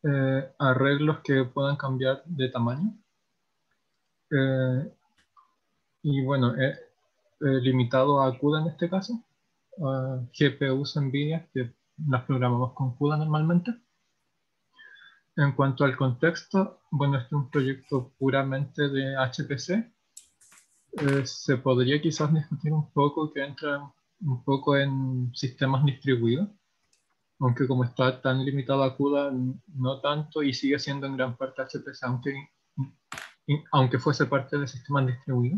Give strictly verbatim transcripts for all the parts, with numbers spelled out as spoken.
eh, arreglos que puedan cambiar de tamaño. Eh, y bueno, eh, eh, limitado a CUDA en este caso, a G P Us NVIDIA, que las programamos con CUDA normalmente. En cuanto al contexto, bueno, este es un proyecto puramente de H P C. Eh, se podría quizás discutir un poco que entra un poco en sistemas distribuidos, aunque como está tan limitado a CUDA, no tanto, y sigue siendo en gran parte H P C, aunque, aunque fuese parte de sistemas distribuidos.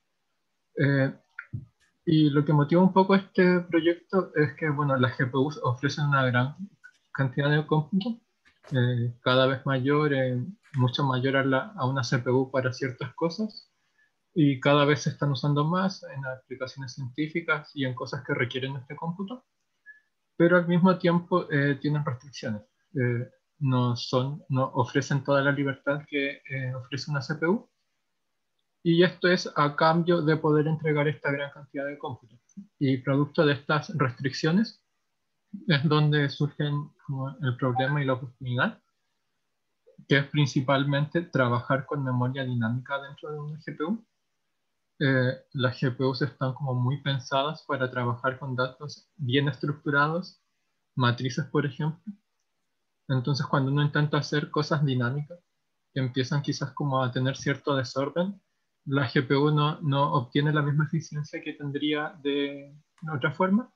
Eh, y lo que motiva un poco este proyecto es que, bueno, las G P Us ofrecen una gran cantidad de cómputo, eh, cada vez mayor, eh, mucho mayor a, la, a una C P U para ciertas cosas, y cada vez se están usando más en aplicaciones científicas y en cosas que requieren este cómputo, pero al mismo tiempo eh, tienen restricciones. Eh, no, son, no ofrecen toda la libertad que eh, ofrece una C P U, y esto es a cambio de poder entregar esta gran cantidad de cómputo. Y producto de estas restricciones es donde surgen como el problema y la oportunidad, que es principalmente trabajar con memoria dinámica dentro de una G P U. Eh, las G P Us están como muy pensadas para trabajar con datos bien estructurados, matrices, por ejemplo. Entonces, cuando uno intenta hacer cosas dinámicas, que empiezan quizás como a tener cierto desorden, la G P U no, no obtiene la misma eficiencia que tendría de otra forma.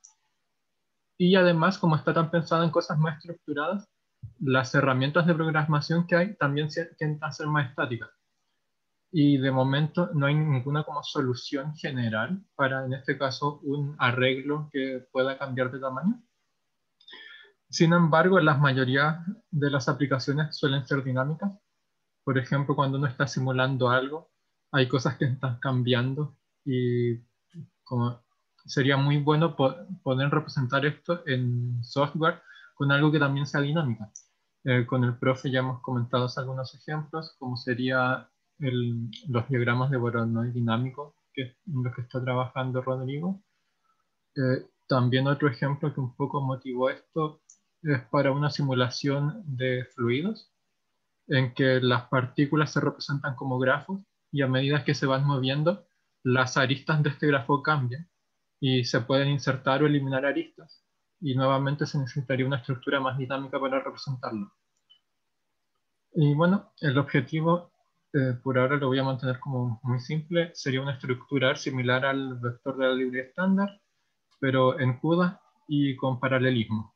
Y además, como está tan pensada en cosas más estructuradas, las herramientas de programación que hay también se- tienden a ser más estáticas. Y de momento no hay ninguna como solución general para, en este caso, un arreglo que pueda cambiar de tamaño. Sin embargo, la mayoría de las aplicaciones suelen ser dinámicas. Por ejemplo, cuando uno está simulando algo, hay cosas que están cambiando, y como sería muy bueno po- poder representar esto en software con algo que también sea dinámica. Eh, con el profe ya hemos comentado algunos ejemplos, como sería el- los diagramas de Voronoi dinámico, que es en los que está trabajando Rodrigo. Eh, también otro ejemplo que un poco motivó esto es para una simulación de fluidos, en que las partículas se representan como grafos, y a medida que se van moviendo, las aristas de este grafo cambian y se pueden insertar o eliminar aristas, y nuevamente se necesitaría una estructura más dinámica para representarlo. Y bueno, el objetivo, eh, por ahora lo voy a mantener como muy simple, sería una estructura similar al vector de la librería estándar, pero en CUDA y con paralelismo.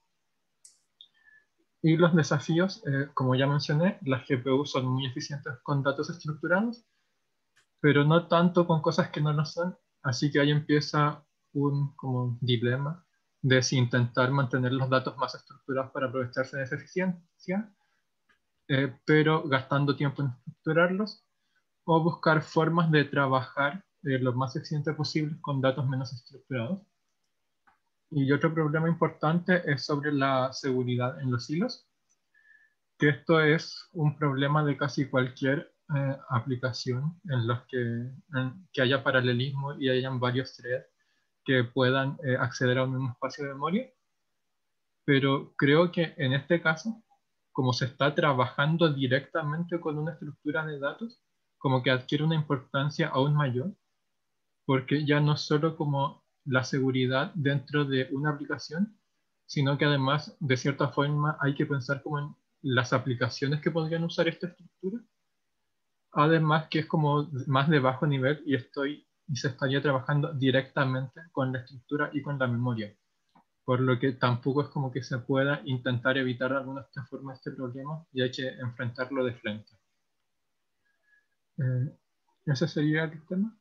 Y los desafíos, eh, como ya mencioné, las G P U son muy eficientes con datos estructurados, pero no tanto con cosas que no lo son, así que ahí empieza un como dilema de si intentar mantener los datos más estructurados para aprovecharse de esa eficiencia, eh, pero gastando tiempo en estructurarlos, o buscar formas de trabajar eh, lo más eficiente posible con datos menos estructurados. Y otro problema importante es sobre la seguridad en los hilos, que esto es un problema de casi cualquier eh, aplicación en los que, en que haya paralelismo y hayan varios threads que puedan eh, acceder a un mismo espacio de memoria. Pero creo que en este caso, como se está trabajando directamente con una estructura de datos, como que adquiere una importancia aún mayor, porque ya no solo como la seguridad dentro de una aplicación, sino que además, de cierta forma, hay que pensar como en las aplicaciones que podrían usar esta estructura. Además, que es como más de bajo nivel, y estoy y se estaría trabajando directamente con la estructura y con la memoria, por lo que tampoco es como que se pueda intentar evitar de alguna otra forma este problema, y hay que enfrentarlo de frente. Eh, ese sería el tema.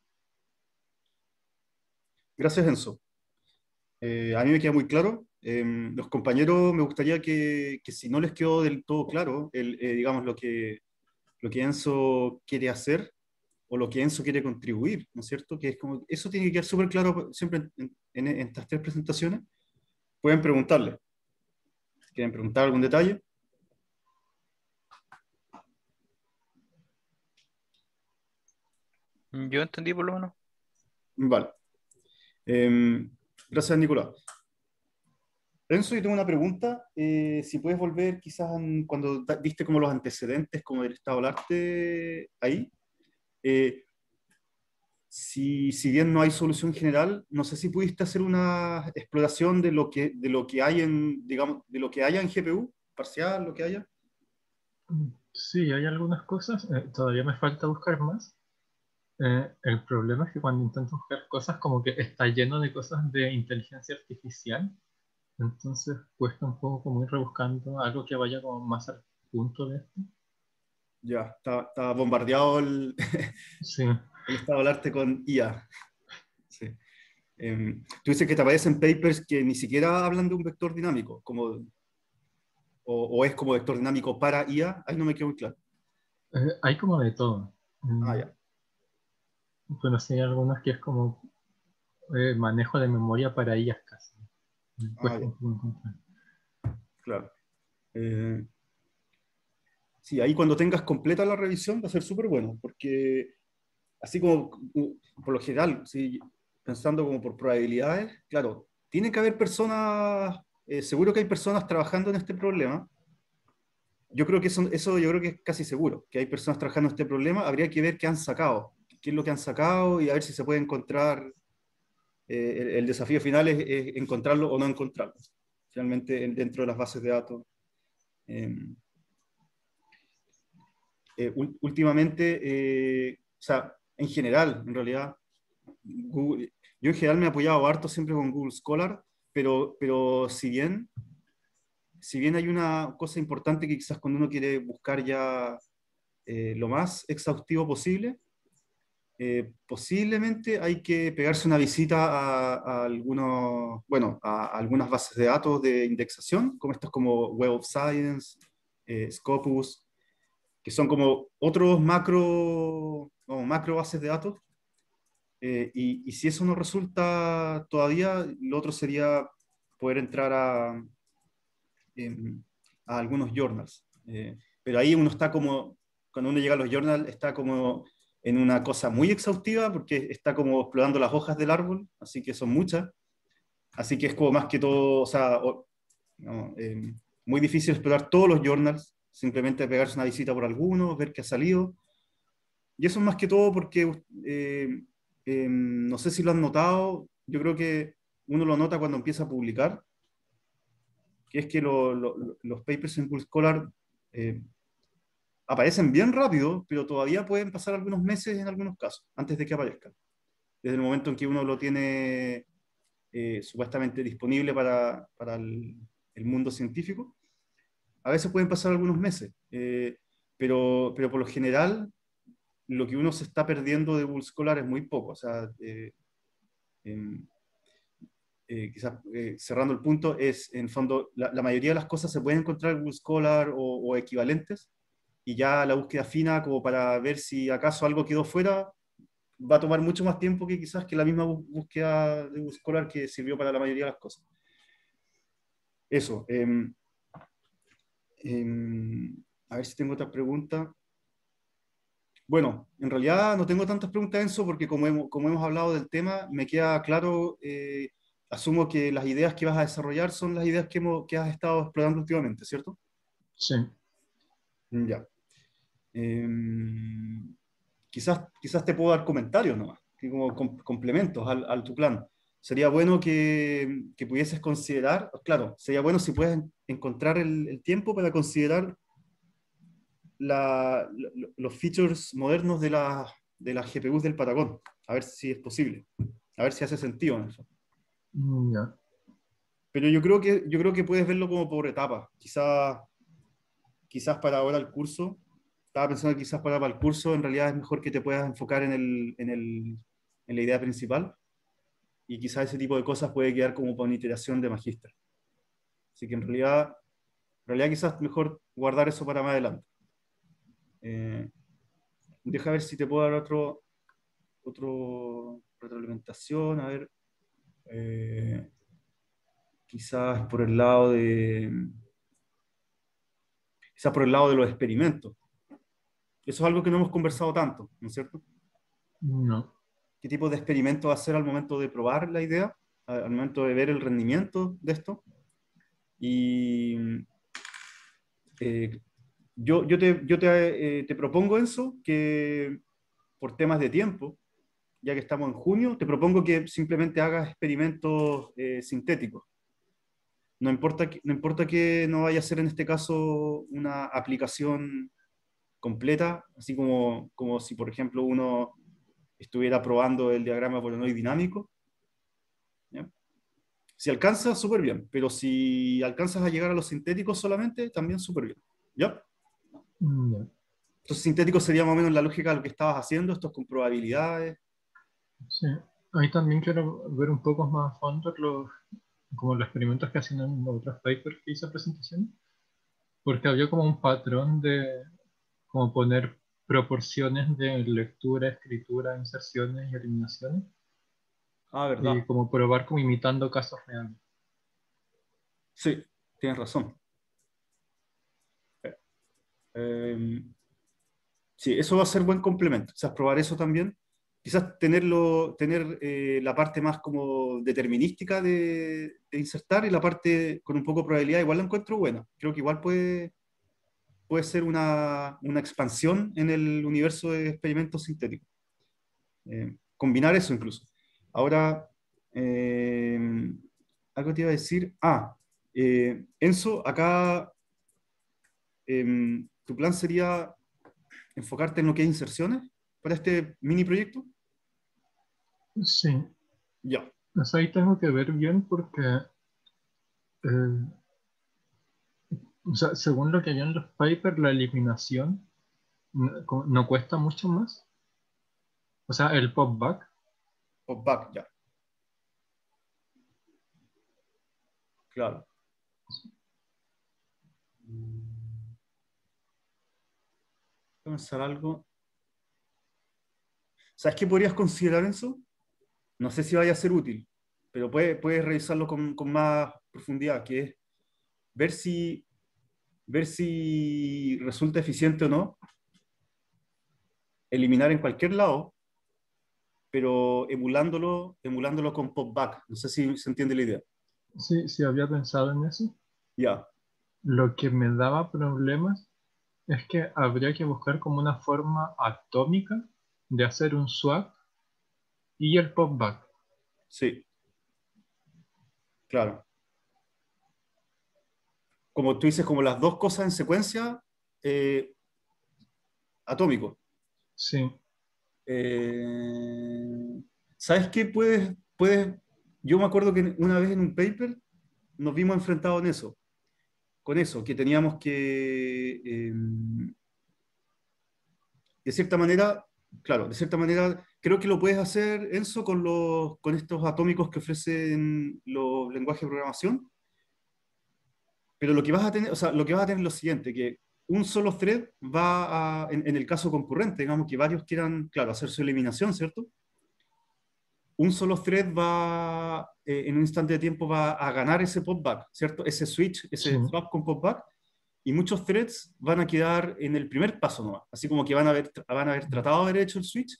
Gracias, Enzo. Eh, a mí me queda muy claro. Eh, los compañeros me gustaría que, que si no les quedó del todo claro, el, eh, digamos, lo que, lo que Enzo quiere hacer o lo que Enzo quiere contribuir, ¿no es cierto? Que es como, eso tiene que quedar súper claro siempre en, en- en estas tres presentaciones. Pueden preguntarle. ¿Quieren preguntar algún detalle? Yo entendí por lo menos. Vale. Eh, gracias, Nicolás. Enzo, yo tengo una pregunta. Eh, si puedes volver quizás en- cuando da- diste como los antecedentes como del estado del arte ahí. Eh, si, si bien no hay solución general, no sé si pudiste hacer una exploración de lo que, de lo que hay en, digamos, de lo que haya en G P U, parcial, lo que haya. Mm, Sí, hay algunas cosas, eh, todavía me falta buscar más. Eh, el problema es que cuando intento buscar cosas como que está lleno de cosas de inteligencia artificial, entonces cuesta un poco como ir rebuscando algo que vaya como más al punto de esto. Ya, está, está bombardeado el, Sí, el estado del arte con I A. Sí. Em, tú dices que te aparecen papers que ni siquiera hablan de un vector dinámico, como, o, o es como vector dinámico para I A. Ahí no me quedó muy claro. eh, hay como de todo. Ah, Mm, ya, Pero sí hay algunas que es como eh, manejo de memoria para ellas casi. Mm, ah, Cuesta ya, un poco encontrar. claro. Eh, sí, ahí cuando tengas completa la revisión va a ser súper bueno, porque así como uh, por lo general, sí, pensando como por probabilidades, claro, tiene que haber personas, eh, seguro que hay personas trabajando en este problema. Yo creo que eso, eso yo creo que es casi seguro, que hay personas trabajando en este problema. Habría que ver qué han sacado, qué es lo que han sacado y a ver si se puede encontrar. Eh, el, el desafío final es, es encontrarlo o no encontrarlo, finalmente en- dentro de las bases de datos. Eh, eh, ul- últimamente, eh, o sea, en general, en realidad, Google- yo en general me he apoyado harto siempre con Google Scholar, pero, pero si bien, si bien hay una cosa importante que quizás cuando uno quiere buscar ya eh, lo más exhaustivo posible, eh, posiblemente hay que pegarse una visita a, a algunos, bueno, a, a algunas bases de datos de indexación, como estas como Web of Science, eh, Scopus, que son como otros macro, como macro bases de datos. Eh, y, y si eso no resulta todavía, lo otro sería poder entrar a, em, a algunos journals. Eh, pero ahí uno está como, cuando uno llega a los journals, está como en una cosa muy exhaustiva porque está como explorando las hojas del árbol, así que son muchas. Así que es como más que todo, o sea, o- no, eh, muy difícil explorar todos los journals, simplemente pegarse una visita por algunos, ver qué ha salido. Y eso es más que todo porque, eh, eh, no sé si lo han notado, yo creo que uno lo nota cuando empieza a publicar, que es que lo- lo- los papers en Google Scholar eh, aparecen bien rápido, pero todavía pueden pasar algunos meses en algunos casos, antes de que aparezcan. Desde el momento en que uno lo tiene eh, supuestamente disponible para, para el, el mundo científico, a veces pueden pasar algunos meses, eh, pero, pero por lo general lo que uno se está perdiendo de Google Scholar es muy poco. O sea, eh, em, eh, quizás eh, cerrando el punto, es en fondo, la, la, mayoría de las cosas se pueden encontrar en Google Scholar o, o equivalentes, y ya la búsqueda fina como para ver si acaso algo quedó fuera va a tomar mucho más tiempo que quizás que la misma búsqueda de Google Scholar que sirvió para la mayoría de las cosas. Eso. Eh, eh, a ver si tengo otra pregunta. Bueno, en realidad no tengo tantas preguntas, Enzo, porque como hemos, como hemos hablado del tema, me queda claro, eh, asumo que las ideas que vas a desarrollar son las ideas que, hemos, que has estado explorando últimamente, ¿cierto? sí. Mm, ya. Eh, quizás, quizás te puedo dar comentarios nomás, que como com- complementos al, al tu plan. Sería bueno que, que pudieses considerar, claro, sería bueno si puedes en- encontrar el, el tiempo para considerar la- lo- los features modernos de, la, de las G P Us del Patagón, a ver si es posible, a ver si hace sentido en eso. Mm, Ya. Pero yo creo que, yo creo que puedes verlo como por etapas. Quizás quizás para ahora el curso, estaba pensando que quizás para, para el curso en realidad es mejor que te puedas enfocar en, el, en, el, en la idea principal, y quizás ese tipo de cosas puede quedar como para una iteración de magíster. Así que en realidad, en realidad quizás mejor guardar eso para más adelante. Eh, deja ver si te puedo dar otro, otro retroalimentación, a ver, eh, quizás por el lado de, quizás por el lado de los experimentos. Eso es algo que no hemos conversado tanto, ¿no es cierto? No. ¿Qué tipo de experimentos hacer al momento de probar la idea, al momento de ver el rendimiento de esto? Y eh, yo, yo, te, yo te, eh, te propongo, Enzo, que por temas de tiempo, ya que estamos en junio, te propongo que simplemente hagas experimentos eh, sintéticos. No importa, que, no importa que no vaya a ser en este caso una aplicación completa, así como, como si, por ejemplo, uno estuviera probando el diagrama Voronoi dinámico. ¿Ya? Si alcanzas, súper bien, pero si alcanzas a llegar a los sintéticos solamente, también súper bien. ¿Ya? Mm, ya. Entonces, sintético sería más o menos la lógica de lo que estabas haciendo, esto es con probabilidades. Sí. Ahí también quiero ver un poco más a fondo los, como los experimentos que hacen en los otros papers que hice presentación, porque había como un patrón de como poner proporciones de lectura, escritura, inserciones y eliminaciones, Ah, y verdad. como probar como imitando casos reales. Sí, tienes razón. Eh, sí, eso va a ser buen complemento. Quizás probar eso también. Quizás tenerlo, tener eh, la parte más como determinística de, de insertar y la parte con un poco de probabilidad, igual la encuentro buena. Creo que igual puede, puede ser una, una expansión en el universo de experimentos sintéticos. Eh, combinar eso incluso. Ahora, eh, algo te iba a decir. Ah, eh, Enzo, acá em, tu plan sería enfocarte en lo que es inserciones para este mini proyecto. Sí, Ya, o sea, ahí tengo que ver bien porque, eh, o sea, según lo que había en los papers, la eliminación no, como- no cuesta mucho más. O sea, el pop back, pop back, ya, claro. Mm, Voy a pensar algo. ¿Sabes qué podrías considerar eso? No sé si vaya a ser útil, pero puedes, puedes revisarlo con, con más profundidad, que es ver si, ver si resulta eficiente o no eliminar en cualquier lado, pero emulándolo, emulándolo con pop back. No sé si se entiende la idea. sí, sí había pensado en eso. Ya, Lo que me daba problemas es que habría que buscar como una forma atómica de hacer un swap y el pop back. sí, claro. Como tú dices, como las dos cosas en secuencia, eh, atómico. Sí, Eh, ¿sabes qué? Puedes, puedes, yo me acuerdo que una vez en un paper nos vimos enfrentados en eso, con eso, que teníamos que, eh, de cierta manera, claro, de cierta manera, creo que lo puedes hacer, Enzo, con, los, con estos atómicos que ofrecen los lenguajes de programación, pero lo que vas a tener, o sea, lo que vas a tener es lo siguiente, que un solo thread va a, en, en el caso concurrente, digamos que varios quieran, claro, hacer su eliminación, ¿cierto? Un solo thread va, eh, en un instante de tiempo va a ganar ese popback, ¿cierto? Ese switch, sí, ese swap con popback, y muchos threads van a quedar en el primer paso nomás, así como que van a haber, van a haber tratado de haber hecho el switch,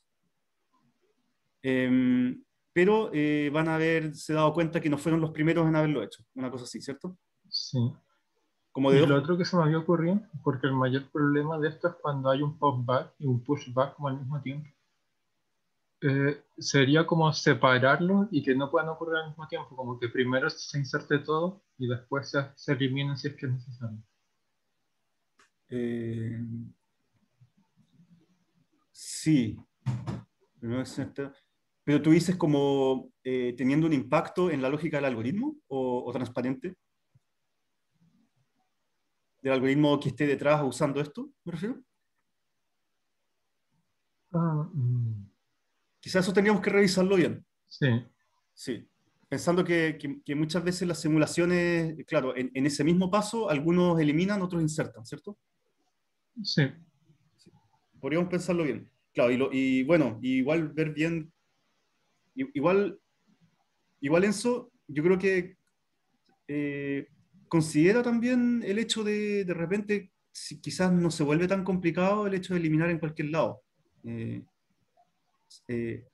eh, pero eh, van a haberse dado cuenta que no fueron los primeros en haberlo hecho, una cosa así, ¿cierto? sí. Como de Y lo dos, otro que se me había ocurrido, porque el mayor problema de esto es cuando hay un pop back y un push back como al mismo tiempo, eh, sería como separarlos y que no puedan ocurrir al mismo tiempo, como que primero se inserte todo y después se, se eliminen si es que es necesario. eh, sí, primero es cierto. Pero tú dices como eh, teniendo un impacto en la lógica del algoritmo o, o transparente. Del algoritmo que esté detrás usando esto, me refiero. Ah, mm, Quizás eso tendríamos que revisarlo bien. sí, Sí. Pensando que, que- que muchas veces las simulaciones, claro, en, en ese mismo paso, algunos eliminan, otros insertan, ¿cierto? sí. Sí. Podríamos pensarlo bien. Claro, y, lo- y bueno, igual ver bien, i- igual, igual Enzo, yo creo que eh, considera también el hecho de, de repente, si quizás no se vuelve tan complicado el hecho de eliminar en cualquier lado. Eh, eh,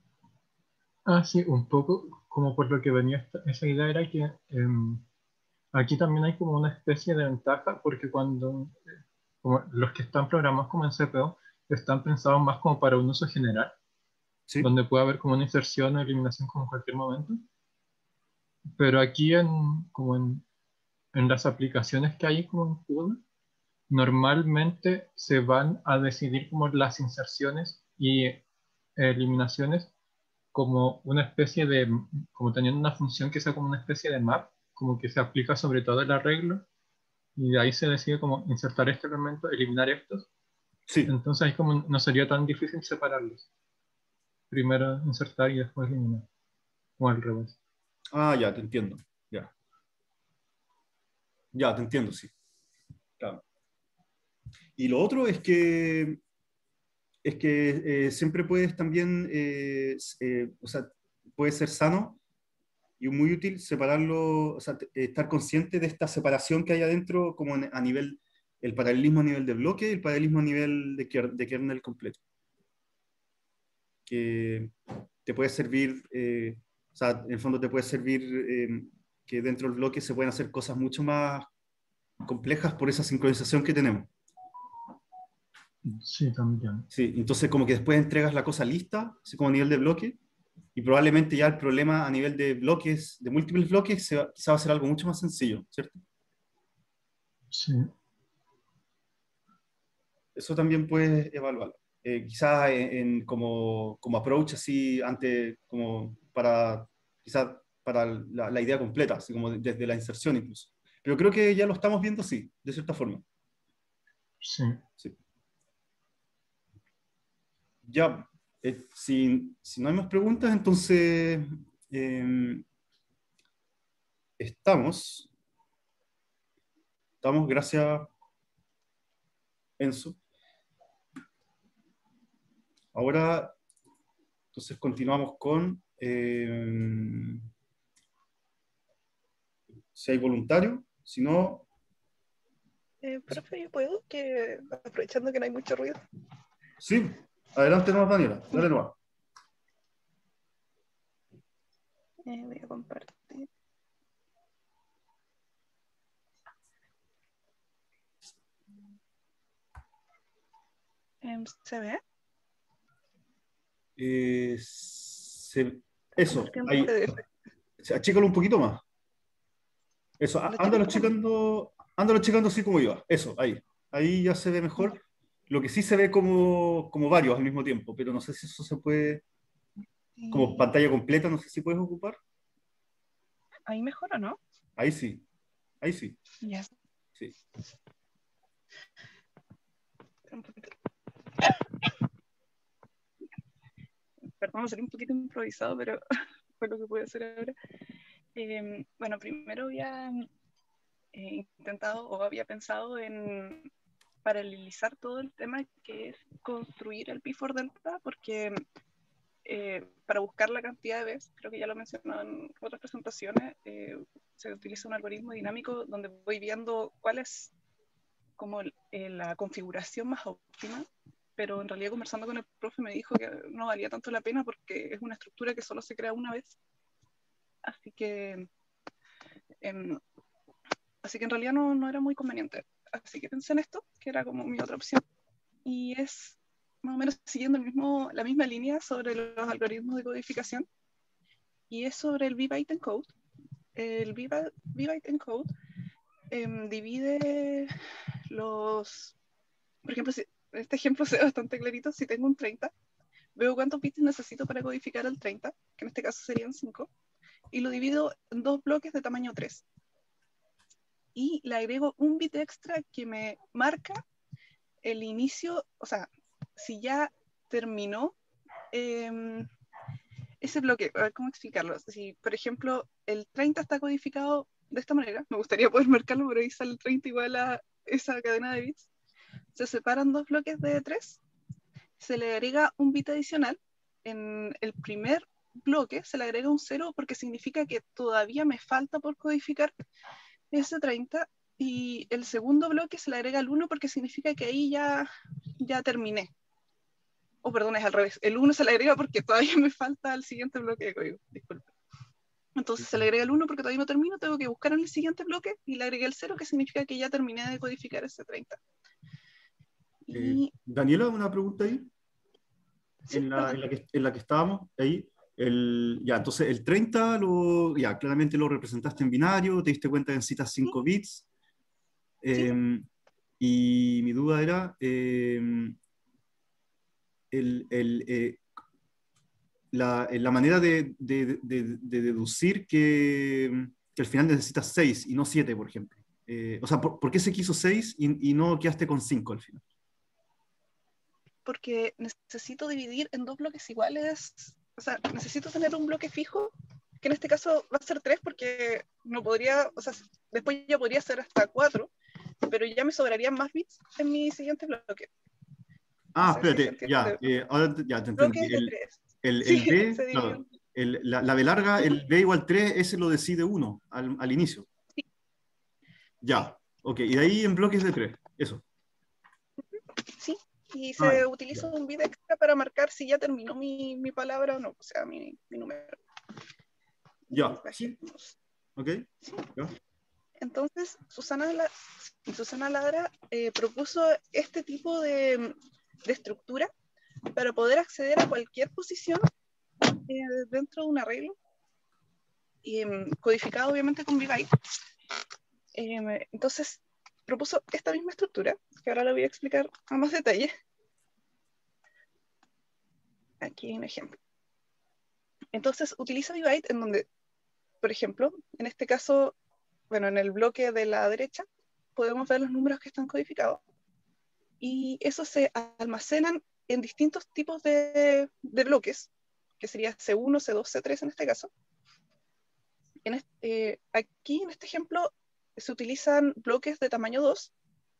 Ah, sí, un poco como por lo que venía esta- esa idea era que em, aquí también hay como una especie de ventaja porque cuando eh, como los que están programados como en C P U están pensados más como para un uso general, ¿Sí? donde puede haber como una inserción o eliminación como en cualquier momento. Pero aquí en, como en, en las aplicaciones que hay como en CUDA, normalmente se van a decidir como las inserciones y eh, eliminaciones como una especie de, como teniendo una función que sea como una especie de map, como que se aplica sobre todo el arreglo, y de ahí se decide como insertar este elemento, eliminar estos. Sí. Entonces ahí como no sería tan difícil separarlos. Primero insertar y después eliminar, o al revés. Ah, ya, te entiendo. Ya, ya, te entiendo, sí. Claro. Y lo otro es que, es que eh, siempre puedes también, eh, eh, o sea, puede ser sano y muy útil separarlo, o sea, t- estar consciente de esta separación que hay adentro, como en- a nivel, el paralelismo a nivel de bloque y el paralelismo a nivel de, kier- de kernel completo. Que te puede servir, eh, o sea, en el fondo te puede servir eh, que dentro del bloque se pueden hacer cosas mucho más complejas por esa sincronización que tenemos. Sí, también. Sí, entonces como que después entregas la cosa lista, así como a nivel de bloque, y probablemente ya el problema a nivel de bloques, de múltiples bloques, se va, quizá va a ser algo mucho más sencillo, ¿cierto? Sí, Eso también puedes evaluarlo. Eh, quizás en, en como, como approach así, ante, como para, quizás para la, la idea completa, así como desde la inserción incluso. Pero creo que ya lo estamos viendo, sí, de cierta forma. sí. Sí. Ya, eh, si, si no hay más preguntas, entonces eh, estamos, estamos, gracias, Enzo. Ahora, entonces continuamos con eh, si hay voluntario, si no, Eh, profe, yo puedo, que aprovechando que no hay mucho ruido. sí, adelante nomás, Daniela, dale nomás. Eh, voy a compartir. Em, ¿Se ve? Eh, se- eso, Compartiendo ahí, P D F. achícalo un poquito más. Eso, á- ¿Lo chico ándalo un poco más? checando, ándalo checando así como iba. Eso, ahí. Ahí ya se ve mejor. Ya. Lo que sí se ve como, como varios al mismo tiempo, pero no sé si eso se puede, como Y pantalla completa, no sé si puedes ocupar. ahí mejor o no. Ahí sí, ahí sí, Ya. sí. Un poquito. Perdón, sería un poquito improvisado, pero fue lo que pude hacer ahora. Eh, bueno, primero había eh, intentado o había pensado en paralelizar todo el tema que es construir el P cuatro Delta, porque eh, para buscar la cantidad de veces, creo que ya lo he mencionado en otras presentaciones, eh, se utiliza un algoritmo dinámico donde voy viendo cuál es como eh, la configuración más óptima, pero en realidad conversando con el profe me dijo que no valía tanto la pena porque es una estructura que solo se crea una vez. Así que, eh, así que en realidad no, no era muy conveniente. Así que pensé en esto, que era como mi otra opción. Y es más o menos siguiendo el mismo, la misma línea sobre los algoritmos de codificación. Y es sobre el V-Byte encode. El V-Byte encode eh, divide los... Por ejemplo, si, este ejemplo se ve bastante clarito. Si tengo un treinta, veo cuántos bits necesito para codificar el treinta, que en este caso serían cinco, y lo divido en dos bloques de tamaño tres. Y le agrego un bit extra que me marca el inicio, o sea, si ya terminó eh, ese bloque. A ver cómo explicarlo. Si, por ejemplo, el treinta está codificado de esta manera, me gustaría poder marcarlo, pero ahí sale el treinta igual a esa cadena de bits. Se separan dos bloques de tres, se le agrega un bit adicional. En el primer bloque se le agrega un cero porque significa que todavía me falta por codificar ese treinta, y el segundo bloque se le agrega el uno porque significa que ahí ya, ya terminé. O oh, perdón, es al revés. El uno se le agrega porque todavía me falta el siguiente bloque de código. Disculpe. Entonces se le agrega el uno porque todavía no termino, tengo que buscar en el siguiente bloque y le agregué el cero, que significa que ya terminé de codificar ese treinta. Y... Eh, Daniela, una pregunta ahí. Sí, en, la, en, la que, en la que estábamos, ahí. El, ya, entonces el treinta, lo, ya, claramente lo representaste en binario, te diste cuenta que necesitas cinco bits. Eh, sí. Y mi duda era, eh, el, el, eh, la, la manera de, de, de, de deducir que, que al final necesitas seis y no siete, por ejemplo. Eh, o sea, ¿por, ¿por qué se quiso seis y, y no quedaste con cinco al final? Porque necesito dividir en dos bloques iguales, o sea, necesito tener un bloque fijo, que en este caso va a ser tres porque no podría, o sea, después ya podría ser hasta cuatro, pero ya me sobrarían más bits en mi siguiente bloque. No Ah, sé si se espérate, ya, entiende. eh, ahora te- ya te entendí. Bloques de El, tres. el, Sí, el B, se dividió. claro, el, la, la B larga, el B igual tres, ese lo decide uno al, al inicio. Sí, sí, Ya, ok, y de ahí en bloques de tres, eso. sí. Y Ah, se ya, utiliza ya. un bit extra para marcar si ya terminó mi, mi palabra o no, o sea, mi, mi número. Ya, sí, ok, Sí. ya. Entonces, Susana, la, Susana Ladra eh, propuso este tipo de, de estructura para poder acceder a cualquier posición eh, dentro de un arreglo, y, um, codificado obviamente con VByte. Eh, entonces, propuso esta misma estructura, que ahora la voy a explicar a más detalle. Aquí hay un ejemplo. Entonces, utiliza VByte en donde, por ejemplo, en este caso, bueno, en el bloque de la derecha, podemos ver los números que están codificados. Y esos se almacenan en distintos tipos de, de bloques, que sería C uno, C dos, C tres en este caso. En este, eh, aquí, en este ejemplo, se utilizan bloques de tamaño dos,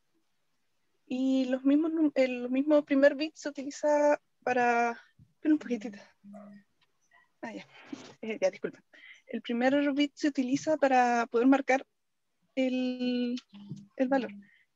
y los mismos, el mismo primer bit se utiliza para... Espera un poquitito. Ah, ya. Eh, ya, disculpen. El primer bit se utiliza para poder marcar el, el valor.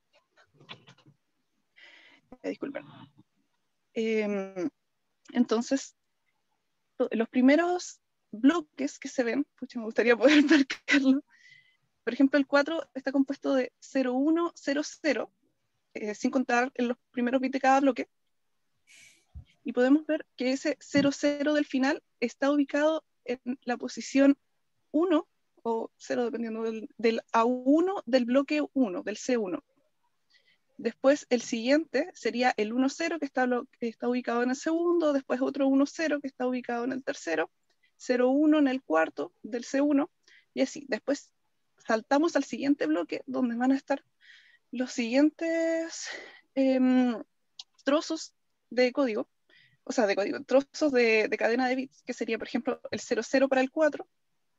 Ya, disculpen. Eh, entonces, los primeros bloques que se ven, pucha, me gustaría poder marcarlo. Por ejemplo, el cuatro está compuesto de cero uno cero cero, eh, sin contar en los primeros bits de cada bloque. Y podemos ver que ese cero cero del final está ubicado en la posición uno o cero, dependiendo del, del A uno del bloque uno, del C uno. Después el siguiente sería el uno cero, que está, lo, que está ubicado en el segundo, después otro uno cero que está ubicado en el tercero, cero uno en el cuarto del C uno, y así. Después saltamos al siguiente bloque, donde van a estar los siguientes eh, trozos de código, o sea, de código, trozos de, de cadena de bits, que sería, por ejemplo, el cero cero para el cuatro,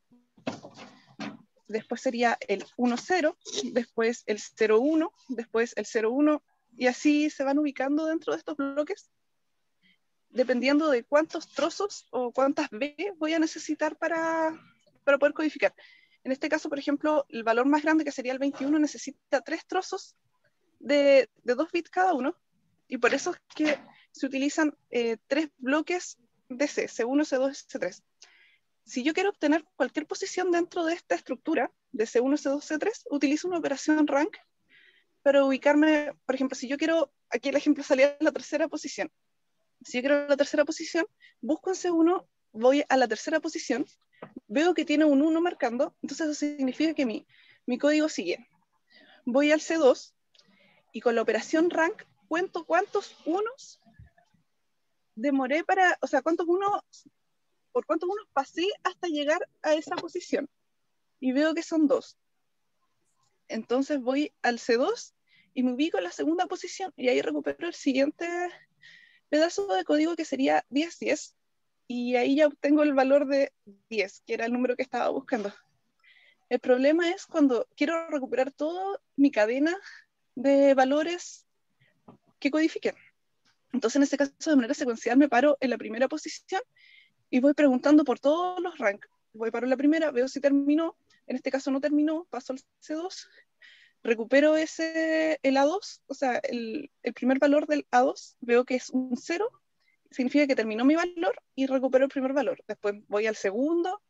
después sería el uno cero, después el cero uno, después el cero uno, y así se van ubicando dentro de estos bloques, dependiendo de cuántos trozos o cuántas B voy a necesitar para, para poder codificar. En este caso, por ejemplo, el valor más grande, que sería el veintiuno, necesita tres trozos de, de dos bits cada uno, y por eso es que se utilizan eh, tres bloques de C, C uno, C dos, C tres. Si yo quiero obtener cualquier posición dentro de esta estructura de C uno, C dos, C tres, utilizo una operación rank para ubicarme. Por ejemplo, si yo quiero, aquí el ejemplo salía en la tercera posición. Si yo quiero la tercera posición, busco en C uno, voy a la tercera posición, veo que tiene un uno marcando, entonces eso significa que mi, mi código sigue. Voy al C dos y con la operación rank cuento cuántos unos demoré para, o sea, cuántos unos, por cuántos unos pasé hasta llegar a esa posición. Y veo que son dos. Entonces voy al C dos y me ubico en la segunda posición, y ahí recupero el siguiente pedazo de código, que sería diez diez, y ahí ya obtengo el valor de diez, que era el número que estaba buscando. El problema es cuando quiero recuperar toda mi cadena de valores que codifiquen. Entonces, en este caso, de manera secuencial, me paro en la primera posición y voy preguntando por todos los ranks. Voy paro en la primera, veo si terminó. En este caso no terminó, paso al C dos, recupero ese, el A dos, o sea, el, el primer valor del A dos, veo que es un cero, significa que terminó mi valor, y recupero el primer valor. Después voy al segundo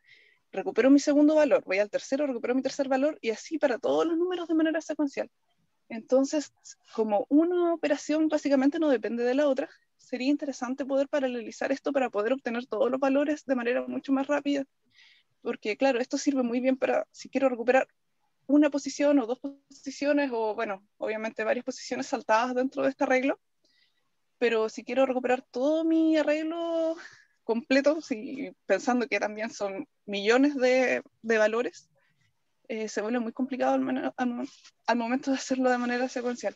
recupero mi segundo valor, voy al tercero, recupero mi tercer valor, y así para todos los números de manera secuencial. Entonces, como una operación básicamente no depende de la otra, sería interesante poder paralelizar esto para poder obtener todos los valores de manera mucho más rápida. Porque, claro, esto sirve muy bien para, si quiero recuperar una posición o dos posiciones, o bueno, obviamente varias posiciones saltadas dentro de este arreglo, pero si quiero recuperar todo mi arreglo completo, si, pensando que también son millones de, de valores, eh, se vuelve muy complicado al, al, al momento de hacerlo de manera secuencial.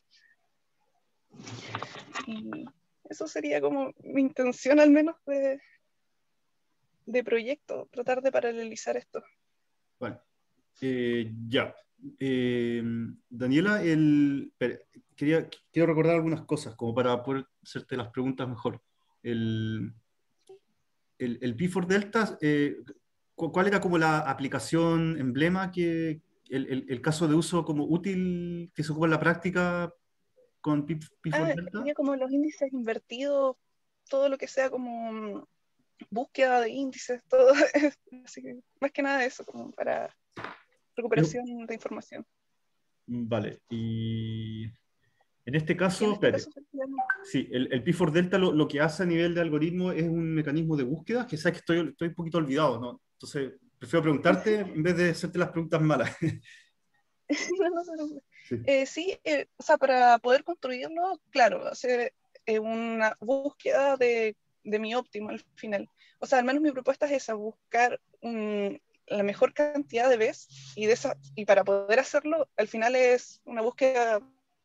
Y eso sería como mi intención al menos de, de proyecto, tratar de paralelizar esto. Bueno, eh, ya. Eh, Daniela, el, espera, quería, quiero recordar algunas cosas como para poder hacerte las preguntas mejor. El, el, el P cuatro Delta, eh, ¿cuál era como la aplicación emblema que el, el, el caso de uso como útil que se ocupa en la práctica con P cuatro Ah, Delta? sería como los índices invertidos, todo lo que sea como búsqueda de índices, todo. Así que más que nada eso, como para recuperación Yo, de información. Vale, y en este caso, en este espérate, caso sería... sí, el, el P cuatro Delta lo, lo que hace a nivel de algoritmo es un mecanismo de búsqueda, que sabes que estoy, estoy un poquito olvidado, ¿no? Entonces, prefiero preguntarte en vez de hacerte las preguntas malas. no, no, no, no. Sí, eh, sí eh, o sea, para poder construirlo, claro, hacer eh, una búsqueda de, de mi óptimo al final. O sea, al menos mi propuesta es esa, buscar un, la mejor cantidad de veces, y, de esa, y para poder hacerlo, al final es una búsqueda,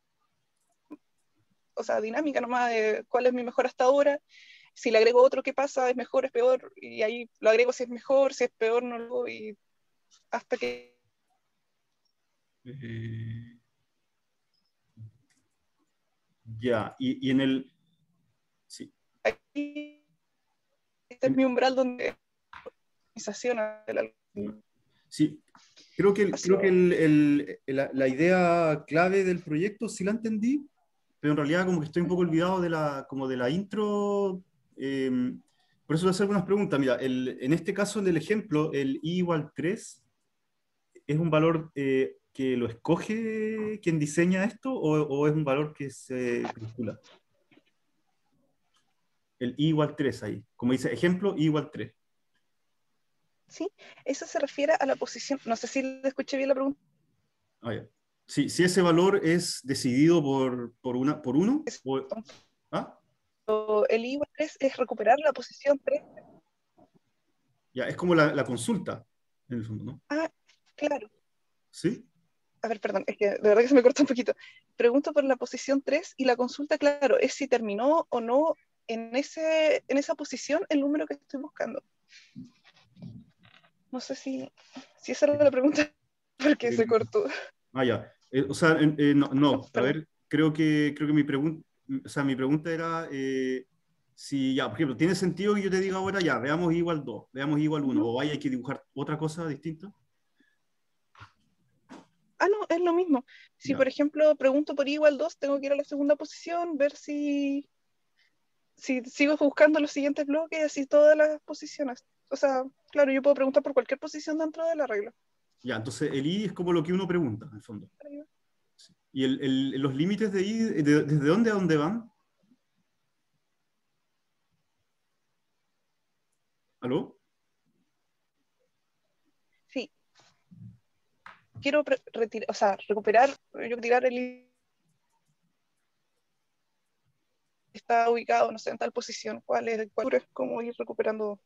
o sea, dinámica nomás, de cuál es mi mejor hasta ahora. Si le agrego otro, ¿qué pasa? ¿Es mejor, es peor? Y ahí lo agrego si es mejor, si es peor, no lo, y hasta que... Eh, ya, y, y en el... Sí. Aquí, este es mi umbral donde... Sí, creo que, creo que el, el, la, la idea clave del proyecto sí la entendí, pero en realidad como que estoy un poco olvidado de la, como de la intro. Eh, por eso voy a hacer algunas preguntas. Mira, el, en este caso, en el ejemplo, el i igual tres ¿es un valor eh, que lo escoge quien diseña esto o, o es un valor que se calcula? El i igual tres ahí. Como dice, ejemplo, i igual tres. Sí, eso se refiere a la posición. No sé si le escuché bien la pregunta. Ah, ya. Sí, si ese valor es decidido por, por, una, por uno. O, ¿ah? El i igual tres es recuperar la posición tres. Ya, es como la, la consulta, en el fondo, ¿no? Ah, claro. ¿Sí? A ver, perdón, es que de verdad que se me corta un poquito. Pregunto por la posición tres y la consulta, claro, es si terminó o no en, ese, en esa posición el número que estoy buscando. No sé si, si esa era la pregunta, porque se cortó. Ah, ya. Eh, o sea, eh, no, no, a ver, creo que, creo que mi pregunta, o sea, mi pregunta era eh, si, ya, por ejemplo, ¿tiene sentido que yo te diga ahora, ya, veamos i igual dos, veamos i igual uno, uh-huh. o hay que dibujar otra cosa distinta? Ah, no, es lo mismo. Si, ya. Por ejemplo, pregunto por i igual dos, tengo que ir a la segunda posición, ver si, si sigo buscando los siguientes bloques, así todas las posiciones. O sea, claro, yo puedo preguntar por cualquier posición dentro de la regla. Ya, entonces el i es como lo que uno pregunta, en el fondo. Sí. ¿Y el, el, los límites de i, de, desde dónde a dónde van? ¿Aló? Sí. Quiero retirar, o sea, recuperar, yo tirar el i está ubicado, no sé, en tal posición, cuál es, cuál es, cómo ir recuperando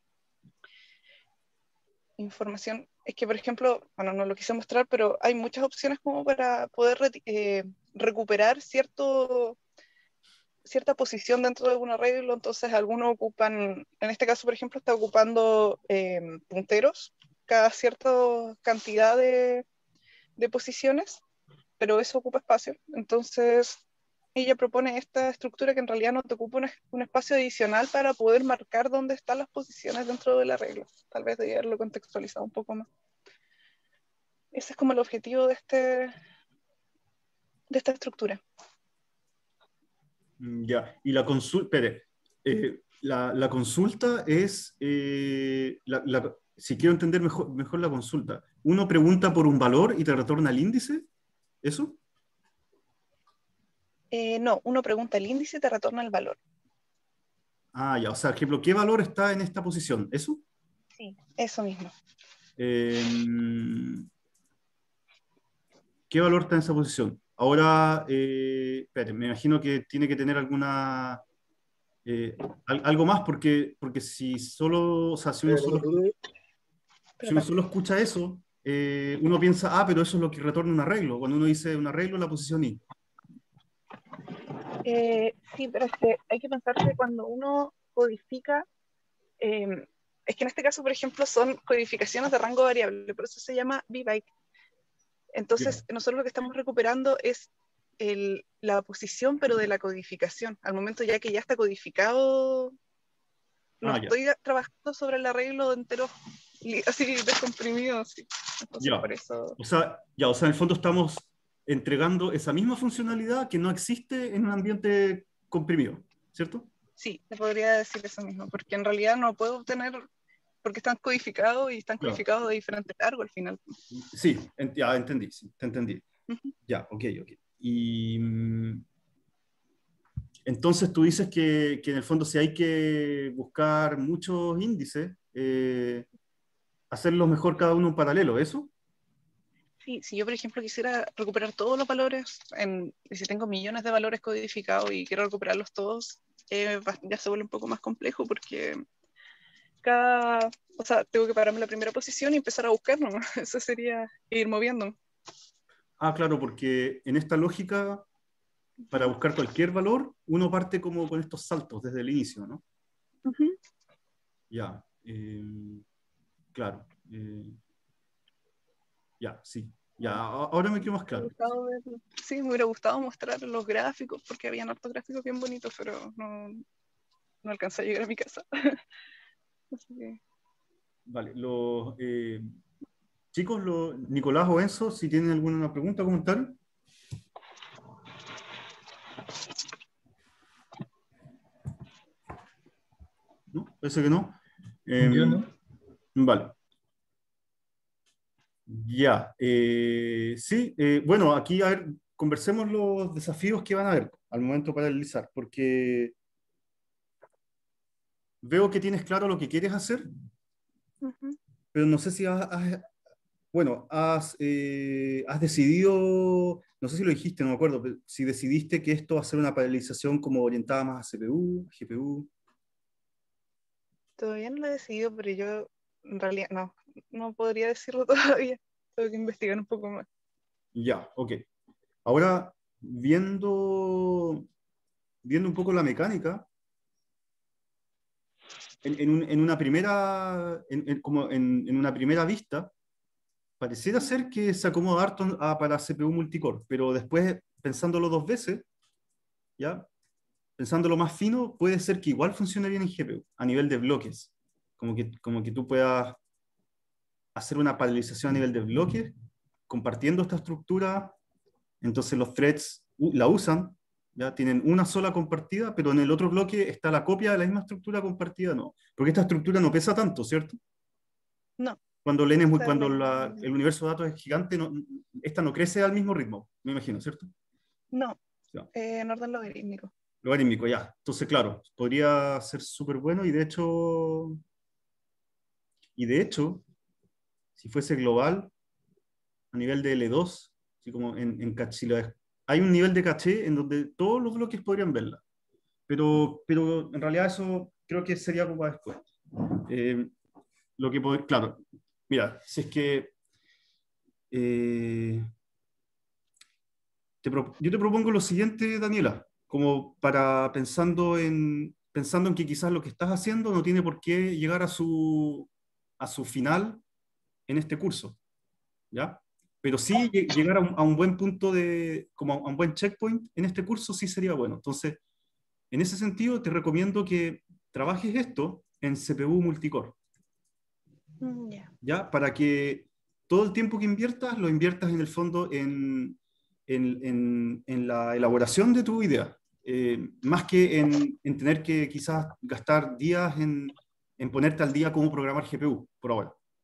información. Es que, por ejemplo, bueno, no lo quise mostrar, pero hay muchas opciones como para poder eh, recuperar cierto, cierta posición dentro de un arreglo. Entonces, algunos ocupan, en este caso, por ejemplo, está ocupando eh, punteros cada cierta cantidad de, de posiciones, pero eso ocupa espacio. Entonces, ella propone esta estructura que en realidad no te ocupa un, un espacio adicional para poder marcar dónde están las posiciones dentro de la regla. Tal vez debería haberlo contextualizado un poco más. Ese es como el objetivo de, este, de esta estructura. Ya, y la consulta, espere, eh, la, la consulta es, eh, la, la, si quiero entender mejor, mejor la consulta, ¿uno pregunta por un valor y te retorna el índice? ¿Eso? Eh, no, uno pregunta el índice y te retorna el valor. Ah, ya, o sea, por ejemplo, ¿qué valor está en esta posición? ¿Eso? Sí, eso mismo. Eh, ¿Qué valor está en esa posición? Ahora, eh, espérate, me imagino que tiene que tener alguna... Eh, al- algo más, porque, porque si solo, o sea, si uno solo, si uno Perdón. solo escucha eso, eh, uno piensa, ah, pero eso es lo que retorna un arreglo. Cuando uno dice un arreglo, la posición I. Eh, sí, pero es que hay que pensar que cuando uno codifica, eh, es que en este caso, por ejemplo, son codificaciones de rango variable, por eso se llama V-byte. Entonces, Ya. nosotros lo que estamos recuperando es el, la posición, pero de la codificación. Al momento ya que ya está codificado, no Ah, ya. estoy trabajando sobre el arreglo de enteros li- así descomprimido, así. Entonces, Ya. por eso... O sea, ya, o sea, en el fondo estamos entregando esa misma funcionalidad que no existe en un ambiente comprimido, ¿cierto? Sí, te podría decir eso mismo, porque en realidad no puedo obtener, porque están codificados y están Claro. codificados de diferente largo al final. Sí, en- ya entendí, sí, te entendí. Ujú. Ya, ok, ok. Y mm, entonces tú dices que, que en el fondo si hay que buscar muchos índices, eh, hacerlos mejor cada uno en paralelo, ¿eso? Sí, si yo, por ejemplo, quisiera recuperar todos los valores, en, y si tengo millones de valores codificados y quiero recuperarlos todos, eh, va- ya se vuelve un poco más complejo porque cada, o sea, tengo que pararme en la primera posición y empezar a buscar nomás. Eso sería ir moviéndome. Ah, claro, porque en esta lógica, para buscar cualquier valor, uno parte como con estos saltos desde el inicio, ¿no? Ujú. Ya, eh, claro. eh, ya, sí. Ya, a- ahora me quedo más Me hubiera claro. gustado verlo. Sí, me hubiera gustado mostrar los gráficos porque habían hartos gráficos bien bonitos, pero no, no alcancé a llegar a mi casa. Así que, Vale, los eh, chicos, los, Nicolás o Enzo, si tienen alguna pregunta o comentario. ¿No? Parece que no. Yo Em, no. vale. Ya. eh, sí, eh, bueno, aquí a ver, conversemos los desafíos que van a haber al momento para paralelizar, porque veo que tienes claro lo que quieres hacer, ujú. pero no sé si has, has- bueno, has, eh, has decidido, no sé si lo dijiste, no me acuerdo, pero si decidiste que esto va a ser una paralelización como orientada más a C P U, G P U. Todavía no lo he decidido, pero yo en realidad no, no podría decirlo todavía. Tengo que investigar un poco más. Ya, ok. Ahora, viendo, viendo un poco la mecánica, en, en un- en una primera, en, en- como en, en una primera vista, pareciera ser que se acomoda harto a- para C P U multicore, pero después, pensándolo dos veces, ¿ya? Pensándolo más fino, puede ser que igual funcione bien en G P U, a nivel de bloques. Como que, como que tú puedas hacer una paralelización a nivel de bloques, compartiendo esta estructura, entonces los threads u- la usan, ya tienen una sola compartida, pero en el otro bloque está la copia de la misma estructura compartida, no. Porque esta estructura no pesa tanto, ¿cierto? No, Cuando, el N es muy, esa es cuando la la- el universo de datos es gigante, no, esta no crece al mismo ritmo, me imagino, ¿cierto? no, Ya. eh, en orden logarítmico. Logarítmico, ya. Entonces, claro, podría ser súper bueno y de hecho, y de hecho, si fuese global, a nivel de L dos, así como en, en caché, si lo es- hay un nivel de caché en donde todos los bloques podrían verla. Pero, pero en realidad eso creo que sería como para después. Eh, lo que pod- claro, mira, si es que eh, te pro- yo te propongo lo siguiente, Daniela, como para pensando en, pensando en que quizás lo que estás haciendo no tiene por qué llegar a su, a su final en este curso, ¿ya? Pero sí lle- llegar a un, a un buen punto de, como a un buen checkpoint en este curso sí sería bueno. Entonces, en ese sentido, te recomiendo que trabajes esto en C P U multicore, Mm, ya. ¿ya? Para que todo el tiempo que inviertas, lo inviertas en el fondo en, en, en- en la elaboración de tu idea, eh, más que en, en tener que quizás gastar días en, en ponerte al día cómo programar G P U, por ahora.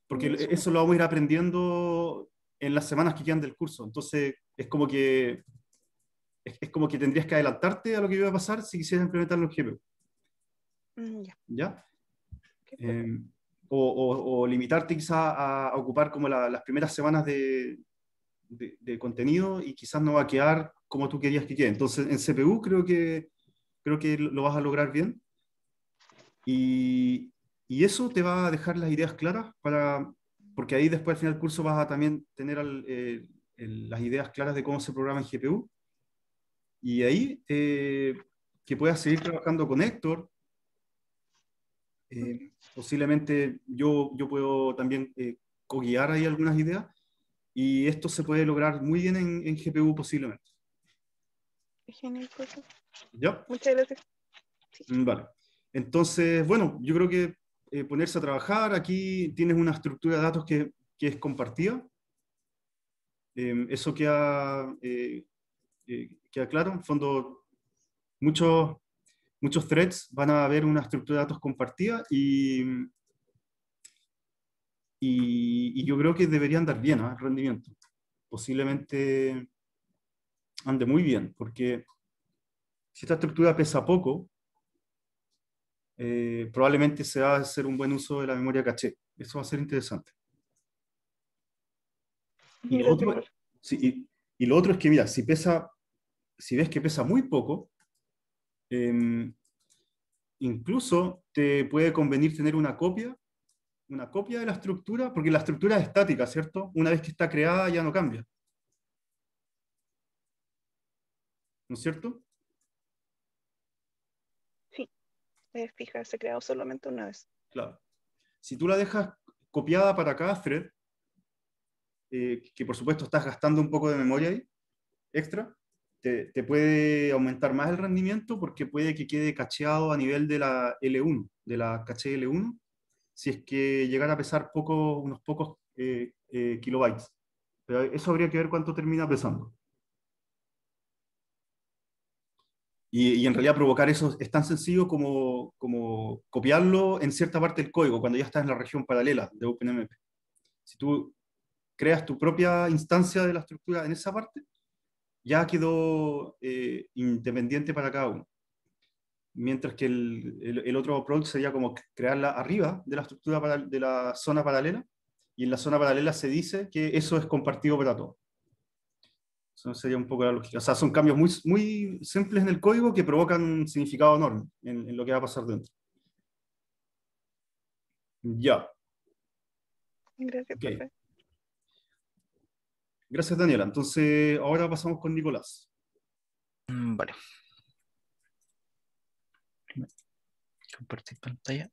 porque eso lo vamos a ir aprendiendo en las semanas que quedan del curso. Entonces, es como que, es, es como que tendrías que adelantarte a lo que iba a pasar si quisieras implementarlo en G P U. Mm, ya. ¿Ya? Qué Eh, o, o, o limitarte quizás a, a ocupar como la, las primeras semanas de, de, de contenido y quizás no va a quedar como tú querías que quede. Entonces, en C P U creo que, creo que lo vas a lograr bien. Y, y eso te va a dejar las ideas claras para, porque ahí después al final del curso vas a también tener al, eh, el, las ideas claras de cómo se programa en G P U. Y ahí eh, que puedas seguir trabajando con Héctor. Eh, posiblemente yo, yo puedo también eh, co-guiar ahí algunas ideas y esto se puede lograr muy bien en, en G P U posiblemente. genial, profe. ¿Ya? Muchas gracias. Sí. Vale. Entonces, bueno, yo creo que eh, ponerse a trabajar, aquí tienes una estructura de datos que, que es compartida. Eh, eso queda, eh, eh, queda claro. En fondo, muchos, muchos threads van a haber una estructura de datos compartida y, y, y yo creo que debería andar bien, ¿eh? El rendimiento. Posiblemente ande muy bien, porque si esta estructura pesa poco, eh, probablemente se va a hacer un buen uso de la memoria caché. Eso va a ser interesante. Y lo Gracias, otro, profe. sí, y, y lo otro es que, mira, si pesa, si ves que pesa muy poco, eh, incluso te puede convenir tener una copia, una copia de la estructura, porque la estructura es estática, ¿cierto? Una vez que está creada ya no cambia. ¿No es cierto? Sí, es fija, se ha creado solamente una vez. Claro. Si tú la dejas copiada para cada thread, eh, que por supuesto estás gastando un poco de memoria ahí, extra, te, te puede aumentar más el rendimiento porque puede que quede cacheado a nivel de la L uno, de la caché L uno, si es que llegara a pesar poco, unos pocos eh, eh, kilobytes. Pero eso habría que ver cuánto termina pesando. Y, y en realidad provocar eso es tan sencillo como, como copiarlo en cierta parte del código, cuando ya estás en la región paralela de OpenMP. Si tú creas tu propia instancia de la estructura en esa parte, ya quedó eh, independiente para cada uno. Mientras que el, el, el otro approach sería como crearla arriba de la estructura para, de la zona paralela, y en la zona paralela se dice que eso es compartido para todos. Eso sería un poco la lógica. O sea, son cambios muy, muy simples en el código que provocan un significado enorme en, en lo que va a pasar dentro. Ya. Gracias, Ok. profe. Gracias, Daniela. Entonces, ahora pasamos con Nicolás. Mm, Vale. Compartir pantalla.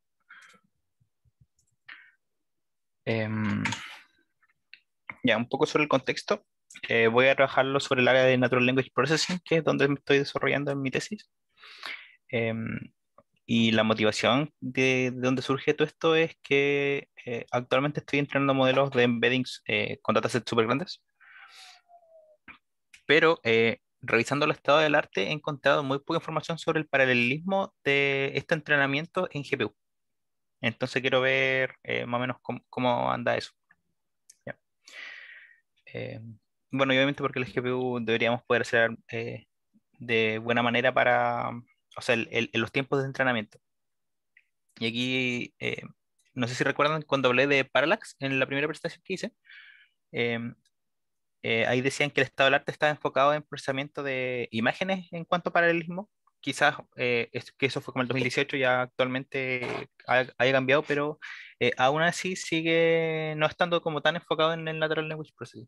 Em, ya, un poco sobre el contexto. Eh, voy a trabajarlo sobre el área de Natural Language Processing, que es donde me estoy desarrollando en mi tesis. Em, y la motivación de, de donde surge todo esto es que eh, actualmente estoy entrenando modelos de embeddings eh, con datasets súper grandes, pero eh, revisando el estado del arte he encontrado muy poca información sobre el paralelismo de este entrenamiento en G P U. Entonces quiero ver eh, más o menos cómo, cómo anda eso. Ya. Eh, bueno, y obviamente porque el G P U deberíamos poder hacer eh, de buena manera para, o sea, el- el- en los tiempos de entrenamiento. Y aquí, eh, no sé si recuerdan cuando hablé de Parallax en la primera presentación que hice, em, eh, ahí decían que el estado del arte estaba enfocado en procesamiento de imágenes en cuanto a paralelismo. Quizás eh, es que eso fue como el dos mil dieciocho, ya actualmente ha- haya cambiado, pero eh, aún así sigue no estando como tan enfocado en el Natural Language Processing.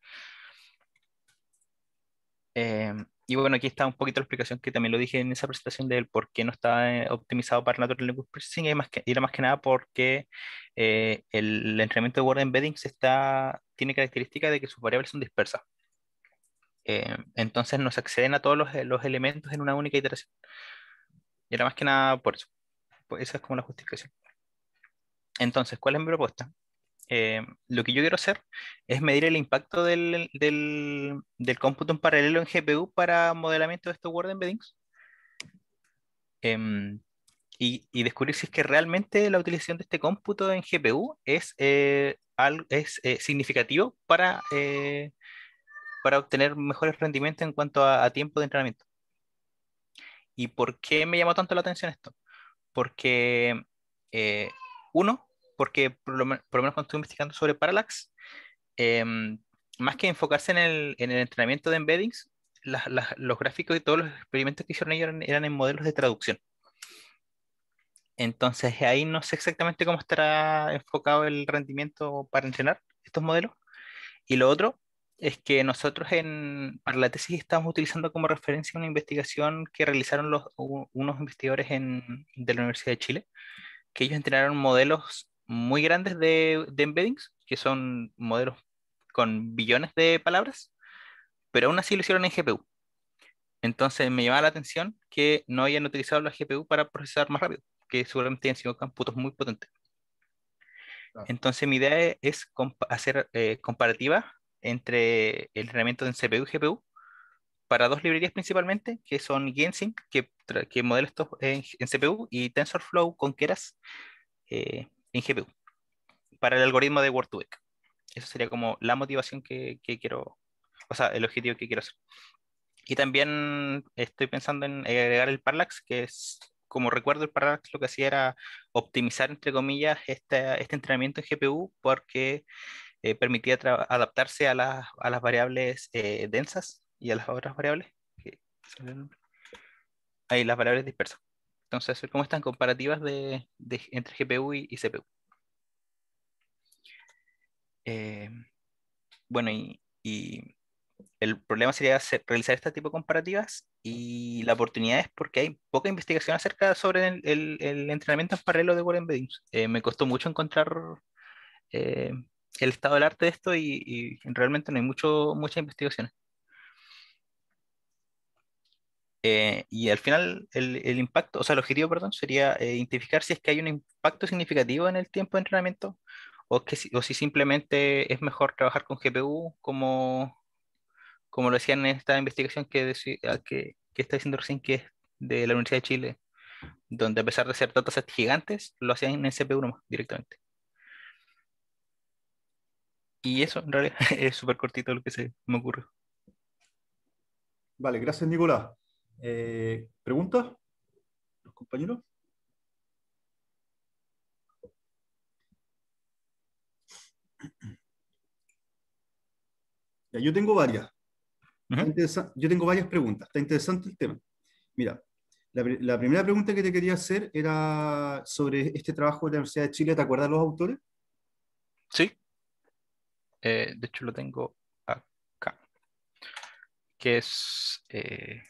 Eh, y bueno, aquí está un poquito la explicación que también lo dije en esa presentación del por qué no está eh, optimizado para Natural Language Processing, y más que, y era más que nada porque eh, el entrenamiento de Word Embeddings está, tiene característica de que sus variables son dispersas. Eh, entonces no se acceden a todos los, los elementos en una única iteración. Y era más que nada por eso. Pues esa es como la justificación. Entonces, ¿cuál es mi propuesta? Eh, lo que yo quiero hacer es medir el impacto del, del, del cómputo en paralelo en G P U para modelamiento de estos Word Embeddings. Em, y, y descubrir si es que realmente la utilización de este cómputo en G P U es, eh, al- es eh, significativo para, eh, para obtener mejores rendimientos en cuanto a, a tiempo de entrenamiento. ¿Y por qué me llamó tanto la atención esto? Porque, eh, uno, porque por lo, men- por lo menos cuando estuve investigando sobre Parallax, em, más que enfocarse en el, en el entrenamiento de embeddings, las- las- los gráficos y todos los experimentos que hicieron ellos eran, eran en modelos de traducción. Entonces ahí no sé exactamente cómo estará enfocado el rendimiento para entrenar estos modelos. Y lo otro es que nosotros en, para la tesis estamos utilizando como referencia una investigación que realizaron los, u- unos investigadores en, de la Universidad de Chile, que ellos entrenaron modelos muy grandes de, de embeddings, que son modelos con billones de palabras, pero aún así lo hicieron en G P U. Entonces me llamaba la atención que no hayan utilizado la G P U para procesar más rápido, que seguramente han sido cómputos muy potentes. Claro. Entonces mi idea e- es compa- hacer eh, comparativa entre el entrenamiento en C P U y G P U para dos librerías principalmente, que son Gensync, que, tra- que modela esto en, en C P U, y TensorFlow con Keras eh, en G P U, para el algoritmo de Word to Vec. Eso sería como la motivación que, que quiero, o sea, el objetivo que quiero hacer. Y también estoy pensando en agregar el Parallax, que es, como recuerdo, el Parallax lo que hacía era optimizar, entre comillas, este, este entrenamiento en G P U porque eh, permitía tra- adaptarse a, las a las variables eh, densas y a las otras variables, que son el nombre. Ahí, las variables dispersas. Entonces, hacer como estas comparativas de, de- entre G P U y, y C P U. Eh, bueno, y, y el problema sería hacer- realizar este tipo de comparativas y la oportunidad es porque hay poca investigación acerca sobre el, el- el entrenamiento en paralelo de Word Embeddings. Eh, me costó mucho encontrar eh, el estado del arte de esto y, y realmente no hay mucho, muchas investigaciones. Eh, y al final el, el impacto, o sea, el objetivo, perdón, sería eh, identificar si es que hay un impacto significativo en el tiempo de entrenamiento o, que, si- o si simplemente es mejor trabajar con G P U como como lo decían en esta investigación que, deci- ah, que, que está diciendo recién, que es de la Universidad de Chile, donde a pesar de ser datasets gigantes, lo hacían en C P U nomás, directamente. Y eso, en realidad, es súper cortito lo que se me ocurre. Vale, gracias, Nicolás. Eh, ¿preguntas, los compañeros? Ya, yo tengo varias. Está Ujú. interesa- yo tengo varias preguntas. Está interesante el tema. Mira, la, pri- la primera pregunta que te quería hacer era sobre este trabajo de la Universidad de Chile. ¿Te acuerdas los autores? Sí, eh, de hecho lo tengo acá, que es eh,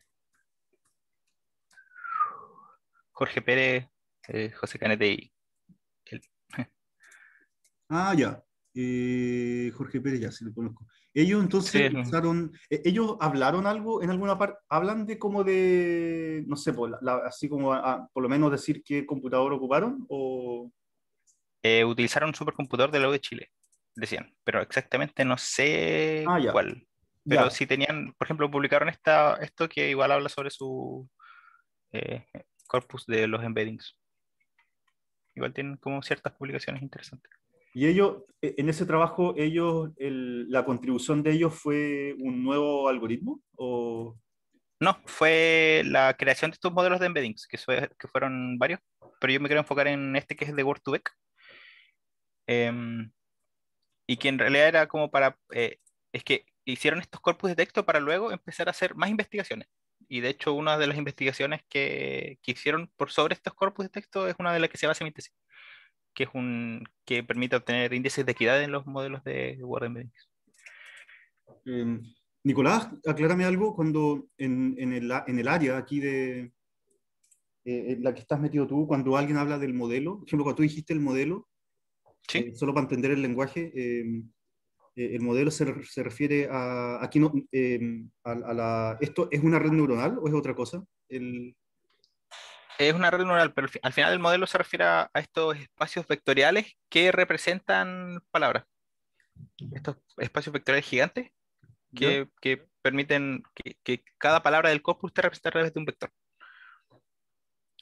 Jorge Pérez, eh, José Canete y él. Ah, ya. Eh, Jorge Pérez, ya, sí lo conozco. Ellos Sí, entonces es lo- usaron, eh, ellos hablaron algo en alguna parte, hablan de como de, no sé, por la- la- así como a- a- por lo menos decir qué computador ocuparon o... eh, utilizaron un supercomputador de la U de Chile, decían, pero exactamente no sé Ah, ya, cuál. Pero ya. si tenían, por ejemplo, publicaron esta, esto que igual habla sobre su eh, corpus de los embeddings. Igual tienen como ciertas publicaciones interesantes. Y ellos, eh, en ese trabajo, ellos, el- la contribución de ellos fue un nuevo algoritmo o... No, fue la creación de estos modelos de embeddings, que, fue- que fueron varios, pero yo me quiero enfocar en este que es de Word2Vec, em, y que en realidad era como para, eh, es que hicieron estos corpus de texto para luego empezar a hacer más investigaciones. Y de hecho, una de las investigaciones que, que hicieron por sobre estos corpus de texto es una de las que se basa en mi tesis, que es un que permite obtener índices de equidad en los modelos de Word Embeddings. Eh, Nicolás, aclárame algo, cuando en, en el, a- en el área aquí de eh, en la que estás metido tú, cuando alguien habla del modelo, por ejemplo, cuando tú dijiste el modelo, Sí, eh, solo para entender el lenguaje, eh, eh, el modelo se, re- se refiere a, aquí no, eh, a, a la, ¿esto es una red neuronal o es otra cosa? El, es una red neural, pero al fi- al final el modelo se refiere a, a estos espacios vectoriales que representan palabras. Estos espacios vectoriales gigantes ¿ya? que, que permiten que, que cada palabra del corpus esté representada a través de un vector.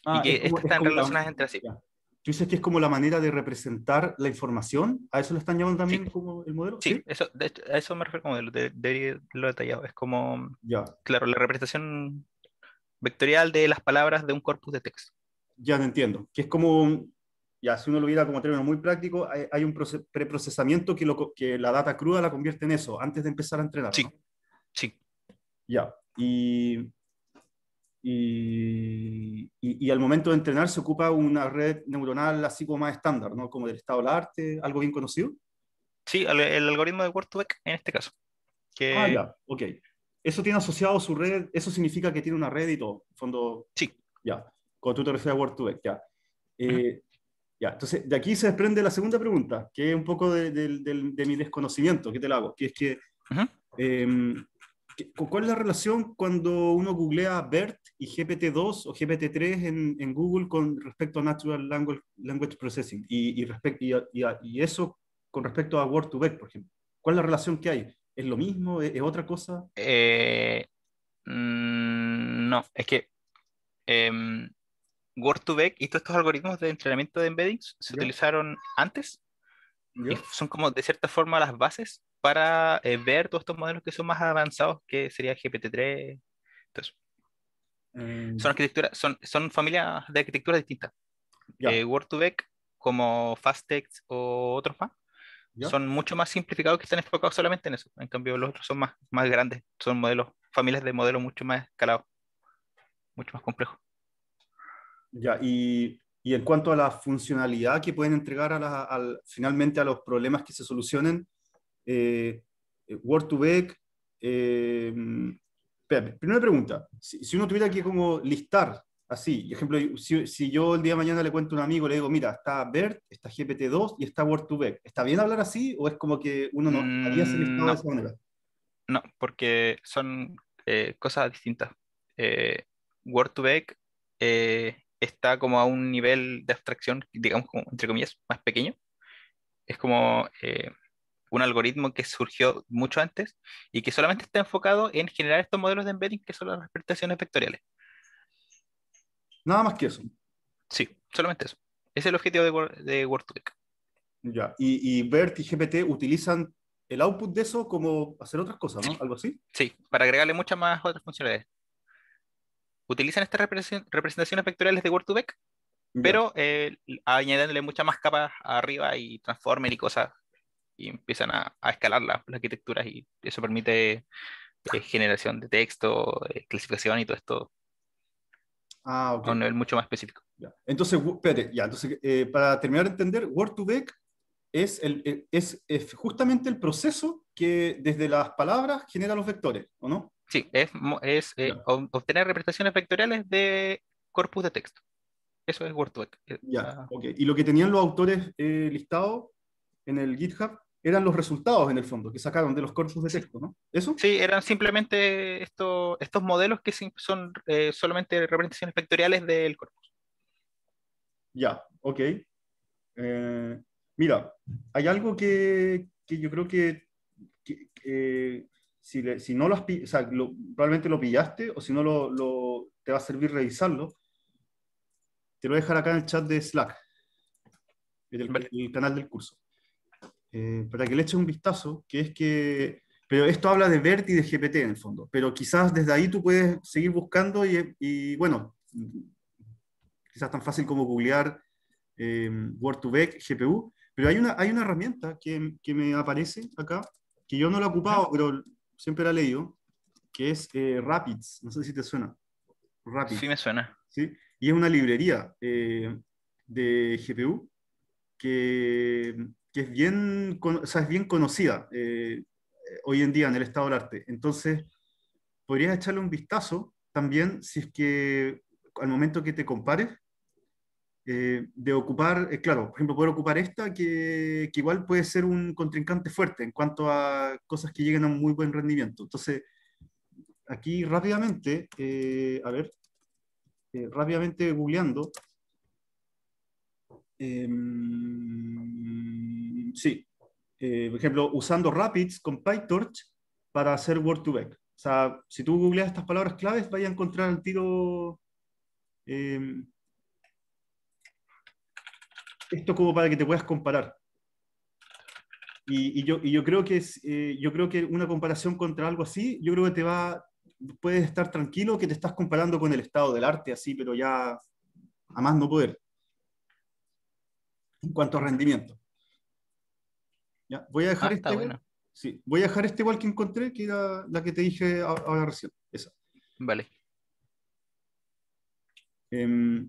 Ah, y es que como, estas es están como la, relacionadas entre sí. ya. Tú dices que es como la manera de representar la información. ¿A eso lo están llamando Sí, también como el modelo? sí, ¿Sí? eso, de hecho, a eso me refiero como de, de, de lo detallado. Es como, Ya, claro, la representación vectorial de las palabras de un corpus de texto. ya te entiendo. Que es como, un- ya, si uno lo viera como término muy práctico, hay, hay un proce- preprocesamiento que, lo, co- que la data cruda la convierte en eso, antes de empezar a entrenar, Sí, ¿no? sí. Ya. Y, y, y, y al momento de entrenar se ocupa una red neuronal así como más estándar, ¿no? Como del estado del arte, algo bien conocido. Sí, el, el algoritmo de Word-to-Vec en este caso. Ah, Que ya, ok. Eso tiene asociado su red, eso significa que tiene una red y todo. En fondo, sí. ya. Cuando tú te refieres a Word to Vec, ya. Ujú, Eh, ya, entonces de aquí se desprende la segunda pregunta, que es un poco de, de- de- de mi desconocimiento, que te la hago, que es que, ujú. eh, que- ¿cuál es la relación cuando uno googlea BERT y G P T dos o G P T tres en, en Google con respecto a Natural Language, Language Processing y, y, respect- y, a- y a- y eso con respecto a Word to Vec, por ejemplo? ¿Cuál es la relación que hay? ¿Es lo mismo? ¿Es, es otra cosa? Eh, mm, no, es que em, Word2Vec y todos estos algoritmos de entrenamiento de embeddings se ¿Ya? utilizaron antes y ¿Ya? son como de cierta forma las bases para eh, ver todos estos modelos que son más avanzados, que sería G P T tres. Entonces, Eh, son arquitecturas, son, son familias de arquitecturas distintas. ya, Eh, Word2Vec, como Fastex o otros más, ya. son mucho más simplificados, que están enfocados solamente en eso. En cambio, los otros son más, más grandes, son modelos, familias de modelos mucho más escalados, mucho más complejos. Ya, y, y en cuanto a la funcionalidad que pueden entregar a la- al- finalmente a los problemas que se solucionen, eh, eh, Word to Vec, eh, espera, primera pregunta, si, si uno tuviera que como listar así, por ejemplo, si, si yo el día de mañana le cuento a un amigo, le digo, mira, está BERT, está G P T dos y está Word to Vec, ¿está bien hablar así o es como que uno no haría ese Mm, listado de no, esa manera? no, porque son eh, cosas distintas. Eh, Word2Vec eh, está como a un nivel de abstracción, digamos, como, entre comillas, más pequeño. Es como eh, un algoritmo que surgió mucho antes y que solamente está enfocado en generar estos modelos de embedding que son las representaciones vectoriales. Nada más que eso. Sí, solamente eso. Ese es el objetivo de, Word- de Word2Vec. Ya, y, y BERT y G P T utilizan el output de eso como hacer otras cosas, ¿no? Sí, Algo así. sí, para agregarle muchas más otras funcionalidades. Utilizan estas represen- representaciones vectoriales de Word2Vec, Ya. pero eh, añadiéndole muchas más capas arriba y transformer y cosas, y empiezan a, a escalar las, las arquitecturas y eso permite eh, generación de texto, eh, clasificación y todo esto Ah, ok. a un nivel mucho más específico. Ya. Entonces, wu- espérate, ya, entonces, eh, para terminar de entender, Word to Vec es, el, el- es, es justamente el proceso que desde las palabras genera los vectores, ¿o no? Sí, es, mo- es eh, Ya, ob- obtener representaciones vectoriales de corpus de texto. Eso es Word2Vec. Eh, o ya, sea, ok. Y lo que tenían los autores eh, listados en el GitHub eran los resultados, en el fondo, que sacaron de los corpus de sí, texto, ¿no? ¿Eso? sí, eran simplemente esto- estos modelos que sim- son eh, solamente representaciones vectoriales del corpus. Ya, ok. Eh, mira, hay algo que, que yo creo que, que- que si, le- si no lo has pi- o sea, lo- probablemente lo pillaste o si no lo, lo- te va a servir revisarlo, te lo voy a dejar acá en el chat de Slack, el, ¿Vale? el canal del curso, eh, para que le eches un vistazo, que es que, pero esto habla de BERT y de G P T en el fondo, pero quizás desde ahí tú puedes seguir buscando y, y, bueno, quizás tan fácil como googlear eh, Word to Vec, G P U, pero hay una, hay una herramienta que, que me aparece acá, que yo no la he Ujú. ocupado, pero siempre la he leído, que es eh, Rapids, no sé si te suena, Sí Rapids, me suena. ¿sí? Y es una librería eh, de G P U que, que es, bien, con- o sea, es bien conocida eh, hoy en día en el estado del arte. Entonces, podrías echarle un vistazo también si es que al momento que te compares, eh, de ocupar, eh, claro, por ejemplo, poder ocupar esta que, que igual puede ser un contrincante fuerte en cuanto a cosas que lleguen a un muy buen rendimiento. Entonces, aquí rápidamente, eh, a ver, eh, rápidamente googleando, eh, sí, eh, por ejemplo, usando Rapids con PyTorch para hacer Word to Vec. O sea, si tú googleas estas palabras claves, vaya a encontrar al tiro eh, esto como para que te puedas comparar. Y, y, yo, y yo, creo que es, eh, yo creo que una comparación contra algo así, yo creo que te va, puedes estar tranquilo que te estás comparando con el estado del arte, así, pero ya a más no poder. En cuanto a rendimiento. ¿Ya? Voy a dejar Ah, este está igual. bueno. Sí, voy a dejar este igual que encontré, que era la que te dije ahora recién. Esa. Vale. Em,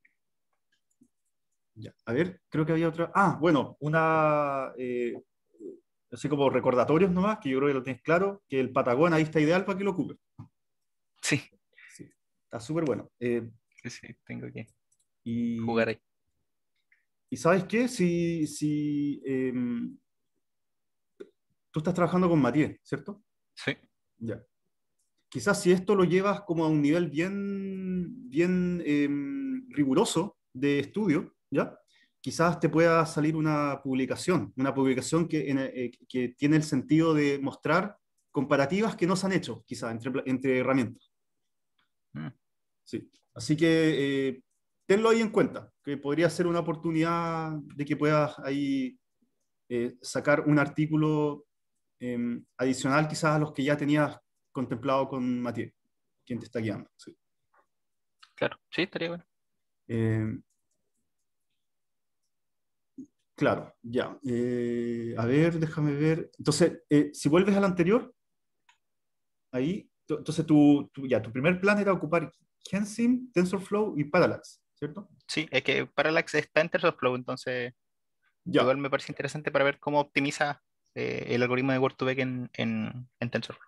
ya, a ver, creo que había otra. Ah, bueno, una. Eh, así como recordatorios nomás, que yo creo que lo tienes claro, que el Patagón ahí está ideal para que lo ocupes. Sí, Sí, está súper bueno. Eh, sí, sí, tengo que y, jugar ahí. y ¿sabes qué? Si, si em, tú estás trabajando con Matías, ¿cierto? Sí, Ya. Quizás si esto lo llevas como a un nivel bien, bien em, riguroso de estudio, ¿ya? Quizás te pueda salir una publicación, una publicación que, en, eh, que tiene el sentido de mostrar comparativas que no se han hecho, quizás, entre, entre herramientas. mm, Sí. Así que eh, tenlo ahí en cuenta, que podría ser una oportunidad de que puedas ahí eh, sacar un artículo eh, adicional quizás a los que ya tenías contemplado con Matías, quien te está guiando. Sí. claro, sí, estaría bueno. Eh, claro, ya. Eh, a ver, déjame ver. Entonces, eh, si vuelves al anterior, ahí, tu- entonces tu, tu- ya, tu primer plan era ocupar Gensim, TensorFlow y Parallax, ¿cierto? Sí, es que Parallax está en TensorFlow, entonces Ya, igual me parece interesante para ver cómo optimiza eh, el algoritmo de Word to Vec en, en, en TensorFlow.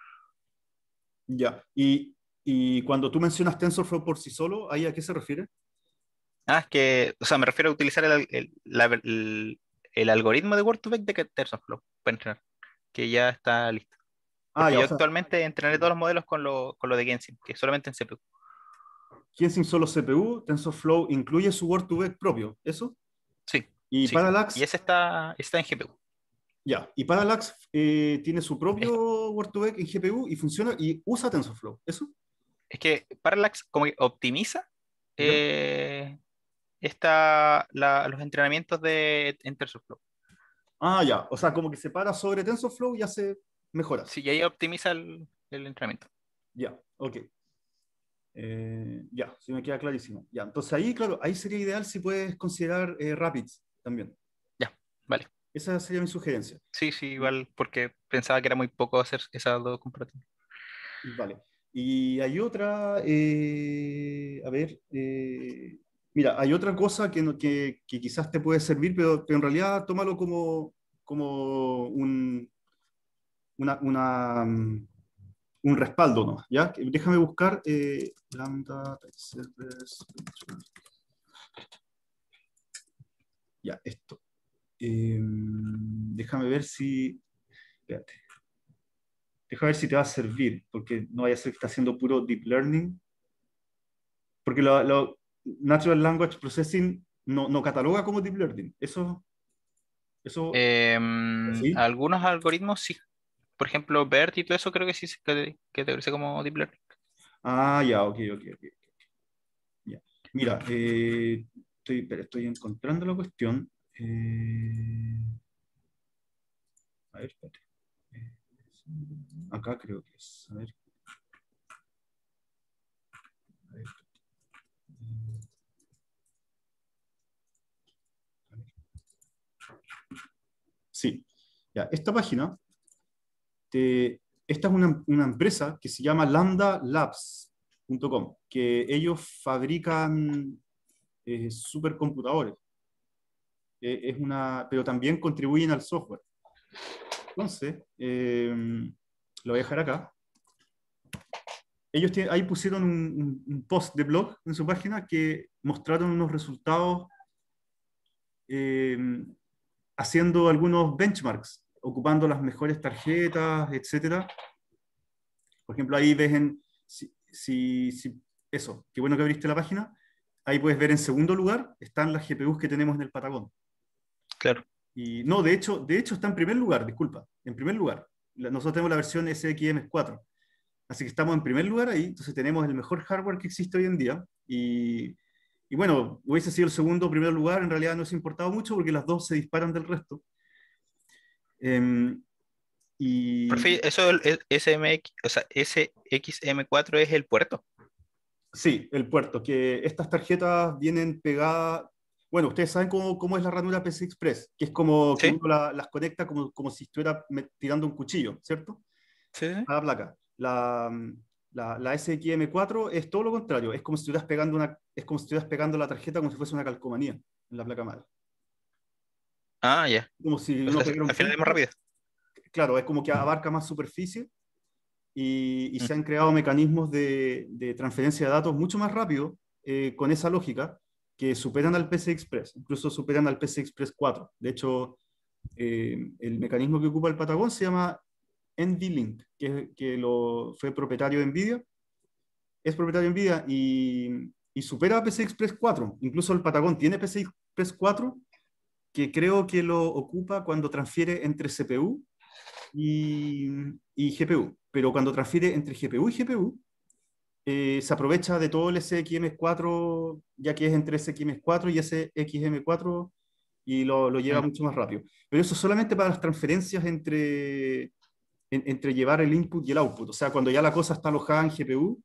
ya. Y, y cuando tú mencionas TensorFlow por sí solo, ¿ahí a qué se refiere? Ah, es que, o sea, me refiero a utilizar el, el, la- el- el algoritmo de Word to Vec de que- TensorFlow para entrenar, que ya está listo. Ah, Porque ya, yo o sea, actualmente entrenaré todos los modelos con lo, con lo de Gensim, que es solamente en C P U. Gensim solo C P U, TensorFlow incluye su Word to Vec propio, ¿eso? Sí, Y sí. Y Parallax, ese está, está en G P U. ya, y Parallax eh, tiene su Es, propio Word to Vec en G P U y funciona y usa TensorFlow, ¿eso? es que Parallax como que optimiza ¿Ya? eh, esta, la- los entrenamientos de, en TensorFlow. Ah, ya, o sea, como que se para sobre TensorFlow y hace mejoras. Sí, y ahí optimiza el, el entrenamiento. Ya, ok. Eh, ya, sí me queda clarísimo. Ya, entonces ahí, claro, ahí sería ideal si puedes considerar eh, Rapids también. Ya, vale. Esa sería mi sugerencia. Sí, sí, Y- igual, porque pensaba que era muy poco hacer esas dos comparativas. Vale. Y hay otra, eh, a ver, eh, mira, hay otra cosa que, no- que, que quizás te puede servir, pero, pero en realidad tómalo como, como un, una, una, mm, un respaldo, ¿no? ¿Ya? Que- Déjame buscar eh, lambda, type servers, ya, esto. Eh, déjame ver si, espérate, déjame ver si te va a servir, porque no vaya a ser que está haciendo puro deep learning, porque lo, lo- Natural Language Processing no, no cataloga como deep learning. Eso, eso, Em, sí. algunos algoritmos sí. Por ejemplo, BERT y todo eso creo que sí se cate- categoriza como Deep Learning. Ah, ya, ok, ok, ok. Ya. Mira, eh, estoy, espera, estoy encontrando la cuestión. Eh, a ver, espérate. Eh, acá creo que es. A ver. A ver, a ver. Sí. Ya, esta página, te- esta es una, una empresa que se llama lambda labs punto com, que ellos fabrican eh, supercomputadores. Eh, es una, pero también contribuyen al software. Entonces, eh, lo voy a dejar acá. Ellos tienen- ahí pusieron un, un- un post de blog en su página que mostraron unos resultados eh, haciendo algunos benchmarks, ocupando las mejores tarjetas, etcétera. Por ejemplo, ahí ves en, si, si- si- eso, qué bueno que abriste la página. Ahí puedes ver en segundo lugar, están las G P Us que tenemos en el Patagón. Claro. Y no, de hecho, de hecho está en primer lugar, disculpa, en primer lugar. La- Nosotros tenemos la versión S X M cuatro. Así que estamos en primer lugar ahí, entonces tenemos el mejor hardware que existe hoy en día. Y, y bueno, hubiese sido el segundo o primer lugar, en realidad no se importaba mucho porque las dos se disparan del resto. Eh, y Profe, eso el el S M X, o sea, S X M cuatro es el puerto. sí, el puerto, que estas tarjetas vienen pegadas. Bueno, ustedes saben cómo, cómo es la ranura P C I Express, que es como que Sí, uno la- las conecta como, como si estuviera me- tirando un cuchillo, ¿cierto? sí, sí. A la placa. La, la, la S X M cuatro es todo lo contrario, es como si estuvieras pegando, una, es como si estuvieras pegando la tarjeta como si fuese una calcomanía en la placa madre. Ah, ya. Como si O uno sea, pegara un al final es más punto. rápido. Claro, es como que abarca más superficie y, y Mm. se han creado mecanismos de, de transferencia de datos mucho más rápido eh, con esa lógica que superan al P C I Express, incluso superan al P C I Express cuatro. De hecho, eh, el mecanismo que ocupa el Patagón se llama NVLink, que, que lo, fue propietario de NVIDIA, es propietario de NVIDIA y, y supera a P C I Express cuatro. Incluso el Patagón tiene P C I Express cuatro, que creo que lo ocupa cuando transfiere entre C P U y, y G P U. Pero cuando transfiere entre G P U y G P U, eh, se aprovecha de todo el S X M cuatro, ya que es entre S X M cuatro y S X M cuatro, y lo, lo lleva Mm. mucho más rápido. Pero eso solamente para las transferencias entre, en, entre llevar el input y el output. O sea, cuando ya la cosa está alojada en G P U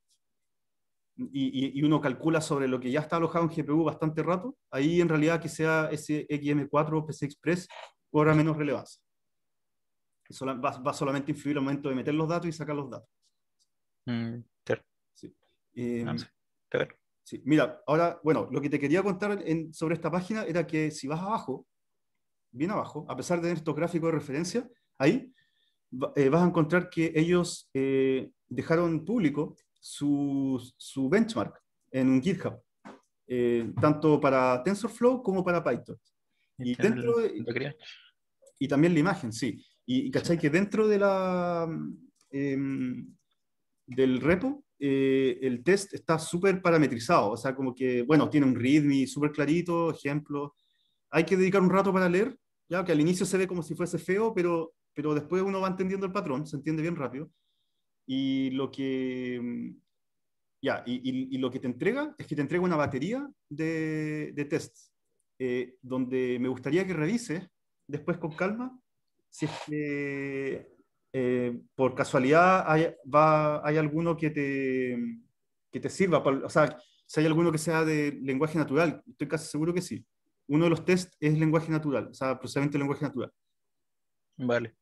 y, y, y uno calcula sobre lo que ya está alojado en G P U bastante rato, ahí en realidad que sea S X M cuatro o P C I Express cobra menos relevancia. Sola- va, va solamente a influir al momento de meter los datos y sacar los datos. Mm, claro. Sí. Eh, No sé. Está bien. sí. Mira, ahora, bueno, lo que te quería contar en- sobre esta página era que si vas abajo, bien abajo, a pesar de tener estos gráficos de referencia, ahí va- eh, vas a encontrar que ellos eh, dejaron público su, su benchmark en un GitHub, eh, tanto para TensorFlow como para Python. Y Y tiene dentro el- de, lo que quería. y también la imagen, sí. Y, y Sí. cachai que dentro de la, em, del repo, eh, el test está súper parametrizado. O sea, como que, bueno, tiene un README súper clarito, ejemplos. Hay que dedicar un rato para leer, ya que al inicio se ve como si fuese feo, pero, pero después uno va entendiendo el patrón, se entiende bien rápido. Y lo que, mm, ya, y, y- y lo que te entrega es que te entrega una batería de, de tests, eh, donde me gustaría que revises después con calma si es que eh, por casualidad hay, va, hay alguno que te, que te sirva, para- o sea, si hay alguno que sea de lenguaje natural, estoy casi seguro que sí. Uno de los tests es lenguaje natural, o sea, procesamiento de lenguaje natural, Vale.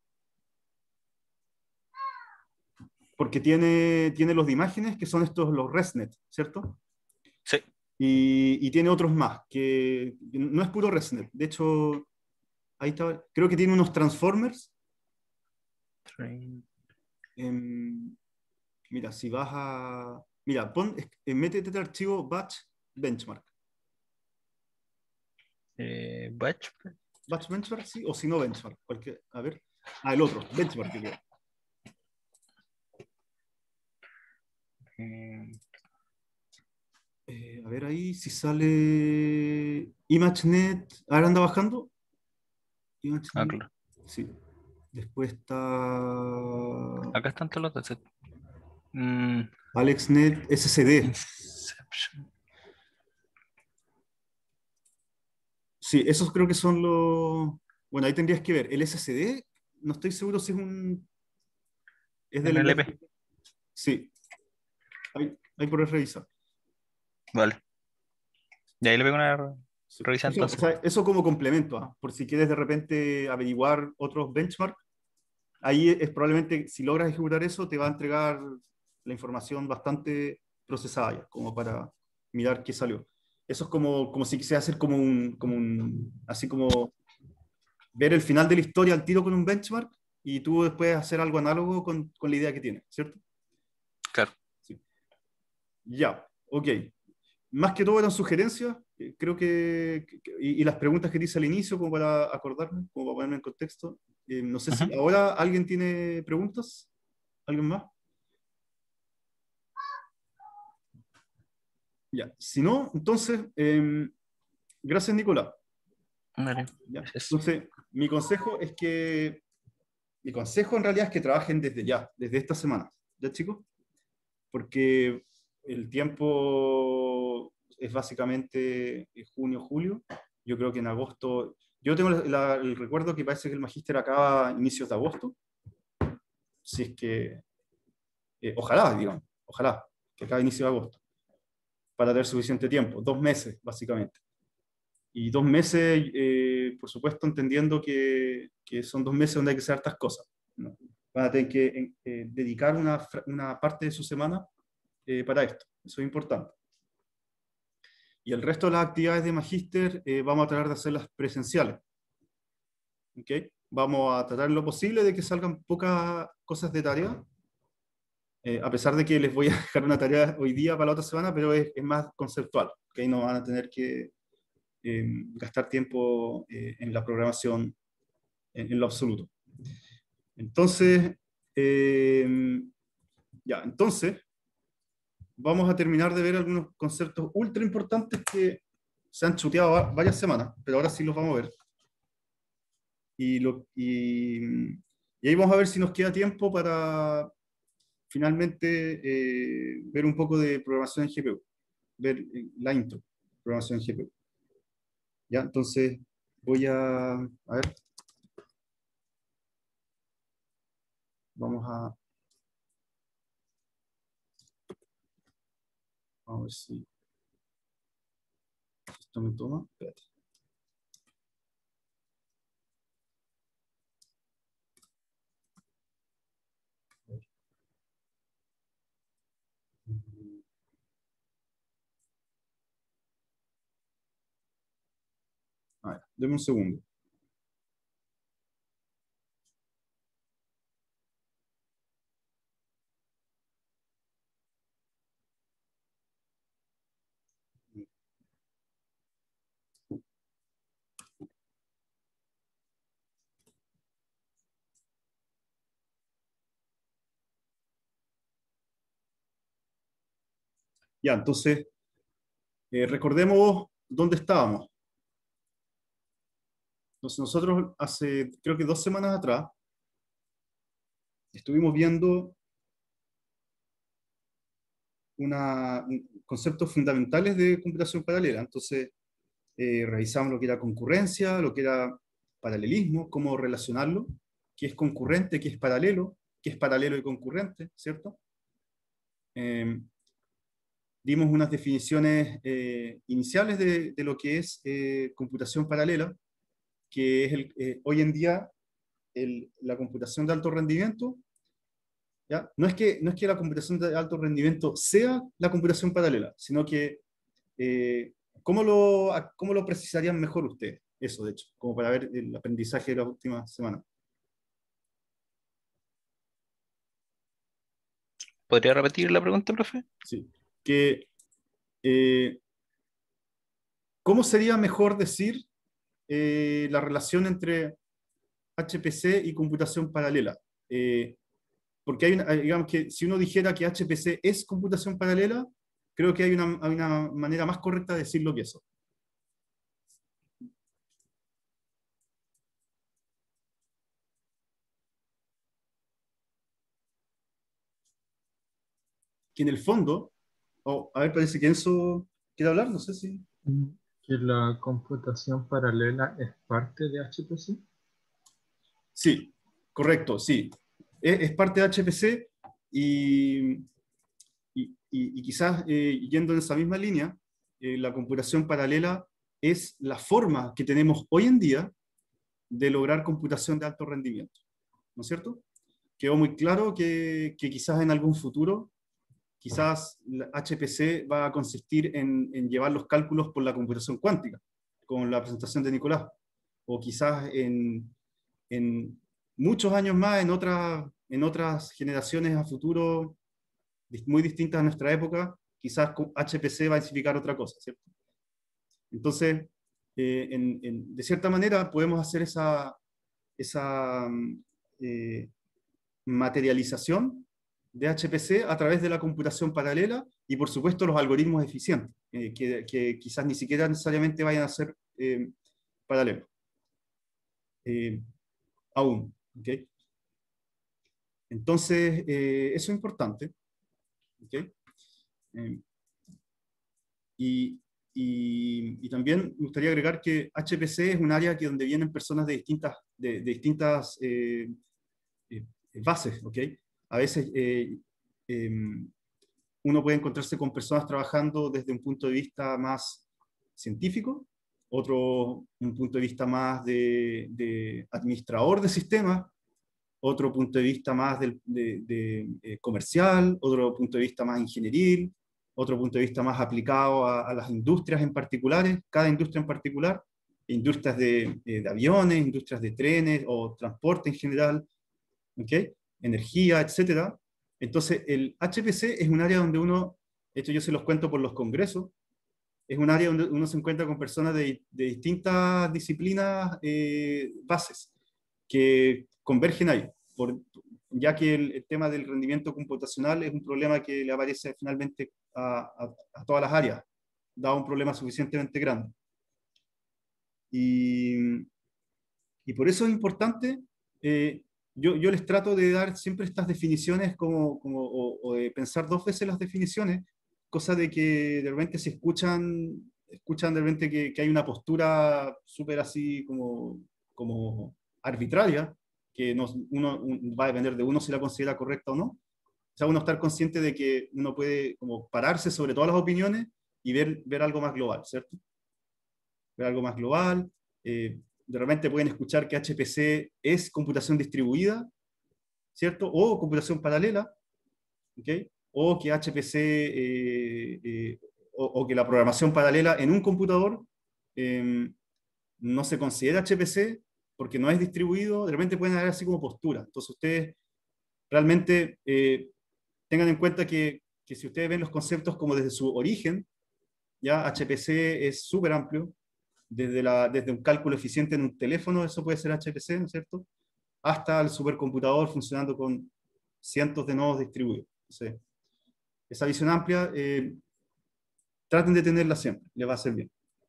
porque tiene, tiene los de imágenes, que son estos, los ResNet, ¿cierto? Sí. Y, y tiene otros más, que no es puro ResNet. De hecho, ahí está, creo que tiene unos transformers. em, mira, si vas a... Mira, pon, eh, métete el archivo batch benchmark. Eh, batch. Batch benchmark, sí, o si no benchmark. Cualquier, a ver. Ah, el otro, benchmark, yo creo. Eh, Eh, a ver ahí si sale ImageNet. Ahora anda bajando. ah, ImageNet, claro. sí. Después está Acá están todos los datos. Mm, AlexNet S S D. Inception. Sí, esos creo que son los... Bueno, ahí tendrías que ver. El S S D, no estoy seguro si es un... Es del N L lenguaje. P. Sí, ahí, ahí por revisar. Vale. Y ahí le pego una Sí. revisa Eso, o entonces. sea, eso como complemento, ¿ah? Por si quieres de repente averiguar otros benchmarks, ahí es probablemente, si logras ejecutar eso, te va a entregar la información bastante procesada ya, como para mirar qué salió. Eso es como, como si quisiera hacer como un, como un, así como ver el final de la historia al tiro con un benchmark y tú después hacer algo análogo con, con la idea que tienes, ¿cierto? Claro. Sí. Ya, ok. Más que todo eran sugerencias, eh, creo que, que- y, y las preguntas que te hice al inicio, como para acordarme, como para ponerme en contexto. Eh, no sé Ujú. si ahora alguien tiene preguntas, ¿alguien más? Ya, si no, entonces, eh, gracias Nicolás. Vale. ¿Ya? Gracias. Entonces, mi consejo es que, mi consejo en realidad es que trabajen desde ya, desde esta semana, ¿ya chicos? Porque el tiempo, es básicamente junio, julio. Yo creo que en agosto, yo tengo la, la, el recuerdo que parece que el magíster acaba a inicios de agosto. Si es que, eh, ojalá, digamos, ojalá, que acabe a inicios de agosto, para tener suficiente tiempo, dos meses, básicamente. Y dos meses, eh, por supuesto, entendiendo que, que son dos meses donde hay que hacer hartas cosas, ¿no? Van a tener que eh, dedicar una, una parte de su semana eh, para esto. Eso es importante. Y el resto de las actividades de magíster eh, vamos a tratar de hacerlas presenciales. ¿Okay? Vamos a tratar lo posible de que salgan pocas cosas de tarea, eh, a pesar de que les voy a dejar una tarea hoy día para la otra semana, pero es, es más conceptual. ¿Okay? No van a tener que eh, gastar tiempo eh, en la programación en, en lo absoluto. Entonces, eh, ya, entonces, vamos a terminar de ver algunos conceptos ultra importantes que se han chuteado varias semanas, pero ahora sí los vamos a ver. Y, lo, y, y ahí vamos a ver si nos queda tiempo para finalmente eh, ver un poco de programación en G P U, ver la intro, programación en G P U. Ya, entonces voy a, a ver. Vamos a... Vamos a ver si esto me toma. Espérate. A ver, deme un segundo. Ya, entonces, eh, recordemos dónde estábamos. Entonces, nosotros hace, creo que dos semanas atrás, estuvimos viendo una, conceptos fundamentales de computación paralela. Entonces, eh, revisamos lo que era concurrencia, lo que era paralelismo, cómo relacionarlo, qué es concurrente, qué es paralelo, qué es paralelo y concurrente, ¿cierto? Eh, dimos unas definiciones eh, iniciales de, de lo que es eh, computación paralela, que es el, eh, hoy en día el, la computación de alto rendimiento. ¿Ya? No es que, no es que la computación de alto rendimiento sea la computación paralela, sino que eh, ¿cómo, lo, ¿cómo lo precisarían mejor ustedes? Eso, de hecho, como para ver el aprendizaje de las últimas semanas. ¿Podría repetir la pregunta, profe? Sí. Que, eh, ¿cómo sería mejor decir eh, la relación entre H P C y computación paralela? Eh, porque hay una, digamos que si uno dijera que H P C es computación paralela, creo que hay una, hay una manera más correcta de decirlo que eso. Que en el fondo, oh, a ver, parece que Enzo quiere hablar, no sé si... ¿Que la computación paralela es parte de H P C? Sí, correcto, sí. Es, es parte de H P C y, y, y, y quizás eh, yendo en esa misma línea, eh, la computación paralela es la forma que tenemos hoy en día de lograr computación de alto rendimiento, ¿no es cierto? Quedó muy claro que, que quizás en algún futuro, quizás la H P C va a consistir en, en llevar los cálculos por la computación cuántica, con la presentación de Nicolás, o quizás en, en muchos años más, en, otra, en otras generaciones a futuro, muy distintas a nuestra época, quizás H P C va a significar otra cosa, ¿cierto? Entonces, eh, en, en, de cierta manera, podemos hacer esa, esa eh, materialización de H P C a través de la computación paralela y, por supuesto, los algoritmos eficientes, eh, que, que quizás ni siquiera necesariamente vayan a ser eh, paralelos. Eh, aún. ¿Okay? Entonces, eh, eso es importante. ¿Okay? Eh, y y, y también me gustaría agregar que H P C es un área que donde vienen personas de distintas, de, de distintas eh, eh, bases, ¿ok? A veces eh, eh, uno puede encontrarse con personas trabajando desde un punto de vista más científico, otro un punto de vista más de, de administrador de sistemas, otro punto de vista más del, de, de, de comercial, otro punto de vista más ingenieril, otro punto de vista más aplicado a, a las industrias en particulares, cada industria en particular, industrias de, de aviones, industrias de trenes o transporte en general, ¿okay? Energía, etcétera. Entonces, el H P C es un área donde uno, de hecho yo se los cuento por los congresos, es un área donde uno se encuentra con personas de, de distintas disciplinas eh, bases que convergen ahí, por, ya que el, el tema del rendimiento computacional es un problema que le aparece finalmente a, a, a todas las áreas, dado un problema suficientemente grande. Y, y por eso es importante, eh, yo, yo les trato de dar siempre estas definiciones como, como, o, o de pensar dos veces las definiciones, cosa de que de repente se escuchan, escuchan de repente que, que hay una postura súper así como, como arbitraria, que no, uno, un, va a depender de uno si la considera correcta o no. O sea, uno estar consciente de que uno puede como pararse sobre todas las opiniones y ver, ver algo más global, ¿cierto? Ver algo más global. Eh, de repente pueden escuchar que H P C es computación distribuida, ¿cierto? O computación paralela, ¿ok? O que H P C, eh, eh, o, o que la programación paralela en un computador eh, no se considera H P C porque no es distribuido, de repente pueden haber así como postura. Entonces ustedes realmente eh, tengan en cuenta que, que si ustedes ven los conceptos como desde su origen, ya H P C es súper amplio, desde, la, desde un cálculo eficiente en un teléfono, eso puede ser H P C, ¿no es cierto?, hasta el supercomputador funcionando con cientos de nodos distribuidos. Entonces, esa visión amplia, eh, traten de tenerla siempre, les va a hacer bien.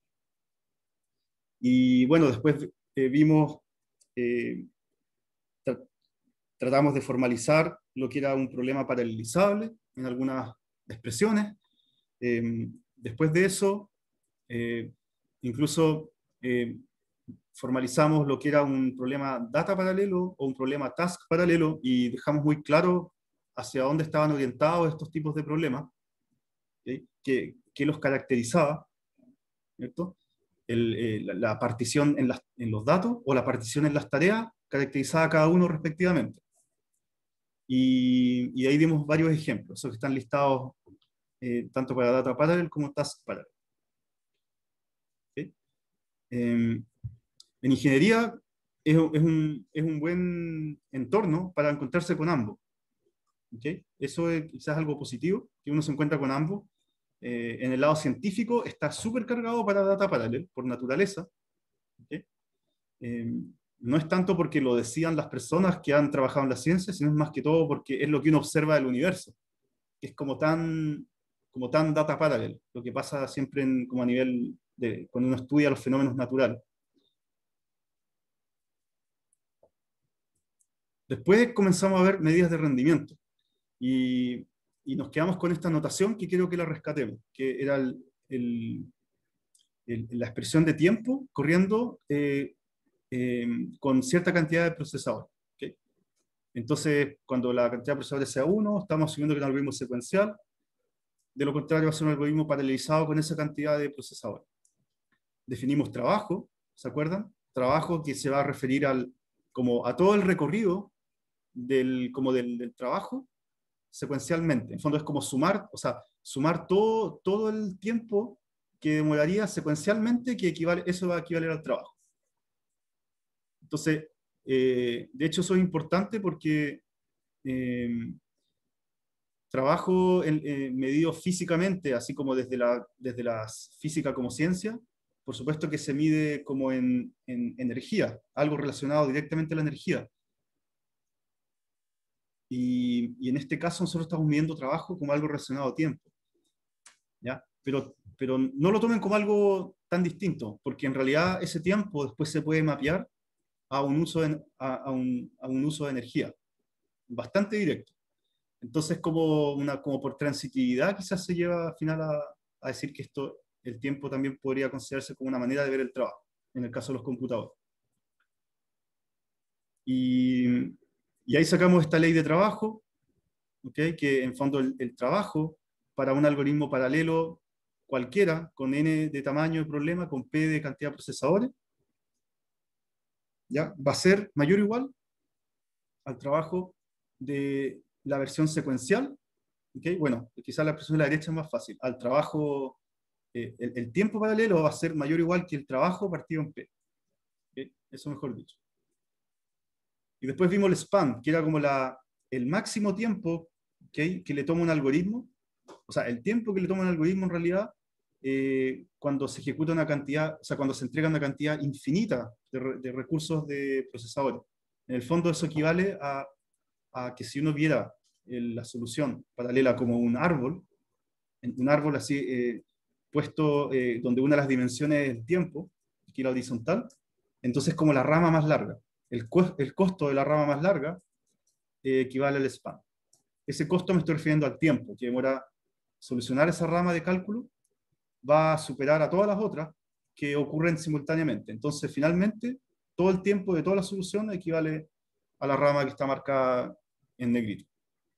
Y bueno, después eh, vimos, eh, tra tratamos de formalizar lo que era un problema paralelizable en algunas expresiones. Eh, después de eso, eh, incluso eh, formalizamos lo que era un problema data paralelo o un problema task paralelo y dejamos muy claro hacia dónde estaban orientados estos tipos de problemas, ¿sí? que, que los caracterizaba, ¿cierto? El, eh, la, la partición en, las, en los datos o la partición en las tareas caracterizaba a cada uno respectivamente. Y, y ahí dimos varios ejemplos, esos que están listados eh, tanto para data parallel como task parallel. ¿Sí? Eh, en ingeniería es, es, un, es un buen entorno para encontrarse con ambos. ¿Okay? Eso es quizás algo positivo, que uno se encuentra con ambos. Eh, en el lado científico está súper cargado para data parallel, por naturaleza. ¿Okay? Eh, no es tanto porque lo decían las personas que han trabajado en la ciencia, sino es más que todo porque es lo que uno observa del universo, que es como tan, como tan data parallel, lo que pasa siempre en, como a nivel de cuando uno estudia los fenómenos naturales. Después comenzamos a ver medidas de rendimiento, y, y nos quedamos con esta notación que quiero que la rescatemos, que era el, el, el, la expresión de tiempo corriendo eh, eh, con cierta cantidad de procesadores. ¿Okay? Entonces, cuando la cantidad de procesadores sea uno, estamos asumiendo que es un algoritmo secuencial, de lo contrario va a ser un algoritmo paralelizado con esa cantidad de procesadores. Definimos trabajo, ¿se acuerdan? Trabajo que se va a referir al, como a todo el recorrido del, como del, del trabajo secuencialmente. En el fondo es como sumar, o sea, sumar todo, todo el tiempo que demoraría secuencialmente, que equivale, eso va a equivaler al trabajo. Entonces, eh, de hecho eso es importante porque eh, trabajo en, eh, medido físicamente, así como desde la, desde la física como ciencia, por supuesto que se mide como en, en energía, algo relacionado directamente a la energía. Y, y en este caso nosotros estamos midiendo trabajo como algo relacionado a tiempo. ¿Ya? Pero, pero no lo tomen como algo tan distinto, porque en realidad ese tiempo después se puede mapear a un uso de, a, a un, a un uso de energía, bastante directo. Entonces, como, una, como por transitividad, quizás se lleva al final a, a decir que esto el tiempo también podría considerarse como una manera de ver el trabajo, en el caso de los computadores. Y, y ahí sacamos esta ley de trabajo, ¿okay? Que en fondo el, el trabajo para un algoritmo paralelo cualquiera, con n de tamaño de problema, con p de cantidad de procesadores, ¿ya? Va a ser mayor o igual al trabajo de la versión secuencial. ¿Okay? Bueno, quizás la expresión de la derecha es más fácil. Al trabajo, eh, el, el tiempo paralelo va a ser mayor o igual que el trabajo partido en P. ¿Okay? Eso mejor dicho. Y después vimos el span, que era como la, el máximo tiempo, ¿okay? Que le toma un algoritmo. O sea, el tiempo que le toma un algoritmo en realidad, eh, cuando se ejecuta una cantidad, o sea, cuando se entrega una cantidad infinita de, re, de recursos de procesadores. En el fondo eso equivale a, a que si uno viera la solución paralela como un árbol, un árbol así eh, puesto eh, donde una de las dimensiones es el tiempo, aquí la horizontal, entonces como la rama más larga. El, el costo de la rama más larga eh, equivale al span. Ese costo me estoy refiriendo al tiempo que demora solucionar esa rama de cálculo, va a superar a todas las otras que ocurren simultáneamente. Entonces finalmente todo el tiempo de toda la solución equivale a la rama que está marcada en negrito.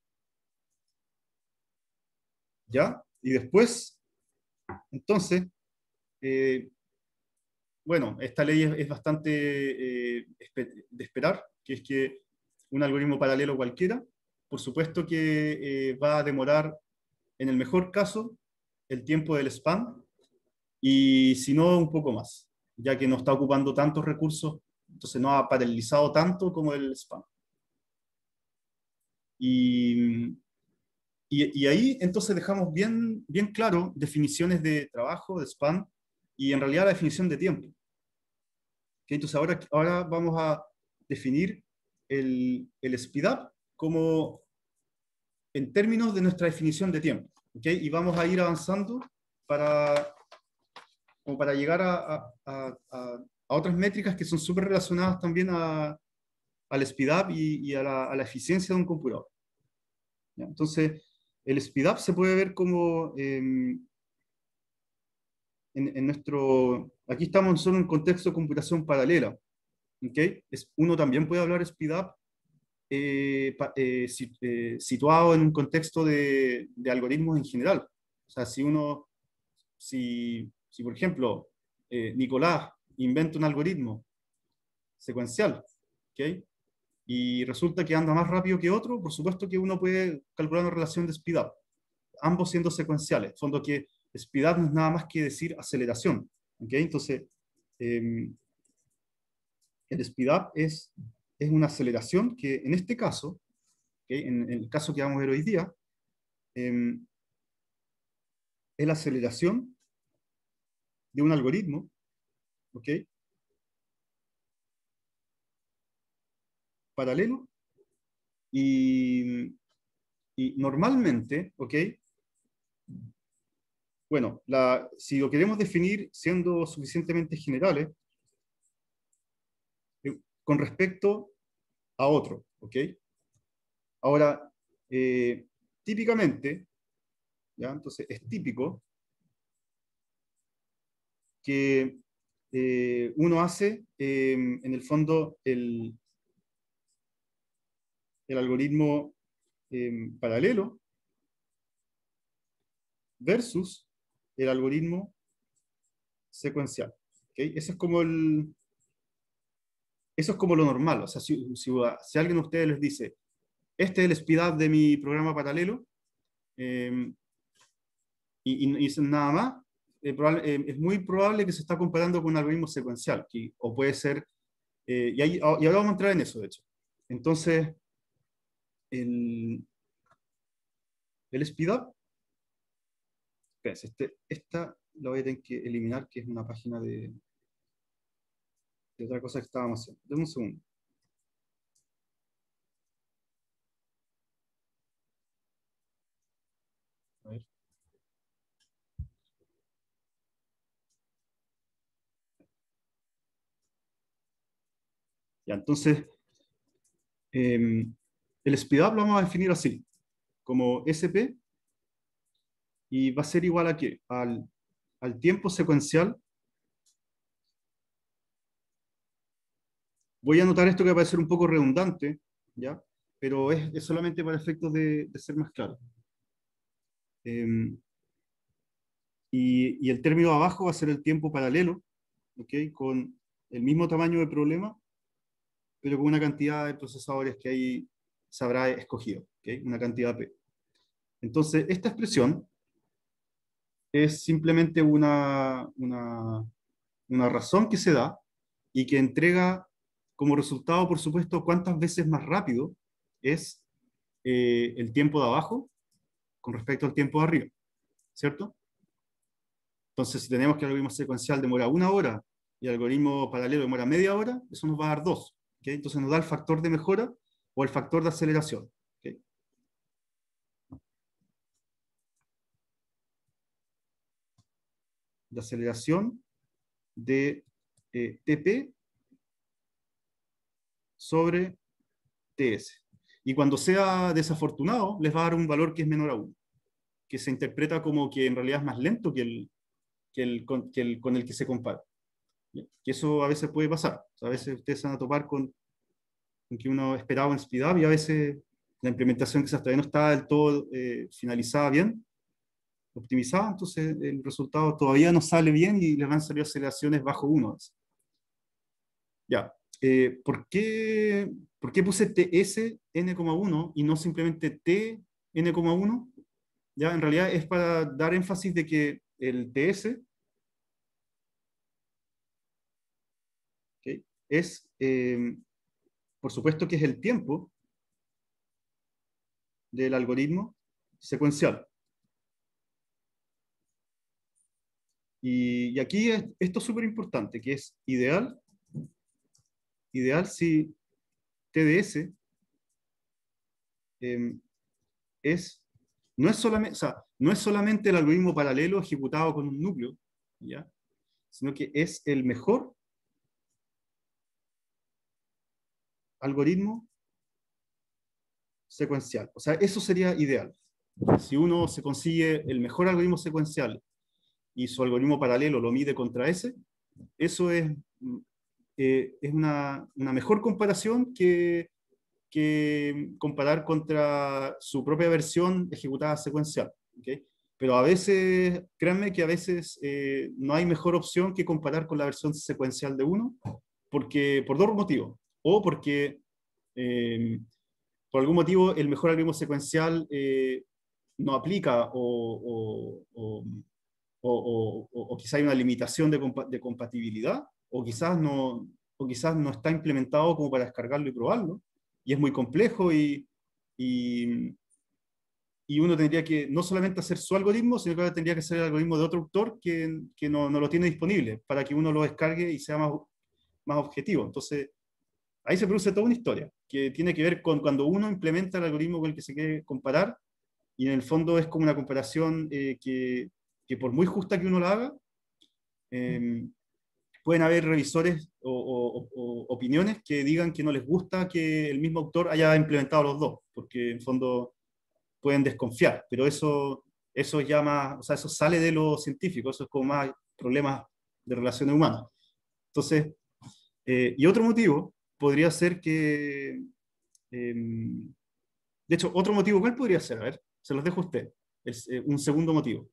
¿Ya? Y después, entonces, eh, bueno, esta ley es, es bastante eh, de esperar, que es que un algoritmo paralelo cualquiera, por supuesto que eh, va a demorar, en el mejor caso, el tiempo del span, y si no, un poco más, ya que no está ocupando tantos recursos, entonces no ha paralelizado tanto como el span. Y... Y, y ahí entonces dejamos bien, bien claro definiciones de trabajo, de span, y en realidad la definición de tiempo. ¿Okay? Entonces ahora, ahora vamos a definir el, el speedup como en términos de nuestra definición de tiempo. ¿Okay? Y vamos a ir avanzando para, como para llegar a, a, a, a otras métricas que son súper relacionadas también a, al speedup y, y a, la, a la eficiencia de un computador. ¿Ya? Entonces, el speedup se puede ver como eh, en, en nuestro... Aquí estamos solo en un contexto de computación paralela. ¿Okay? Es, uno también puede hablar speedup eh, eh, eh, situado en un contexto de, de algoritmos en general. O sea, si uno, si, si por ejemplo, eh, Nicolás inventa un algoritmo secuencial, ¿okay? Y resulta que anda más rápido que otro, por supuesto que uno puede calcular una relación de speedup, ambos siendo secuenciales. En fondo que speedup no es nada más que decir aceleración. ¿Okay? Entonces, eh, el speedup es, es una aceleración que en este caso, ¿okay? en, en el caso que vamos a ver hoy día, eh, es la aceleración de un algoritmo, ¿okay? Paralelo, y, y normalmente, ¿ok? Bueno, la, si lo queremos definir siendo suficientemente generales, eh, con respecto a otro, ¿ok? Ahora, eh, típicamente, ¿ya? Entonces es típico que eh, uno hace, eh, en el fondo, el, el algoritmo eh, paralelo versus el algoritmo secuencial. ¿Okay? Ese es como el, eso es como lo normal. O sea, si, si, si alguien de ustedes les dice, este es el speedup de mi programa paralelo, eh, y, y, y nada más, eh, probable, eh, es muy probable que se está comparando con un algoritmo secuencial, que, o puede ser, eh, y, ahí, y ahora vamos a entrar en eso, de hecho. Entonces, el, el speedup, este, esta la voy a tener que eliminar, que es una página de, de otra cosa que estábamos haciendo. Denme un segundo. A ver. Ya, entonces, eh, el speedup lo vamos a definir así, como S P, y va a ser igual a qué? Al al tiempo secuencial. Voy a anotar esto que va a parecer un poco redundante, ¿ya? Pero es, es solamente para efectos de, de ser más claro. Eh, y, y el término abajo va a ser el tiempo paralelo, ¿ok? Con el mismo tamaño de problema, pero con una cantidad de procesadores que ahí se habrá escogido, ¿ok? Una cantidad P. Entonces, esta expresión es simplemente una, una, una razón que se da y que entrega como resultado, por supuesto, cuántas veces más rápido es eh, el tiempo de abajo con respecto al tiempo de arriba, ¿cierto? Entonces, si tenemos que el algoritmo secuencial demora una hora y el algoritmo paralelo demora media hora, eso nos va a dar dos. ¿Okay? Entonces nos da el factor de mejora o el factor de aceleración. ¿Okay? De aceleración de eh, T P sobre T S. Y cuando sea desafortunado, les va a dar un valor que es menor a uno, que se interpreta como que en realidad es más lento que el, que el, con, que el, con el que se compara. ¿Sí? Que eso a veces puede pasar. O sea, a veces ustedes se van a topar con, con que uno esperaba en SpeedUp y a veces la implementación quizás todavía no está del todo eh, finalizada bien, optimizada, entonces el resultado todavía no sale bien y les van a salir aceleraciones bajo uno. Ya. Eh, ¿por qué, ¿Por qué puse T S n uno y no simplemente T n uno? Ya, en realidad es para dar énfasis de que el T S, ¿okay?, es, eh, por supuesto que es el tiempo del algoritmo secuencial. Y, y aquí es, esto es súper importante, que es ideal, ideal si T D S eh, es, no es, solamente, o sea, no es solamente el algoritmo paralelo ejecutado con un núcleo, ¿ya?, sino que es el mejor algoritmo secuencial. O sea, eso sería ideal. Si uno se consigue el mejor algoritmo secuencial y su algoritmo paralelo lo mide contra ese, eso es, eh, es una, una mejor comparación que, que comparar contra su propia versión ejecutada secuencial. ¿Okay? Pero a veces, créanme que a veces eh, no hay mejor opción que comparar con la versión secuencial de uno, porque, por dos motivos. O porque eh, por algún motivo el mejor algoritmo secuencial eh, no aplica o, o, o, o, o, o quizá hay una limitación de, compa de compatibilidad, o quizás, no, o quizás no está implementado como para descargarlo y probarlo, y es muy complejo y, y, y uno tendría que no solamente hacer su algoritmo, sino que ahora tendría que hacer el algoritmo de otro autor que, que no, no lo tiene disponible para que uno lo descargue y sea más, más objetivo. Entonces, ahí se produce toda una historia que tiene que ver con cuando uno implementa el algoritmo con el que se quiere comparar, y en el fondo es como una comparación eh, que, que por muy justa que uno la haga, eh, pueden haber revisores o, o, o opiniones que digan que no les gusta que el mismo autor haya implementado los dos, porque en el fondo pueden desconfiar, pero eso, eso ya más, o sea, eso sale de lo científico, eso es como más problemas de relaciones humanas. Entonces, eh, y otro motivo podría ser que, eh, de hecho, otro motivo, ¿cuál podría ser? A ver, se los dejo a usted, es eh, un segundo motivo.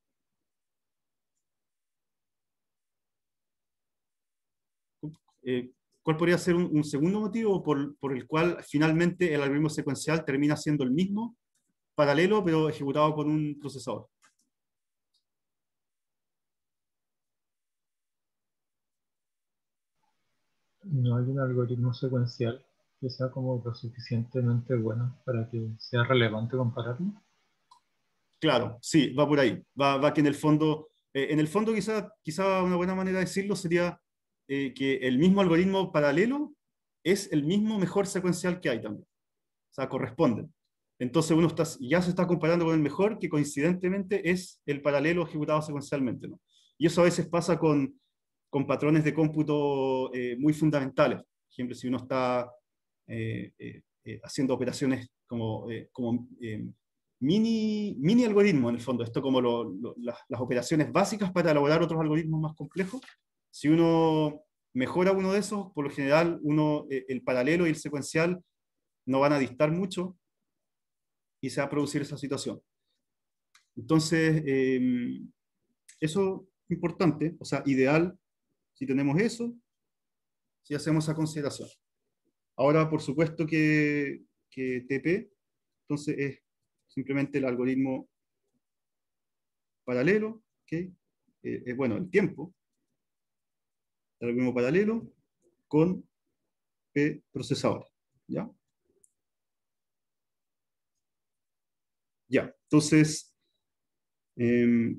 Eh, ¿Cuál podría ser un, un segundo motivo por, por el cual finalmente el algoritmo secuencial termina siendo el mismo, paralelo, pero ejecutado con un procesador? No hay un algoritmo secuencial que sea como lo suficientemente bueno para que sea relevante compararlo. Claro, sí, va por ahí. Va, va que en el fondo, eh, en el fondo quizá, quizá una buena manera de decirlo sería eh, que el mismo algoritmo paralelo es el mismo mejor secuencial que hay también. O sea, corresponden. Entonces uno está, ya se está comparando con el mejor, que coincidentemente es el paralelo ejecutado secuencialmente, ¿no? Y eso a veces pasa con, con patrones de cómputo eh, muy fundamentales. Por ejemplo, si uno está eh, eh, eh, haciendo operaciones como, eh, como eh, mini, mini algoritmos en el fondo, esto como lo, lo, las, las operaciones básicas para elaborar otros algoritmos más complejos. Si uno mejora uno de esos, por lo general uno, eh, el paralelo y el secuencial no van a distar mucho y se va a producir esa situación. Entonces, eh, eso es importante, o sea, ideal si tenemos eso, si hacemos esa consideración. Ahora, por supuesto que, que T P, entonces es simplemente el algoritmo paralelo, ¿okay? eh, es bueno, el tiempo, el algoritmo paralelo con P procesadores, ¿ya? Ya, entonces, eh,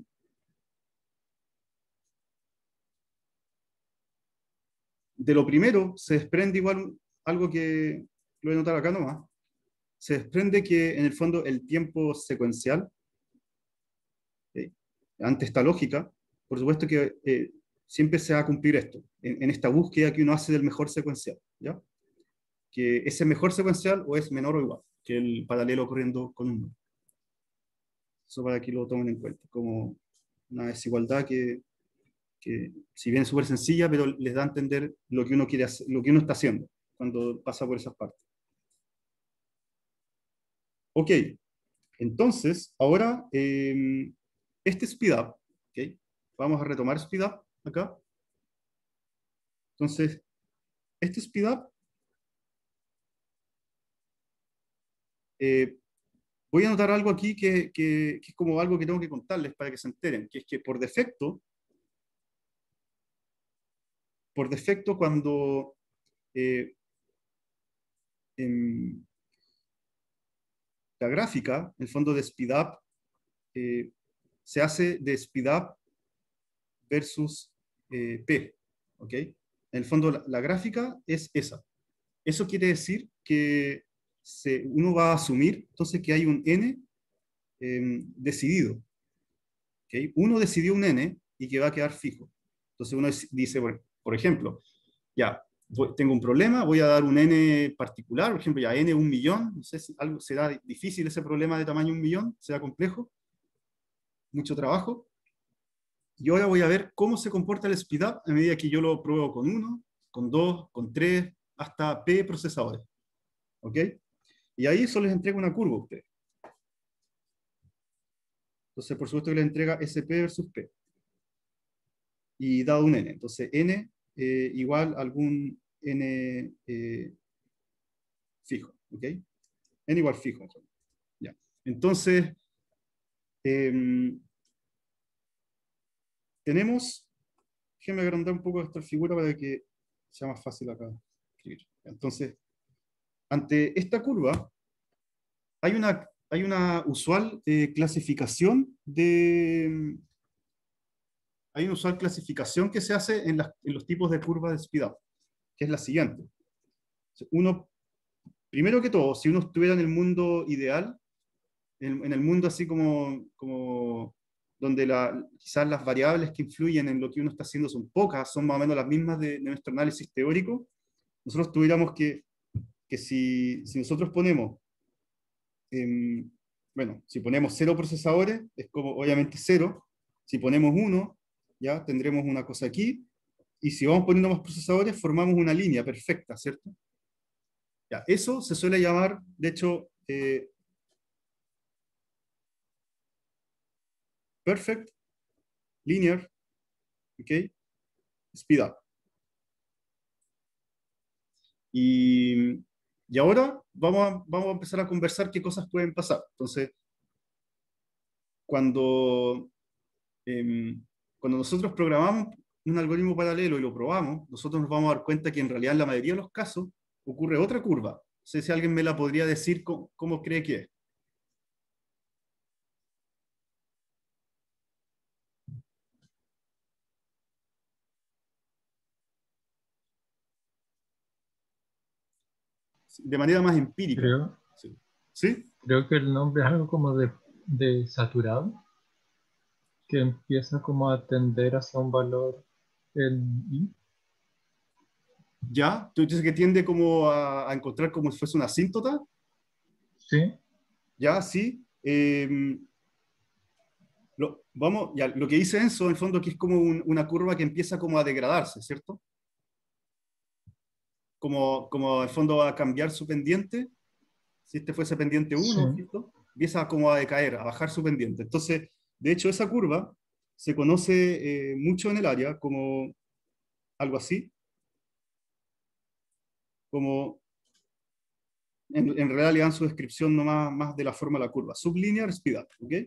de lo primero se desprende igual algo que lo voy a notar acá nomás. Se desprende que en el fondo el tiempo secuencial, eh, ante esta lógica, por supuesto que eh, siempre se va a cumplir esto, en, en esta búsqueda que uno hace del mejor secuencial, ¿ya? Que ese mejor secuencial o es menor o igual que el paralelo corriendo con un número. Eso para que lo tomen en cuenta, como una desigualdad que, que si bien es súper sencilla, pero les da a entender lo que uno quiere hacer, lo que uno está haciendo cuando pasa por esas partes. Ok, entonces, ahora, eh, este speedup, ¿okay? Vamos a retomar speedup acá. Entonces, este speedup, eh, voy a anotar algo aquí que, que, que es como algo que tengo que contarles para que se enteren, que es que por defecto, por defecto cuando eh, en la gráfica, el fondo de speedup, eh, se hace de speedup versus eh, P, ¿ok? En el fondo la, la gráfica es esa. Eso quiere decir que se, uno va a asumir entonces que hay un n eh, decidido. ¿Okay? Uno decidió un n y que va a quedar fijo. Entonces uno dice, bueno, por ejemplo, ya, voy, tengo un problema, voy a dar un n particular, por ejemplo, ya n un millón, no sé si algo será difícil ese problema de tamaño un millón, será complejo, mucho trabajo. Y ahora voy a ver cómo se comporta el speedup a medida que yo lo pruebo con uno, con dos, con tres, hasta P procesadores. ¿Ok? Y ahí eso les entrega una curva a ustedes. Entonces, por supuesto que les entrega S P versus P. Y dado un n. Entonces, n eh, igual a algún n eh, fijo. ¿Ok? N igual fijo. Ya. Entonces, eh, tenemos, déjenme agrandar un poco esta figura para que sea más fácil acá escribir. Entonces, ante esta curva, hay una, hay una usual eh, clasificación de... Hay una usual clasificación que se hace en, las, en los tipos de curvas de speedup, que es la siguiente. Uno, primero que todo, si uno estuviera en el mundo ideal, en, en el mundo así como, como donde la, quizás las variables que influyen en lo que uno está haciendo son pocas, son más o menos las mismas de, de nuestro análisis teórico, nosotros tuviéramos que, que si, si nosotros ponemos, eh, bueno, si ponemos cero procesadores, es como obviamente cero, si ponemos uno, ya tendremos una cosa aquí, y si vamos poniendo más procesadores, formamos una línea perfecta, ¿cierto? Ya, eso se suele llamar, de hecho, eh, perfect linear, ¿ok? Speedup. Y, y ahora vamos a, vamos a empezar a conversar qué cosas pueden pasar. Entonces, cuando, eh, cuando nosotros programamos un algoritmo paralelo y lo probamos, nosotros nos vamos a dar cuenta que en realidad en la mayoría de los casos ocurre otra curva. No sé si alguien me la podría decir cómo, cómo cree que es. De manera más empírica. Creo, ¿Sí? ¿Sí? creo que el nombre es algo como de, de saturado, que empieza como a tender hacia un valor en I. ¿Ya? ¿Tú dices que tiende como a, a encontrar como si fuese una asíntota? Sí, ¿Ya? ¿Sí? eh, lo, vamos, ya, lo que dice Enzo, en el fondo, que es como un, una curva que empieza como a degradarse, ¿cierto? Como, como en el fondo va a cambiar su pendiente. Si este fuese pendiente uno, Sí. ¿cierto? Empieza como a decaer, a bajar su pendiente. Entonces, de hecho, esa curva se conoce eh, mucho en el área como algo así, como en, en realidad le dan su descripción nomás más de la forma de la curva, sublinear speed up, ¿ok?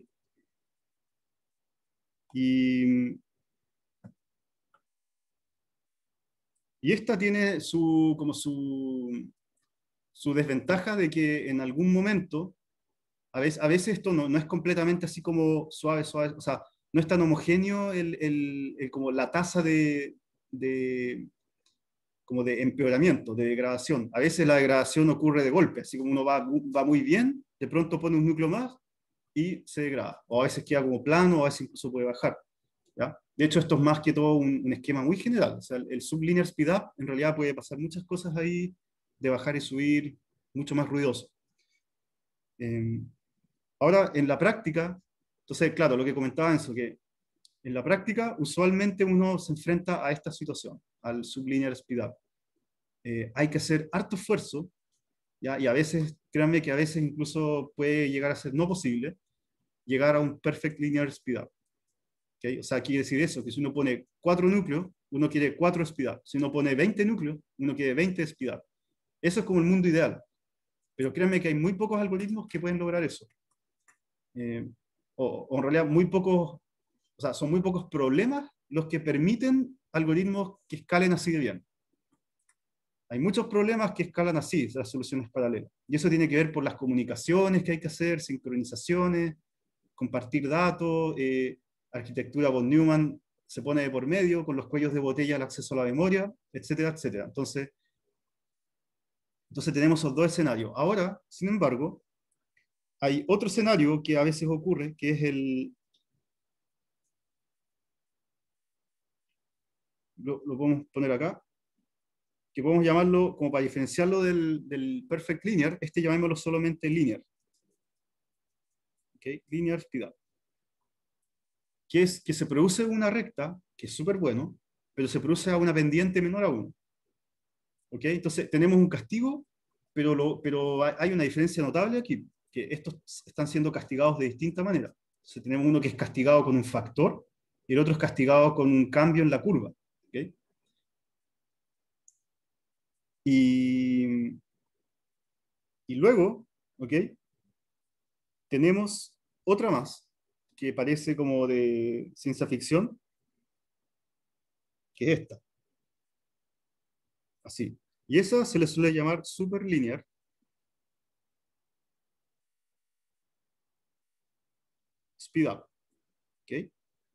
Y, y esta tiene su, como su, su desventaja de que en algún momento, a veces, a veces esto no, no es completamente así como suave, suave, o sea, no es tan homogéneo el, el, el como la tasa de, de, como de empeoramiento, de degradación. A veces la degradación ocurre de golpe, así como uno va, va muy bien, de pronto pone un núcleo más y se degrada. O a veces queda como plano, o a veces incluso puede bajar. ¿Ya? De hecho, esto es más que todo un, un esquema muy general. O sea, el, el sublinear speed up en realidad puede pasar muchas cosas ahí, de bajar y subir, mucho más ruidoso. Eh, ahora, en la práctica, entonces, claro, lo que comentaba Enzo, que en la práctica usualmente uno se enfrenta a esta situación, al sublinear speed up. Eh, hay que hacer harto esfuerzo, ¿ya? Y a veces, créanme que a veces incluso puede llegar a ser no posible, llegar a un perfect linear speed up. ¿Okay? O sea, quiere decir eso, que si uno pone cuatro núcleos, uno quiere cuatro speed up. Si uno pone veinte núcleos, uno quiere veinte speed up. Eso es como el mundo ideal. Pero créanme que hay muy pocos algoritmos que pueden lograr eso. Eh, o, o en realidad muy pocos, o sea, son muy pocos problemas los que permiten algoritmos que escalen así de bien. Hay muchos problemas que escalan así, las soluciones paralelas. Y eso tiene que ver por las comunicaciones que hay que hacer, sincronizaciones, compartir datos, eh, arquitectura von Neumann se pone de por medio, con los cuellos de botella el acceso a la memoria, etcétera, etcétera. Entonces, entonces tenemos esos dos escenarios. Ahora, sin embargo, hay otro escenario que a veces ocurre, que es el... Lo, lo podemos poner acá, que podemos llamarlo, como para diferenciarlo del, del perfect linear, este llamémoslo solamente linear. ¿Okay? Linear speed up. Que es que se produce una recta, que es súper bueno, pero se produce a una pendiente menor a uno. ¿Ok? Entonces tenemos un castigo, pero, lo, pero hay una diferencia notable aquí, que estos están siendo castigados de distinta manera. Entonces tenemos uno que es castigado con un factor, y el otro es castigado con un cambio en la curva. ¿Ok? Y, y luego, ¿ok? Tenemos otra más, que parece como de ciencia ficción, que es esta. Así. Y esa se le suele llamar superlinear. Speed up. ¿Okay?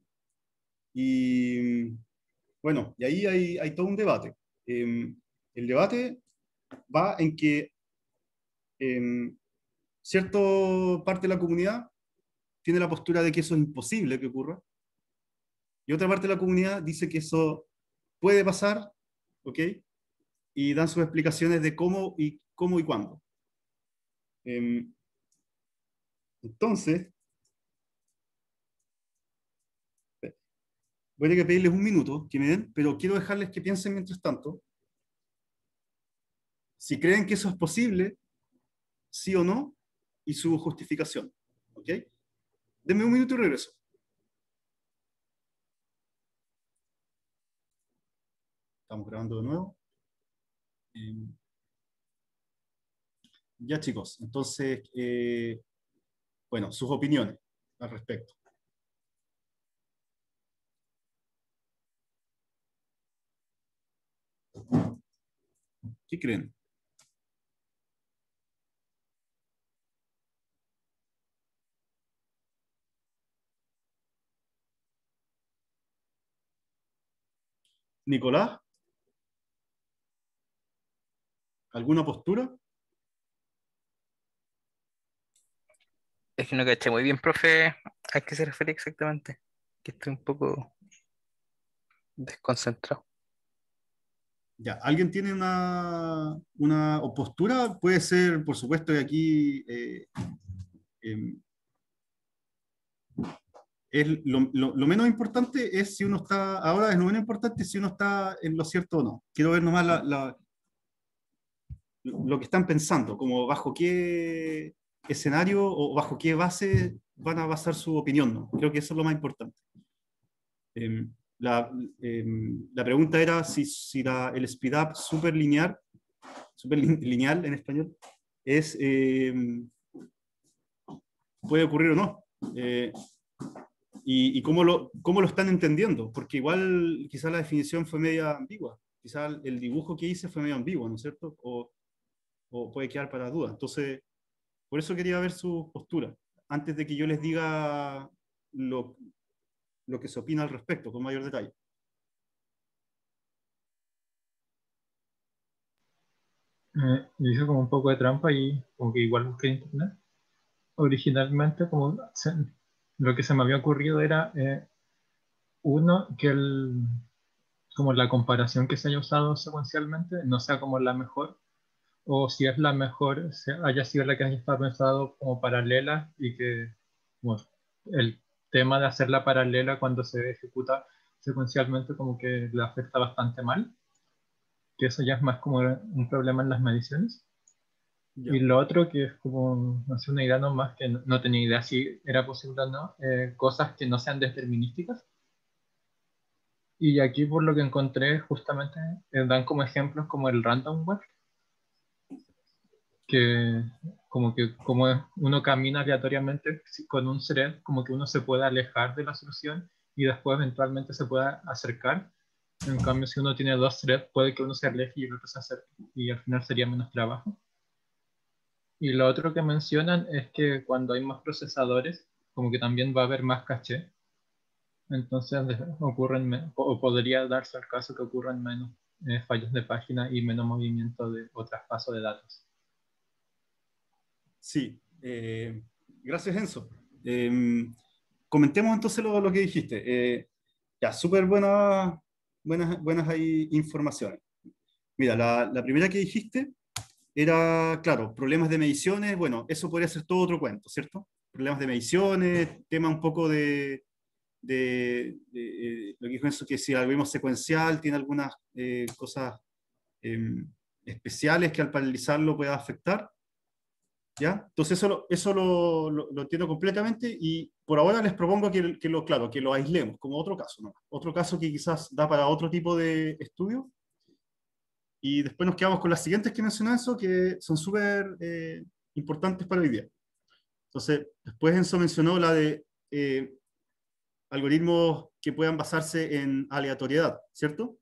Y bueno, y ahí hay, hay todo un debate. Eh, el debate va en que eh, cierta parte de la comunidad tiene la postura de que eso es imposible que ocurra, y otra parte de la comunidad dice que eso puede pasar, ¿ok? Y dan sus explicaciones de cómo y, cómo y cuándo. Eh, entonces, voy a tener que pedirles un minuto que me den, pero quiero dejarles que piensen mientras tanto si creen que eso es posible, sí o no, y su justificación. ¿Ok? Denme un minuto y regreso. Estamos grabando de nuevo. Eh, ya, chicos, entonces, eh, bueno, sus opiniones al respecto. ¿Qué creen? Nicolás, ¿alguna postura? Es que no caché muy bien, profe, a qué se refiere exactamente. Que estoy un poco desconcentrado. Ya, ¿alguien tiene una, una postura? Puede ser, por supuesto, que aquí eh, eh, es lo, lo, lo menos importante es si uno está, ahora es lo menos importante si uno está en lo cierto o no. Quiero ver nomás la, la, lo que están pensando, como bajo qué escenario o bajo qué base van a basar su opinión, ¿no? Creo que eso es lo más importante. Eh, la, eh, la pregunta era si, si la, el speed up super lineal, super lineal en español, es, eh, puede ocurrir o no. Eh, y y cómo, lo, cómo lo están entendiendo, porque igual quizás la definición fue media ambigua, quizás el dibujo que hice fue medio ambiguo, ¿no es cierto? O, o puede quedar para duda. Entonces, por eso quería ver su postura, antes de que yo les diga lo, lo que se opina al respecto, con mayor detalle. Eh, yo hice como un poco de trampa y como que igual busqué en internet. Originalmente, como se- lo que se me había ocurrido era, eh, uno, que el, como la comparación que se haya usado secuencialmente no sea como la mejor, o si es la mejor, se- haya sido la que haya estado pensado como paralela y que bueno, el tema de hacerla paralela cuando se ejecuta secuencialmente como que le afecta bastante mal, que eso ya es más como un problema en las mediciones. Ya. Y lo otro que es como, no sé, una idea nomás, que no, no tenía idea si era posible o no, eh, cosas que no sean determinísticas. Y aquí por lo que encontré justamente eh, dan como ejemplos como el random walk, que como que como uno camina aleatoriamente si- con un thread, como que uno se puede alejar de la solución y después eventualmente se pueda acercar. En cambio, si uno tiene dos threads, puede que uno se aleje y el otro se acerque y al final sería menos trabajo. Y lo otro que mencionan es que cuando hay más procesadores, como que también va a haber más caché. Entonces de- ocurren, me- o podría darse el caso que ocurran menos eh, fallos de página y menos movimiento de, o traspaso de datos. Sí, eh, gracias Enzo. Eh, comentemos entonces lo, lo que dijiste. Eh, ya, súper buena, buenas, buenas ahí informaciones. Mira, la, la primera que dijiste era, claro, problemas de mediciones. Bueno, eso podría ser todo otro cuento, ¿cierto? Problemas de mediciones, tema un poco de, de, de, eh, lo que dijo Enzo, que si el algoritmo secuencial tiene algunas eh, cosas eh, especiales que al paralelizarlo pueda afectar. ¿Ya? Entonces eso, lo, eso lo, lo, lo entiendo completamente y por ahora les propongo que, que, lo, claro, que lo aislemos como otro caso, ¿no? Otro caso que quizás da para otro tipo de estudio y después nos quedamos con las siguientes que mencioné eso, que son súper eh, importantes para hoy día. Entonces, después Enzo mencionó la de eh, algoritmos que puedan basarse en aleatoriedad, ¿cierto?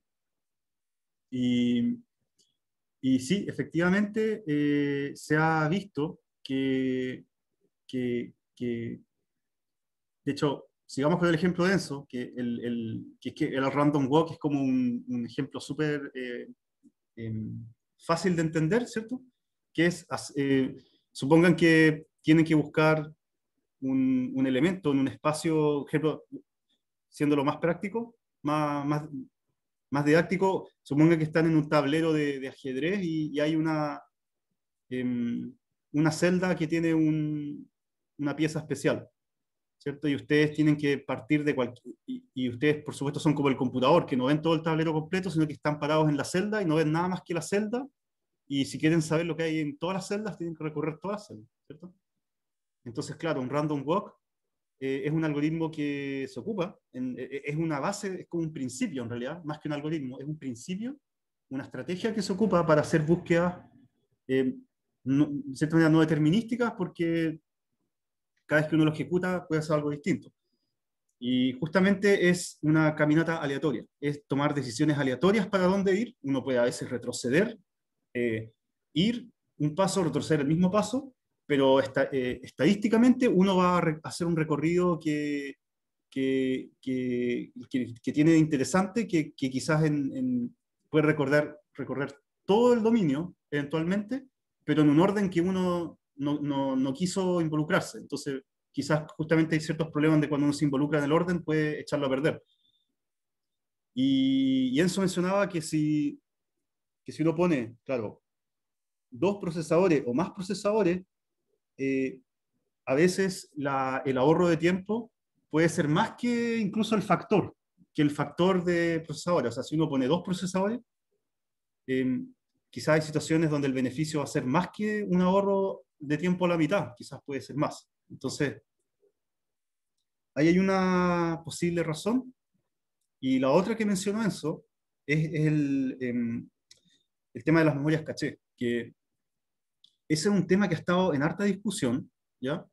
Y, y sí, efectivamente eh, se ha visto que, que, que de hecho, sigamos con el ejemplo de Enzo, que el, el, que es que el random walk es como un, un ejemplo súper eh, eh, fácil de entender, ¿cierto? Que es, eh, supongan que tienen que buscar un, un elemento en un espacio, ejemplo, siendo lo más práctico, más, más, más didáctico, supongan que están en un tablero de, de ajedrez y, y hay una, eh, una celda que tiene un, una pieza especial. ¿Cierto? Y ustedes tienen que partir de cualquier... Y, y ustedes, por supuesto, son como el computador, que no ven todo el tablero completo, sino que están parados en la celda y no ven nada más que la celda. Y si quieren saber lo que hay en todas las celdas, tienen que recorrer todas las celdas, ¿cierto? Entonces, claro, un random walk eh, es un algoritmo que se ocupa, en, eh, es una base, es como un principio en realidad, más que un algoritmo, es un principio, una estrategia que se ocupa para hacer búsquedas, eh, no, de cierta manera no determinísticas, porque cada vez que uno lo ejecuta puede hacer algo distinto. Y justamente es una caminata aleatoria, es tomar decisiones aleatorias para dónde ir. Uno puede a veces retroceder, eh, ir un paso, retroceder el mismo paso, pero esta, eh, estadísticamente uno va a hacer un recorrido que, que, que, que, que tiene de interesante, que, que quizás en, en, puede recordar, recorrer todo el dominio eventualmente, pero en un orden que uno no, no, no quiso involucrarse. Entonces, quizás justamente hay ciertos problemas de cuando uno se involucra en el orden, puede echarlo a perder. Y, y Enzo mencionaba que si, que si uno pone, claro, dos procesadores o más procesadores, eh, a veces la, el ahorro de tiempo puede ser más que incluso el factor, que el factor de procesadores. O sea, si uno pone dos procesadores, eh, quizás hay situaciones donde el beneficio va a ser más que un ahorro de tiempo a la mitad, quizás puede ser más. Entonces, ahí hay una posible razón. Y la otra que mencionó Enzo es el, eh, el tema de las memorias caché, que ese es un tema que ha estado en harta discusión, ¿ya?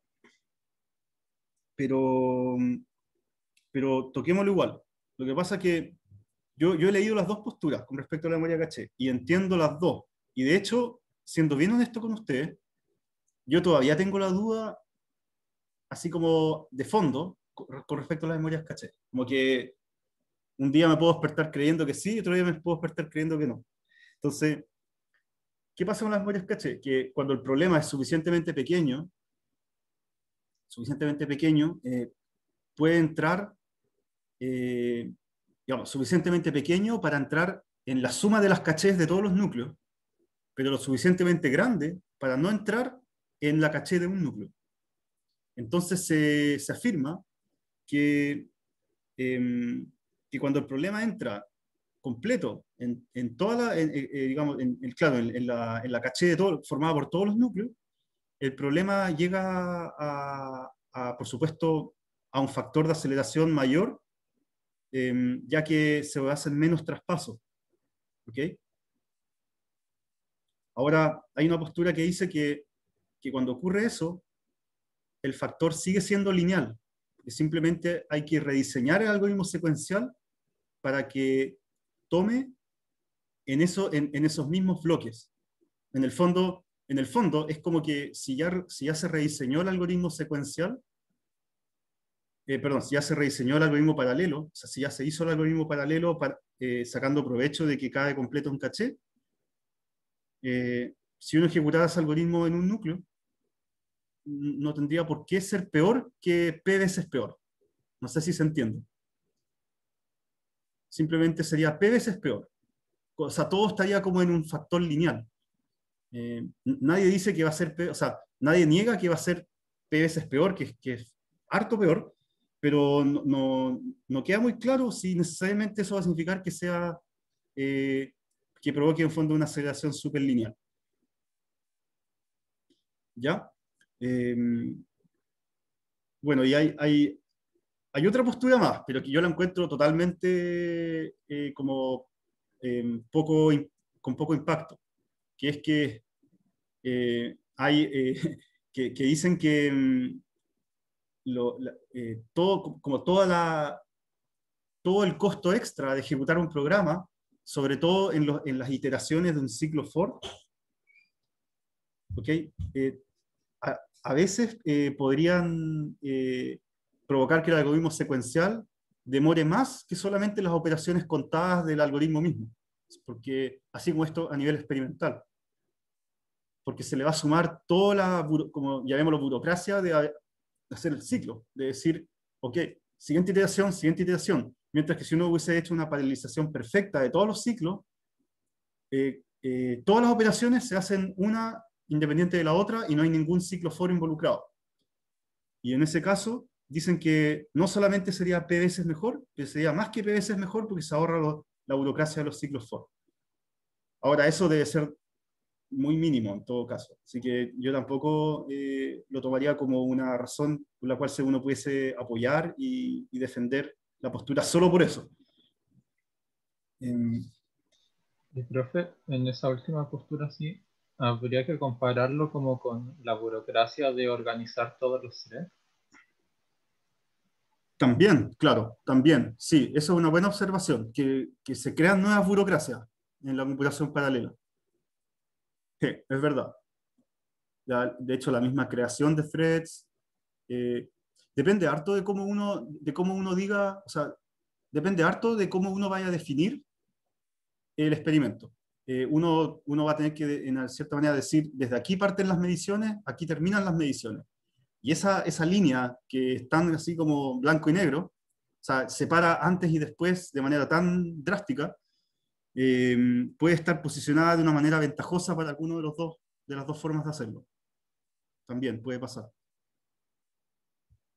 Pero, pero toquémoslo igual. Lo que pasa es que yo, yo he leído las dos posturas con respecto a la memoria caché y entiendo las dos. Y de hecho, siendo bien honesto con ustedes, yo todavía tengo la duda, así como de fondo, con con respecto a las memorias caché. Como que un día me puedo despertar creyendo que sí, y otro día me puedo despertar creyendo que no. Entonces, ¿qué pasa con las memorias caché? Que cuando el problema es suficientemente pequeño, suficientemente pequeño, eh, puede entrar, eh, digamos, suficientemente pequeño para entrar en la suma de las cachés de todos los núcleos, pero lo suficientemente grande para no entrar en la caché de un núcleo. Entonces se, se afirma que, eh, que cuando el problema entra completo en, en toda la, en, eh, digamos, en, en, claro, en, en, la, en la caché de todo, formada por todos los núcleos, el problema llega a, a, por supuesto, a un factor de aceleración mayor, eh, ya que se hacen menos traspasos. ¿Okay? Ahora, hay una postura que dice que, que cuando ocurre eso, el factor sigue siendo lineal. Simplemente hay que rediseñar el algoritmo secuencial para que tome en, eso, en, en esos mismos bloques. En el fondo, en el fondo es como que si ya, si ya se rediseñó el algoritmo secuencial, eh, perdón, si ya se rediseñó el algoritmo paralelo, o sea, si ya se hizo el algoritmo paralelo para, eh, sacando provecho de que cae completo un caché, eh, si uno ejecutara ese algoritmo en un núcleo, no tendría por qué ser peor que P veces peor. No sé si se entiende. Simplemente sería P veces peor. O sea, todo estaría como en un factor lineal. Eh, nadie dice que va a ser peor, o sea, nadie niega que va a ser P veces peor, que, que es harto peor, pero no, no, no queda muy claro si necesariamente eso va a significar que sea, eh, que provoque en fondo una aceleración superlineal. ¿Ya? Eh, bueno, y hay, hay, hay otra postura más, pero que yo la encuentro totalmente eh, como eh, poco, con poco impacto, que es que eh, hay, eh, que, que dicen que mm, lo, la, eh, todo, como toda la, todo el costo extra de ejecutar un programa, sobre todo en, lo, en las iteraciones de un ciclo for, ¿okay? eh, a, a, veces eh, podrían eh, provocar que el algoritmo secuencial demore más que solamente las operaciones contadas del algoritmo mismo, porque así como esto a nivel experimental, porque se le va a sumar toda la, como llamémoslo, burocracia de hacer el ciclo, de decir, ok, siguiente iteración, siguiente iteración, mientras que si uno hubiese hecho una paralelización perfecta de todos los ciclos, eh, eh, todas las operaciones se hacen una independiente de la otra y no hay ningún ciclo for involucrado. Y en ese caso, dicen que no solamente sería P veces mejor, pero sería más que P veces mejor porque se ahorra lo, la burocracia de los ciclos for. Ahora, eso debe ser muy mínimo en todo caso. Así que yo tampoco eh, lo tomaría como una razón por la cual uno pudiese apoyar y, y defender la postura solo por eso. Eh, y profe, en esa última postura sí, habría que compararlo como con la burocracia de organizar todos los threads. También, claro, también, sí, eso es una buena observación, que, que se crean nuevas burocracias en la computación paralela. Sí, es verdad. La, de hecho, la misma creación de threads eh, depende harto de cómo uno, de cómo uno diga, o sea, depende harto de cómo uno vaya a definir el experimento. Eh, uno, uno va a tener que, en cierta manera, decir, desde aquí parten las mediciones, aquí terminan las mediciones. Y esa, esa línea que están así como blanco y negro, o sea, separa antes y después de manera tan drástica, eh, puede estar posicionada de una manera ventajosa para alguno de los dos, de las dos formas de hacerlo. También puede pasar.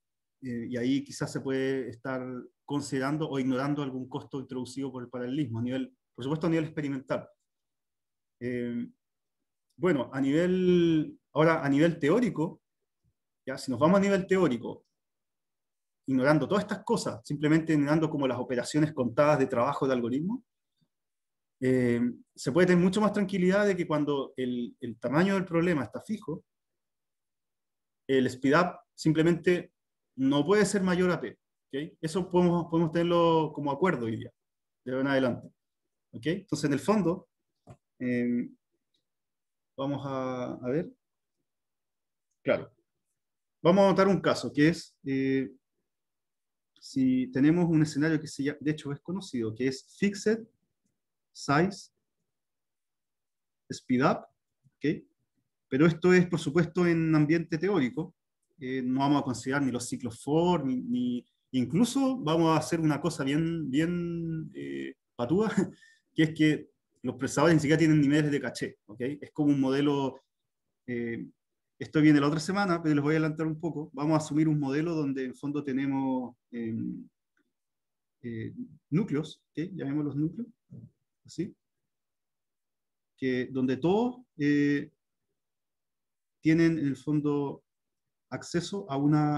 eh, y ahí quizás se puede estar considerando o ignorando algún costo introducido por el paralelismo, a nivel, por supuesto a nivel experimental. Eh, bueno, a nivel, ahora a nivel teórico, ya, si nos vamos a nivel teórico, ignorando todas estas cosas, simplemente ignorando como las operaciones contadas de trabajo de algoritmo, eh, se puede tener mucho más tranquilidad de que cuando el, el tamaño del problema está fijo, el speedup simplemente no puede ser mayor a P. ¿Okay? Eso podemos, podemos tenerlo como acuerdo hoy día, de ahora en adelante. ¿Okay? Entonces, en el fondo, eh, vamos a, a ver. Claro. Vamos a notar un caso, que es, eh, si tenemos un escenario que se llama, de hecho es conocido, que es Fixed Size Speedup. ¿Okay? Pero esto es, por supuesto, en ambiente teórico. Eh, no vamos a considerar ni los ciclos for, ni, ni incluso vamos a hacer una cosa bien, bien eh, patúa, que es que los procesadores ni siquiera tienen niveles de caché. ¿Okay? Es como un modelo, eh, esto viene la otra semana, pero les voy a adelantar un poco. Vamos a asumir un modelo donde en fondo tenemos eh, eh, núcleos, ¿okay? Llamémoslos núcleos, así, que, donde todos eh, tienen en el fondo acceso a una,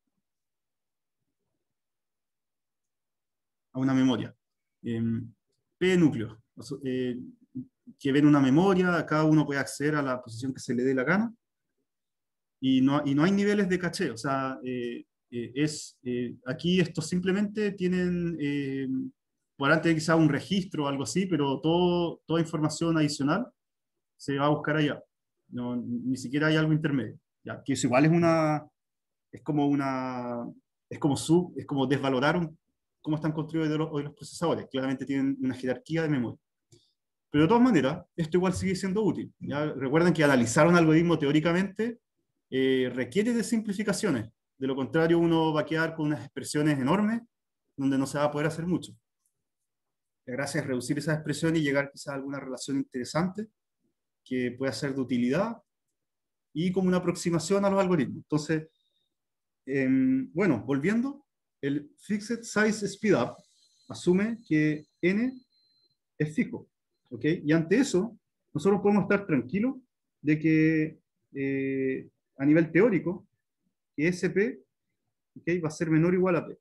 a una memoria. Eh, P núcleos, eh, que ven una memoria, cada uno puede acceder a la posición que se le dé la gana, y no, y no hay niveles de caché, o sea, eh, eh, es, eh, aquí estos simplemente tienen, eh, por antes quizá un registro o algo así, pero todo, toda información adicional se va a buscar allá, no, ni siquiera hay algo intermedio, ya, que eso igual es una, es como una, es como sub, es como desvalorar un, cómo están construidos hoy los, hoy los procesadores, claramente tienen una jerarquía de memoria. Pero de todas maneras, esto igual sigue siendo útil. ¿Ya? Recuerden que analizar un algoritmo teóricamente eh, requiere de simplificaciones. De lo contrario, uno va a quedar con unas expresiones enormes donde no se va a poder hacer mucho. La gracia es reducir esas expresiones y llegar quizás a alguna relación interesante que pueda ser de utilidad y como una aproximación a los algoritmos. Entonces, eh, bueno, volviendo, el Fixed Size Speedup asume que n es fijo. ¿Okay? Y ante eso, nosotros podemos estar tranquilos de que eh, a nivel teórico, que S P, ¿okay? Va a ser menor o igual a P.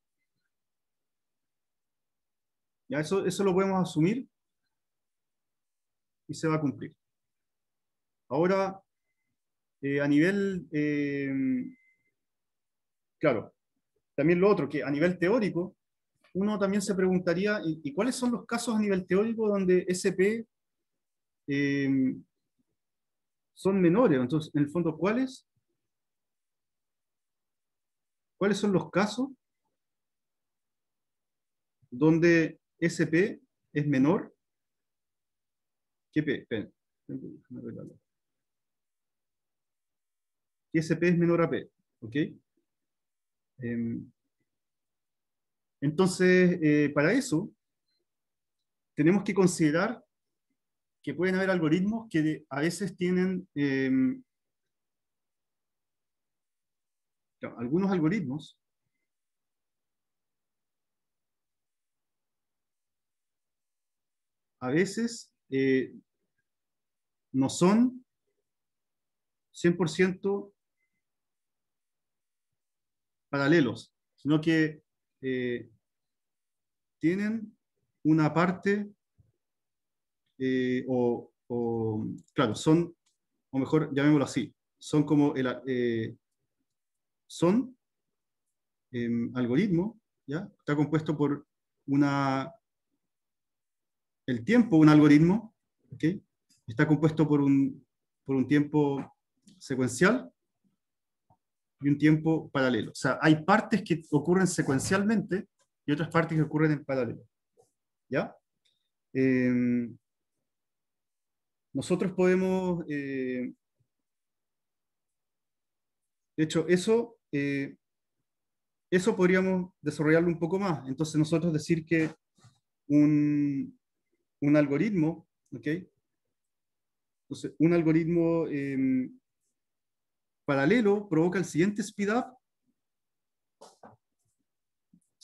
Ya eso, eso lo podemos asumir y se va a cumplir. Ahora, eh, a nivel, eh, claro, también lo otro, que a nivel teórico, uno también se preguntaría, ¿y, y cuáles son los casos a nivel teórico donde S P eh, son menores? Entonces, en el fondo, ¿cuáles? ¿Cuáles son los casos donde S P es menor que P? Esperen, que S P es menor a P. ¿Ok? Eh, entonces, eh, para eso, tenemos que considerar que pueden haber algoritmos que a veces tienen eh, algunos algoritmos a veces eh, no son cien por ciento paralelos, sino que eh, tienen una parte eh, o, o, claro, son, o mejor llamémoslo así, son como el, eh, son eh, algoritmo, ¿ya? Está compuesto por una, el tiempo, un algoritmo, ¿okay? Está compuesto por un, por un tiempo secuencial y un tiempo paralelo. O sea, hay partes que ocurren secuencialmente y otras partes que ocurren en paralelo. ¿Ya? Eh, nosotros podemos, eh, de hecho, eso, eh, eso podríamos desarrollarlo un poco más. Entonces nosotros decir que un, un algoritmo, ¿ok? Entonces, un algoritmo eh, paralelo provoca el siguiente speedup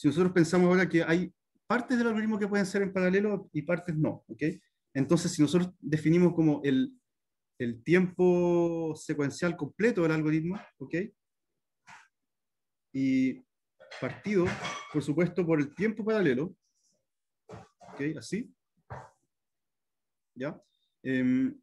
si nosotros pensamos ahora que hay partes del algoritmo que pueden ser en paralelo y partes no, ¿ok? Entonces, si nosotros definimos como el, el tiempo secuencial completo del algoritmo, ¿ok? Y partido, por supuesto, por el tiempo paralelo, ¿ok? Así, ¿ya? Eh,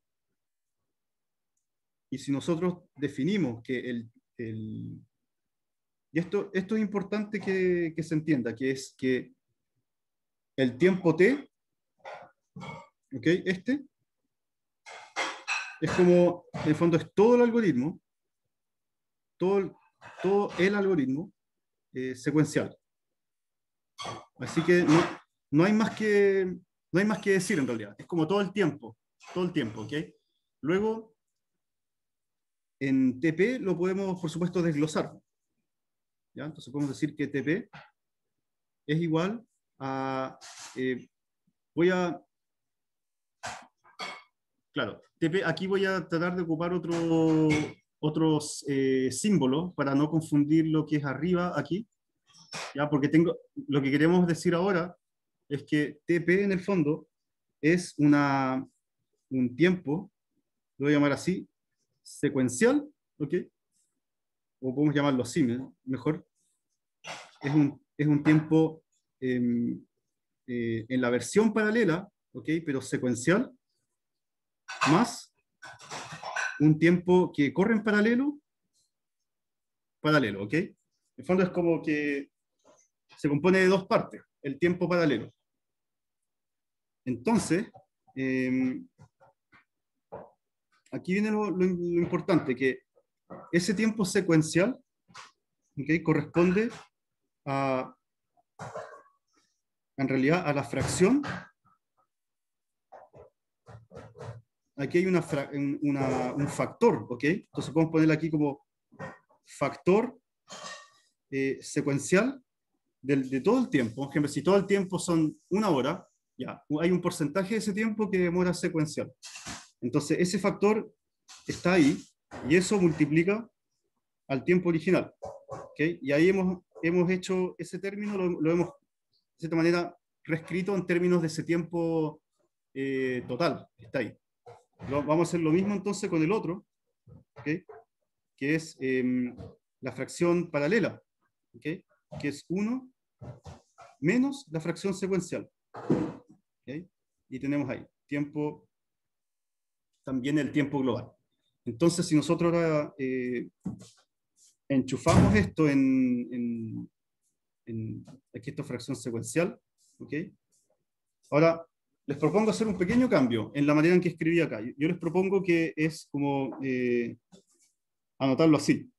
y si nosotros definimos que el... el y esto, esto es importante que, que se entienda, que es que el tiempo t, ¿ok? Este, es como, en el fondo, es todo el algoritmo, todo el, todo el algoritmo eh, secuencial. Así que no, no, hay más que, no hay más que decir en realidad. Es como todo el tiempo, todo el tiempo, ¿ok? Luego, en T P lo podemos, por supuesto, desglosar. ¿Ya? Entonces podemos decir que T P es igual a... Eh, voy a... Claro, T P, aquí voy a tratar de ocupar otro, otros eh, símbolos para no confundir lo que es arriba aquí. ¿Ya? Porque tengo, lo que queremos decir ahora es que T P en el fondo es una, un tiempo, lo voy a llamar así, secuencial, ¿ok? O podemos llamarlo así, mejor. Es un, es un tiempo eh, eh, en la versión paralela, ¿ok? Pero secuencial, más un tiempo que corre en paralelo, paralelo, ¿ok? En el fondo es como que se compone de dos partes, el tiempo paralelo. Entonces, eh, aquí viene lo, lo, lo importante, que ese tiempo secuencial, ¿okay? Corresponde a, en realidad, a la fracción. Aquí hay una, una, un factor, ¿ok? Entonces podemos ponerle aquí como factor eh, secuencial de, de todo el tiempo. Por ejemplo, si todo el tiempo son una hora, ya, hay un porcentaje de ese tiempo que demora secuencial. Entonces, ese factor está ahí, y eso multiplica al tiempo original. ¿Okay? Y ahí hemos, hemos hecho ese término, lo, lo hemos, de cierta manera, reescrito en términos de ese tiempo eh, total, está ahí. Lo, vamos a hacer lo mismo entonces con el otro, ¿okay? Que es eh, la fracción paralela, ¿okay? Que es uno menos la fracción secuencial. ¿Okay? Y tenemos ahí, tiempo, también el tiempo global. Entonces, si nosotros ahora eh, enchufamos esto en, en, en, aquí esta fracción secuencial, ¿ok? Ahora, les propongo hacer un pequeño cambio en la manera en que escribí acá. Yo les propongo que es como eh, anotarlo así,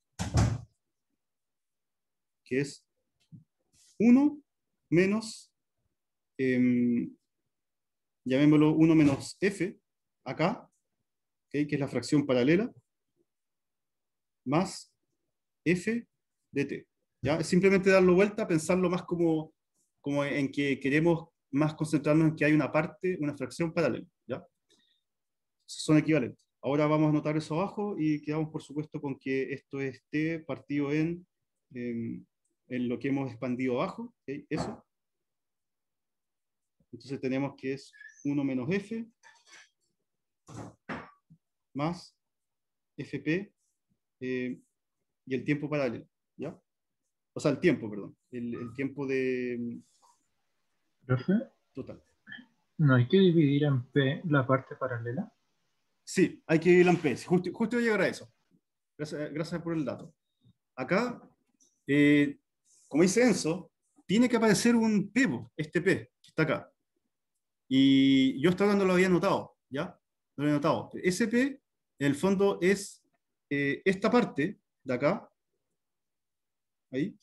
que es uno menos, eh, llamémoslo uno menos f, acá, ¿okay? Que es la fracción paralela, más f de t. ¿Ya? Es simplemente darlo vuelta, pensarlo más como, como en que queremos más concentrarnos en que hay una parte, una fracción paralela. ¿Ya? Son equivalentes. Ahora vamos a anotar eso abajo y quedamos, por supuesto, con que esto es t partido en, en, en lo que hemos expandido abajo. ¿Okay? Eso. Entonces tenemos que es uno menos f más fp eh, y el tiempo paralelo. ¿Ya? O sea, el tiempo, perdón. El, el tiempo de... ¿Profe? Total. ¿No hay que dividir en P la parte paralela? Sí, hay que dividirla en P. Justo, justo voy a llegar a eso. Gracias, gracias por el dato. Acá, eh, como dice Enzo, tiene que aparecer un P, este P, que está acá. Y yo hasta ahora no lo había notado, ¿ya? No lo había notado. Ese P, en el fondo, es eh, esta parte de acá. Ahí.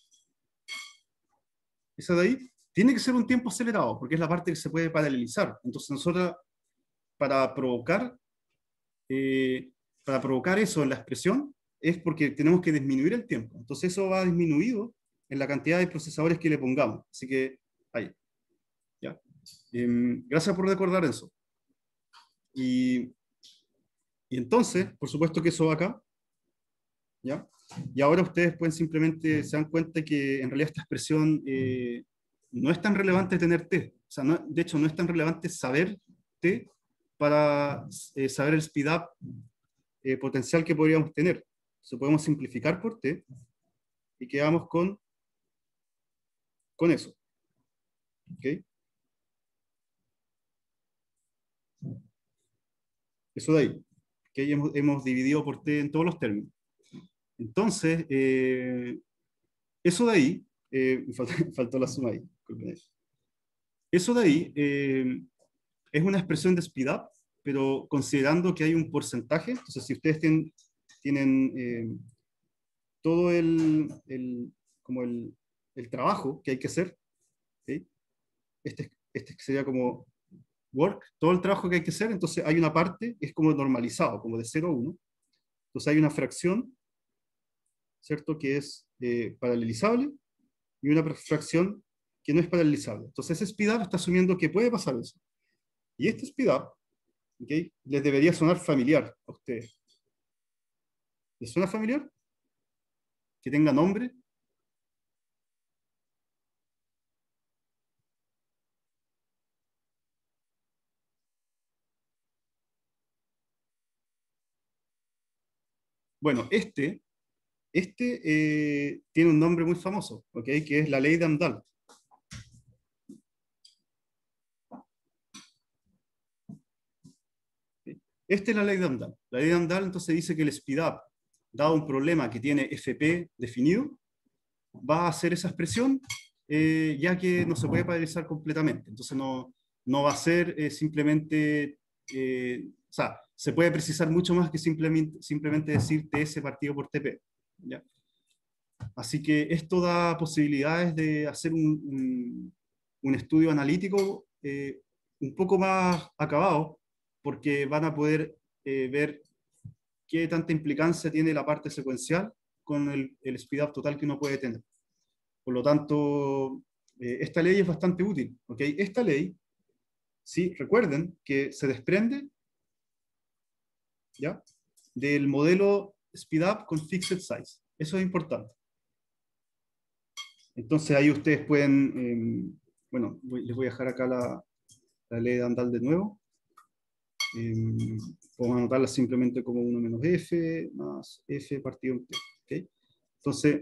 Esa de ahí. Tiene que ser un tiempo acelerado, porque es la parte que se puede paralelizar. Entonces nosotros, para provocar, eh, para provocar eso en la expresión, es porque tenemos que disminuir el tiempo. Entonces eso va disminuido en la cantidad de procesadores que le pongamos. Así que, ahí. ¿Ya? Eh, gracias por recordar eso. Y, y entonces, por supuesto que eso va acá. ¿Ya? Y ahora ustedes pueden simplemente, se dan cuenta que en realidad esta expresión... Eh, no es tan relevante tener T. O sea, no, de hecho, no es tan relevante saber T para eh, saber el speedup eh, potencial que podríamos tener. Entonces podemos simplificar por T y quedamos con, con eso. ¿Okay? Eso de ahí. ¿Okay? Hemos, hemos dividido por T en todos los términos. Entonces, eh, eso de ahí, eh, me faltó, faltó la suma ahí. Eso de ahí eh, es una expresión de speedup, pero considerando que hay un porcentaje. Entonces, si ustedes tienen, tienen eh, todo el, el, como el, el trabajo que hay que hacer, ¿okay? este, este sería como work, todo el trabajo que hay que hacer, entonces hay una parte, es como normalizado, como de cero a uno. Entonces hay una fracción, ¿cierto?, que es eh, paralelizable, y una fracción que no es paralelizable. Entonces ese speedup está asumiendo que puede pasar eso. Y este speedup, ¿okay?, les debería sonar familiar a ustedes. ¿Les suena familiar? ¿Que tenga nombre? Bueno, este, este eh, tiene un nombre muy famoso, ¿okay?, que es la ley de Amdahl. Esta es la ley de Amdahl. La ley de Amdahl entonces dice que el speedup, dado un problema que tiene F P definido, va a hacer esa expresión, eh, ya que no se puede paralelizar completamente. Entonces no, no va a ser eh, simplemente, eh, o sea, se puede precisar mucho más que simplemente, simplemente decir T S partido por T P. ¿Ya? Así que esto da posibilidades de hacer un, un, un estudio analítico eh, un poco más acabado, porque van a poder eh, ver qué tanta implicancia tiene la parte secuencial con el, el speedup total que uno puede tener. Por lo tanto, eh, esta ley es bastante útil. ¿Okay? Esta ley, sí, recuerden que se desprende, ¿ya?, del modelo speedup con fixed size. Eso es importante. Entonces ahí ustedes pueden, eh, bueno, voy, les voy a dejar acá la, la ley de Amdahl de nuevo. Eh, podemos anotarla simplemente como uno menos f más f partido en t. ¿Okay? Entonces,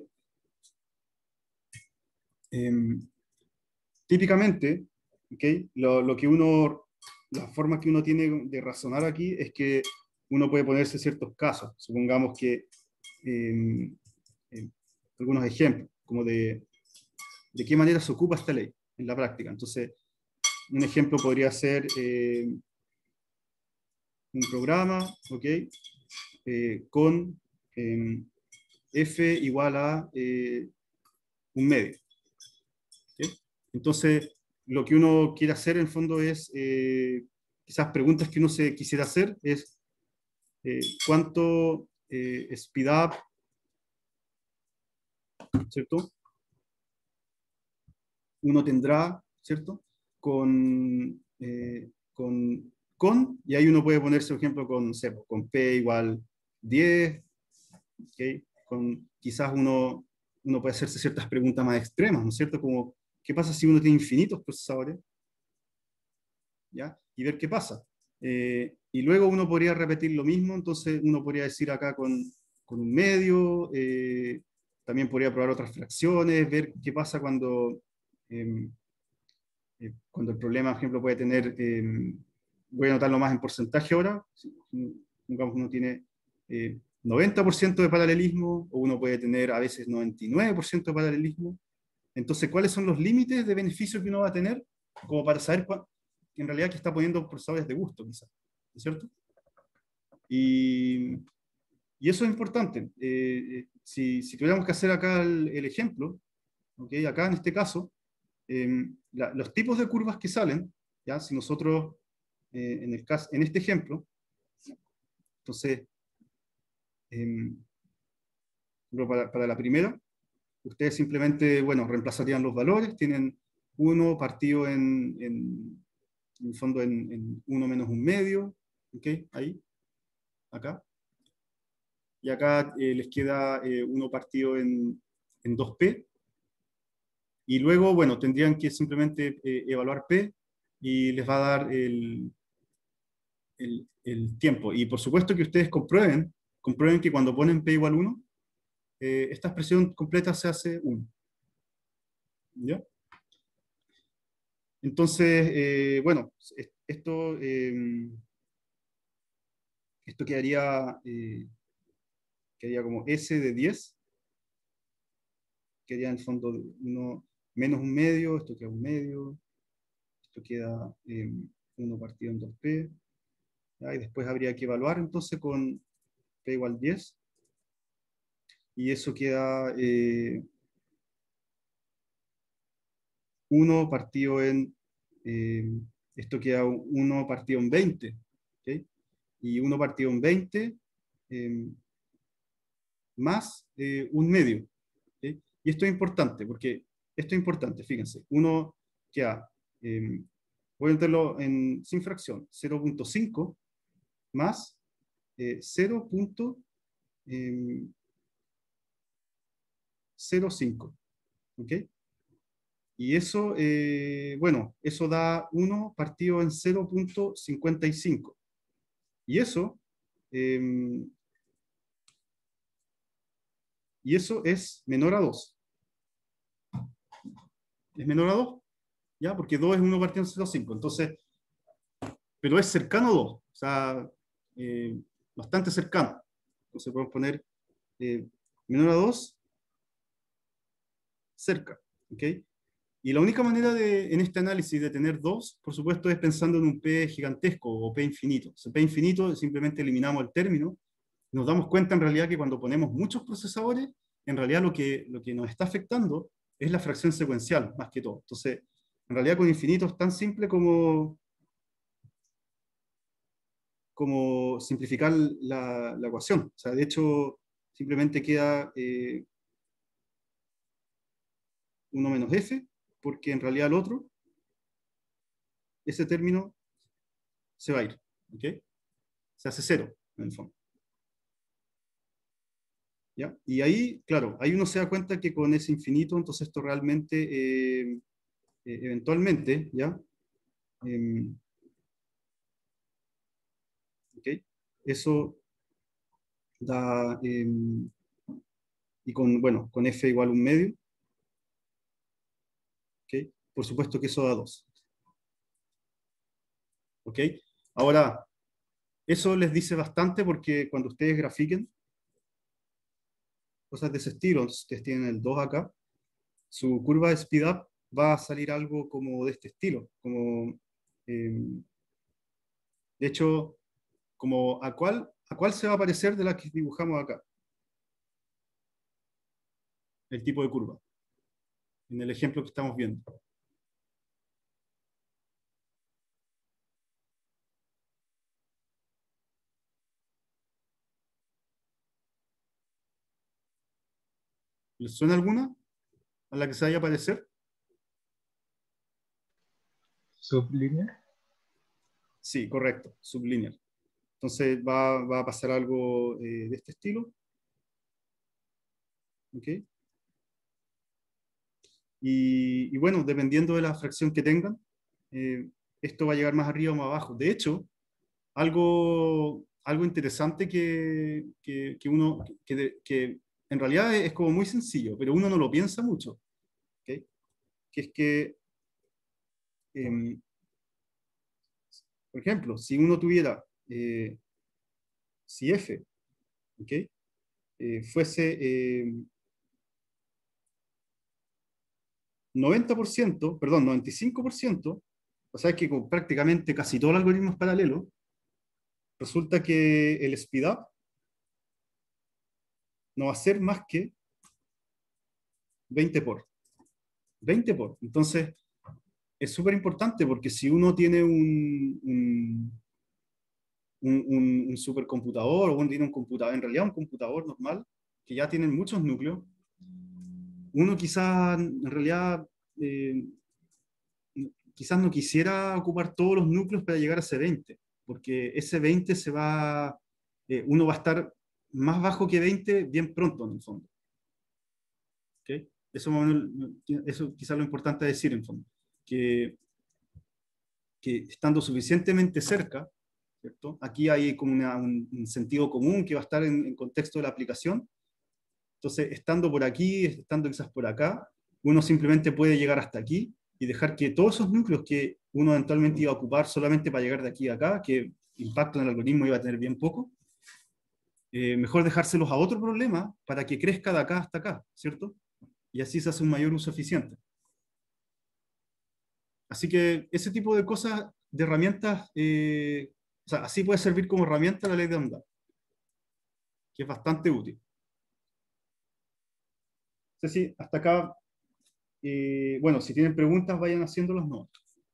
eh, típicamente, ¿okay?, lo, lo que uno, la forma que uno tiene de razonar aquí es que uno puede ponerse ciertos casos. Supongamos que eh, eh, algunos ejemplos, como de, de qué manera se ocupa esta ley en la práctica. Entonces, un ejemplo podría ser eh, un programa, ¿ok?, eh, con eh, f igual a eh, un medio. ¿Okay? Entonces, lo que uno quiere hacer en el fondo es, eh, quizás preguntas que uno se quisiera hacer es eh, cuánto eh, speedup, ¿cierto?, uno tendrá, ¿cierto?, con, eh, con, con, y ahí uno puede ponerse, por ejemplo, con, sé, con P igual diez, ¿okay? Con, quizás uno, uno puede hacerse ciertas preguntas más extremas, ¿no es cierto?, como, ¿qué pasa si uno tiene infinitos procesadores? ¿Ya? Y ver qué pasa. Eh, y luego uno podría repetir lo mismo, entonces uno podría decir acá con, con un medio, eh, también podría probar otras fracciones, ver qué pasa cuando, eh, eh, cuando el problema, por ejemplo, puede tener, eh, voy a anotarlo más en porcentaje ahora, digamos que uno tiene eh, noventa por ciento de paralelismo, o uno puede tener a veces noventa y nueve por ciento de paralelismo. Entonces, ¿cuáles son los límites de beneficio que uno va a tener? Como para saber cuál, en realidad que está poniendo procesadores de gusto, quizás, ¿no es cierto? Y, y eso es importante. Eh, si, si tuviéramos que hacer acá el, el ejemplo, ¿okay?, acá en este caso, eh, la, los tipos de curvas que salen, ¿ya?, si nosotros, eh, en, el caso, en este ejemplo, entonces, eh, para, para la primera, ustedes simplemente, bueno, reemplazarían los valores, tienen uno partido en, en, en fondo en, en uno menos un medio, ¿ok? Ahí, acá. Y acá eh, les queda eh, uno partido en, en dos P, Y luego, bueno, tendrían que simplemente eh, evaluar P y les va a dar el, el, el tiempo. Y por supuesto que ustedes comprueben, comprueben que cuando ponen P igual uno, eh, esta expresión completa se hace uno. ¿Ya? Entonces, eh, bueno, esto, eh, esto quedaría, eh, quedaría como S de diez, quedaría en el fondo uno menos un medio, esto queda un medio, esto queda eh, uno partido en dos P, ¿ya? Y después habría que evaluar entonces con P igual diez, y eso queda eh, uno partido en, eh, esto queda uno partido en veinte, ¿okay? Y uno partido en veinte eh, más eh, un medio, ¿okay? Y esto es importante, porque esto es importante, fíjense, uno queda, eh, voy a meterlo en, sin fracción, cero punto cinco más eh, cero punto cero cinco, ¿ok? Y eso, eh, bueno, eso da uno partido en cero punto cincuenta y cinco. Y eso, eh, y eso es menor a dos. Es menor a dos, ¿ya? Porque dos es uno partido en cero punto cinco. Entonces, pero es cercano a dos. O sea, eh, bastante cercano. Entonces podemos poner eh, menor a dos, cerca, ¿ok? Y la única manera de, en este análisis de tener dos, por supuesto, es pensando en un P gigantesco o P infinito. O P infinito simplemente eliminamos el término. Nos damos cuenta en realidad que cuando ponemos muchos procesadores, en realidad lo que, lo que nos está afectando es la fracción secuencial, más que todo. Entonces, en realidad con infinito es tan simple como, como simplificar la, la ecuación. O sea, de hecho, simplemente queda eh, uno menos f, porque en realidad el otro, ese término, se va a ir. ¿Okay? Se hace cero, en el fondo. ¿Ya? Y ahí, claro, ahí uno se da cuenta que con ese infinito, entonces esto realmente, eh, eh, eventualmente, ¿ya? Eh, ¿okay? Eso da, eh, y con, bueno, con f igual un medio, ¿okay? Por supuesto que eso da dos. ¿Ok? Ahora, eso les dice bastante porque cuando ustedes grafiquen cosas de ese estilo, ustedes tienen el dos acá, su curva de speed up va a salir algo como de este estilo, como, eh, de hecho, como a cuál, a cuál se va a parecer de la que dibujamos acá, el tipo de curva, en el ejemplo que estamos viendo. ¿Les suena alguna a la que se vaya a parecer? ¿Sublinear? Sí, correcto, sublinear. Entonces va, va a pasar algo eh, de este estilo. ¿Ok? Y, y bueno, dependiendo de la fracción que tengan, eh, esto va a llegar más arriba o más abajo. De hecho, algo, algo interesante que, que, que uno, que, de, que en realidad es como muy sencillo, pero uno no lo piensa mucho. ¿Okay? Que es que, eh, por ejemplo, si uno tuviera, eh, si f, ¿okay? eh, fuese eh, noventa por ciento, perdón, noventa y cinco por ciento, o sea que con prácticamente casi todo el algoritmo es paralelo, resulta que el speed up no va a ser más que veinte por. veinte por. Entonces, es súper importante porque si uno tiene un, un, un, un, un supercomputador o uno tiene un computador, en realidad un computador normal, que ya tienen muchos núcleos, uno quizás en realidad eh, quizás no quisiera ocupar todos los núcleos para llegar a ese veinte, porque ese veinte se va, eh, uno va a estar más bajo que veinte bien pronto en el fondo. ¿Okay? Eso, más o menos, eso quizás lo importante a decir en fondo, que, que estando suficientemente cerca, ¿cierto? Aquí hay como una, un, un sentido común que va a estar en, en contexto de la aplicación. Entonces, estando por aquí, estando quizás por acá, uno simplemente puede llegar hasta aquí y dejar que todos esos núcleos que uno eventualmente iba a ocupar solamente para llegar de aquí a acá, que impacto en el algoritmo iba a tener bien poco, eh, mejor dejárselos a otro problema para que crezca de acá hasta acá, ¿cierto? Y así se hace un mayor uso eficiente. Así que ese tipo de cosas, de herramientas, eh, o sea, así puede servir como herramienta la ley de Amdahl, que es bastante útil. No sé si hasta acá, eh, bueno, si tienen preguntas, vayan haciéndolas, no.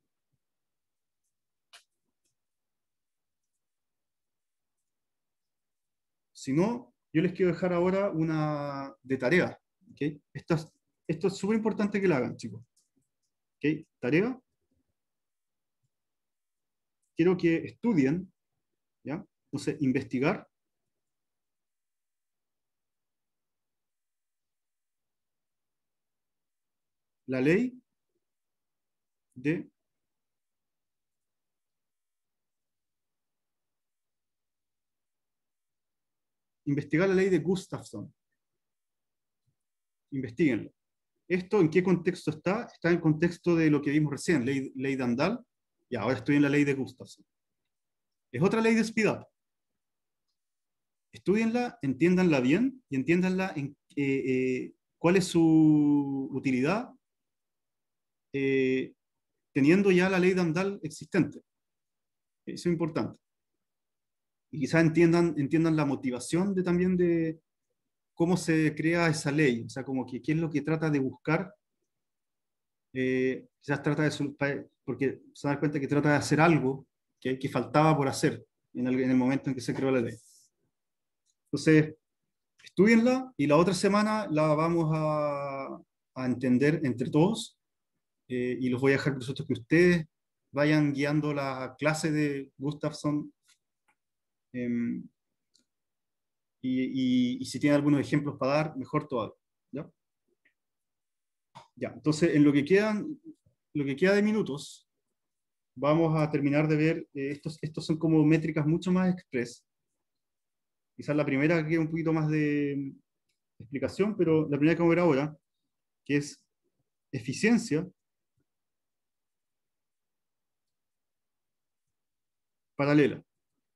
Si no, yo les quiero dejar ahora una de tarea. ¿Okay? Esto es, esto es súper importante que la hagan, chicos. ¿Okay? Tarea. Quiero que estudien, ¿ya? Entonces, investigar la ley de investigar la ley de Gustafson. Investíguenlo. ¿Esto en qué contexto está? Está en el contexto de lo que vimos recién, ley, ley de Amdahl, y ahora estoy en la ley de Gustafson. Es otra ley de Speedup. Estúdienla, entiéndanla bien y entiéndanla en eh, eh, cuál es su utilidad eh, teniendo ya la ley de Amdahl existente. Eso es importante. Y quizás entiendan, entiendan la motivación de, también de cómo se crea esa ley, o sea, como que qué es lo que trata de buscar. Eh, quizás trata de, porque se dan cuenta que trata de hacer algo que, que faltaba por hacer en el, en el momento en que se creó la ley. Entonces, estudienla y la otra semana la vamos a, a entender entre todos eh, y los voy a dejar por supuesto que ustedes vayan guiando la clase de Gustafson eh, y, y, y si tienen algunos ejemplos para dar, mejor todavía. ¿Ya? Ya, entonces en lo que, quedan, lo que queda de minutos vamos a terminar de ver, eh, estos, estos son como métricas mucho más express. Quizás la primera que un poquito más de explicación, pero la primera que vamos a ver ahora, que es eficiencia paralela,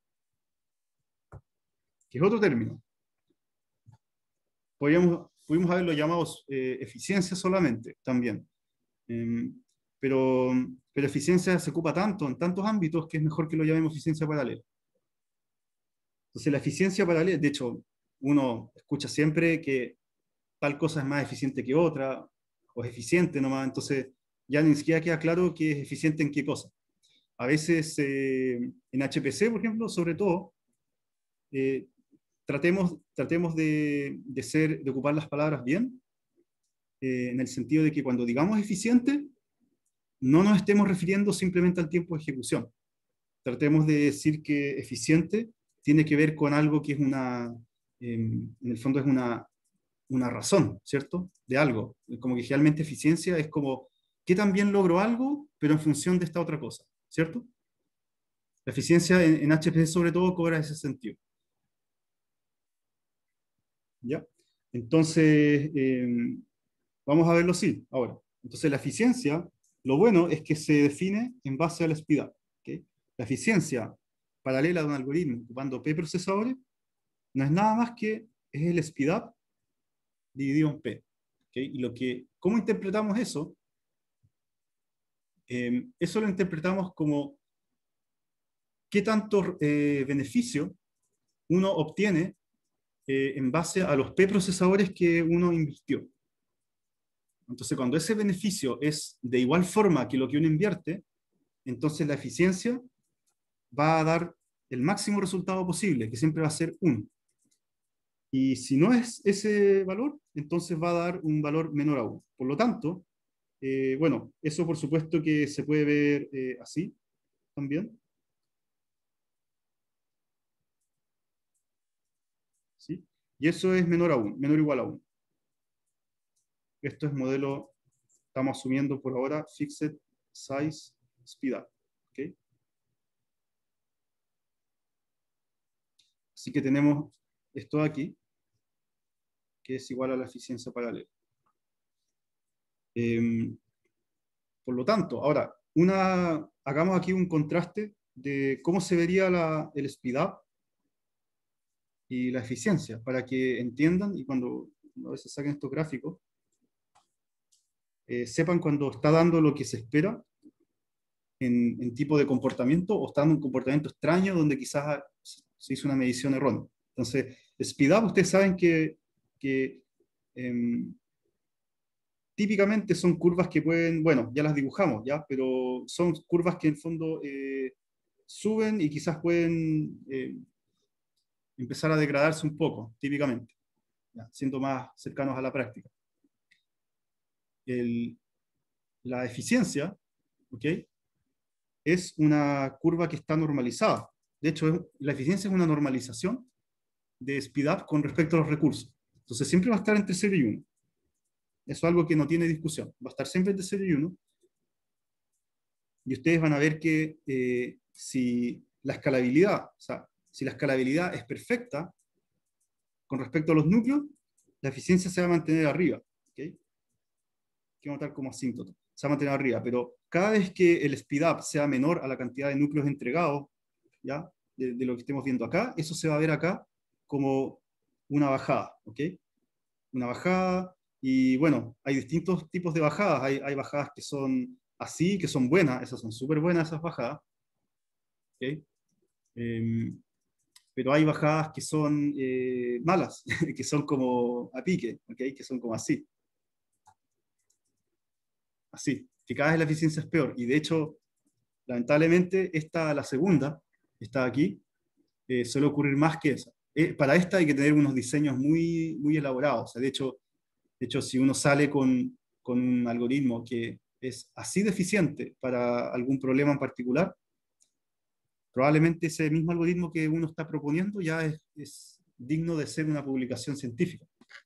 que es otro término. Podríamos, pudimos haberlo llamado eh, eficiencia solamente, también. Eh, pero, pero eficiencia se ocupa tanto, en tantos ámbitos, que es mejor que lo llamemos eficiencia paralela. Entonces la eficiencia paralela, de hecho, uno escucha siempre que tal cosa es más eficiente que otra, o es eficiente nomás, entonces ya ni siquiera queda claro que es eficiente en qué cosa. A veces eh, en H P C, por ejemplo, sobre todo, eh, tratemos, tratemos de, de, ser, de ocupar las palabras bien, eh, en el sentido de que cuando digamos eficiente, no nos estemos refiriendo simplemente al tiempo de ejecución. Tratemos de decir que eficiente tiene que ver con algo que es una, eh, en el fondo es una, una razón, ¿cierto? De algo. Como que realmente eficiencia es como, ¿qué tan bien logro algo, pero en función de esta otra cosa? ¿Cierto? La eficiencia en, en H P C sobre todo cobra ese sentido. ¿Ya? Entonces, eh, vamos a verlo así, ahora. Entonces, la eficiencia, lo bueno es que se define en base a la speedup. ¿Okay? La eficiencia paralela de un algoritmo ocupando P procesadores no es nada más que es el speedup dividido en P. ¿Okay? Y lo que, ¿cómo interpretamos eso? Eh, eso lo interpretamos como qué tanto eh, beneficio uno obtiene eh, en base a los P procesadores que uno invirtió. Entonces, cuando ese beneficio es de igual forma que lo que uno invierte, entonces la eficiencia va a dar el máximo resultado posible, que siempre va a ser uno. Y si no es ese valor, entonces va a dar un valor menor a uno. Por lo tanto, eh, bueno, eso por supuesto que se puede ver eh, así también. ¿Sí? Y eso es menor a uno, menor o igual a uno. Esto es modelo, estamos asumiendo por ahora, Fixed Size Speed Up. ¿Okay? Así que tenemos esto aquí, que es igual a la eficiencia paralela. Eh, por lo tanto, ahora, una, hagamos aquí un contraste de cómo se vería la, el speed up y la eficiencia, para que entiendan y cuando a veces saquen estos gráficos, eh, sepan cuando está dando lo que se espera en, en tipo de comportamiento o está dando un comportamiento extraño donde quizás se hizo una medición errónea. Entonces, speed up, ustedes saben que, que eh, típicamente son curvas que pueden, bueno, ya las dibujamos, ¿ya? Pero son curvas que en el fondo eh, suben y quizás pueden eh, empezar a degradarse un poco, típicamente, ¿ya? Siendo más cercanos a la práctica. El, la eficiencia, ¿ok? Es una curva que está normalizada. De hecho, es, la eficiencia es una normalización de speed up con respecto a los recursos. Entonces siempre va a estar entre cero y uno. Eso es algo que no tiene discusión. Va a estar siempre entre cero y uno. Y ustedes van a ver que eh, si la escalabilidad, o sea, si la escalabilidad es perfecta con respecto a los núcleos, la eficiencia se va a mantener arriba. ¿Okay? Que vamos a notar como asíntota. Se va a mantener arriba, pero cada vez que el speed up sea menor a la cantidad de núcleos entregados, ¿ya? De, de lo que estemos viendo acá, eso se va a ver acá como una bajada. ¿Okay? Una bajada, y bueno, hay distintos tipos de bajadas. Hay, hay bajadas que son así, que son buenas, esas son súper buenas esas bajadas. ¿Okay? Eh, pero hay bajadas que son eh, malas, que son como a pique, ¿okay? Que son como así. Así, que cada vez la eficiencia es peor. Y de hecho, lamentablemente, esta, la segunda, está aquí, eh, suele ocurrir más que esa. Eh, para esta hay que tener unos diseños muy, muy elaborados. O sea, de hecho, de hecho, si uno sale con, con un algoritmo que es así de eficiente para algún problema en particular, probablemente ese mismo algoritmo que uno está proponiendo ya es, es digno de ser una publicación científica.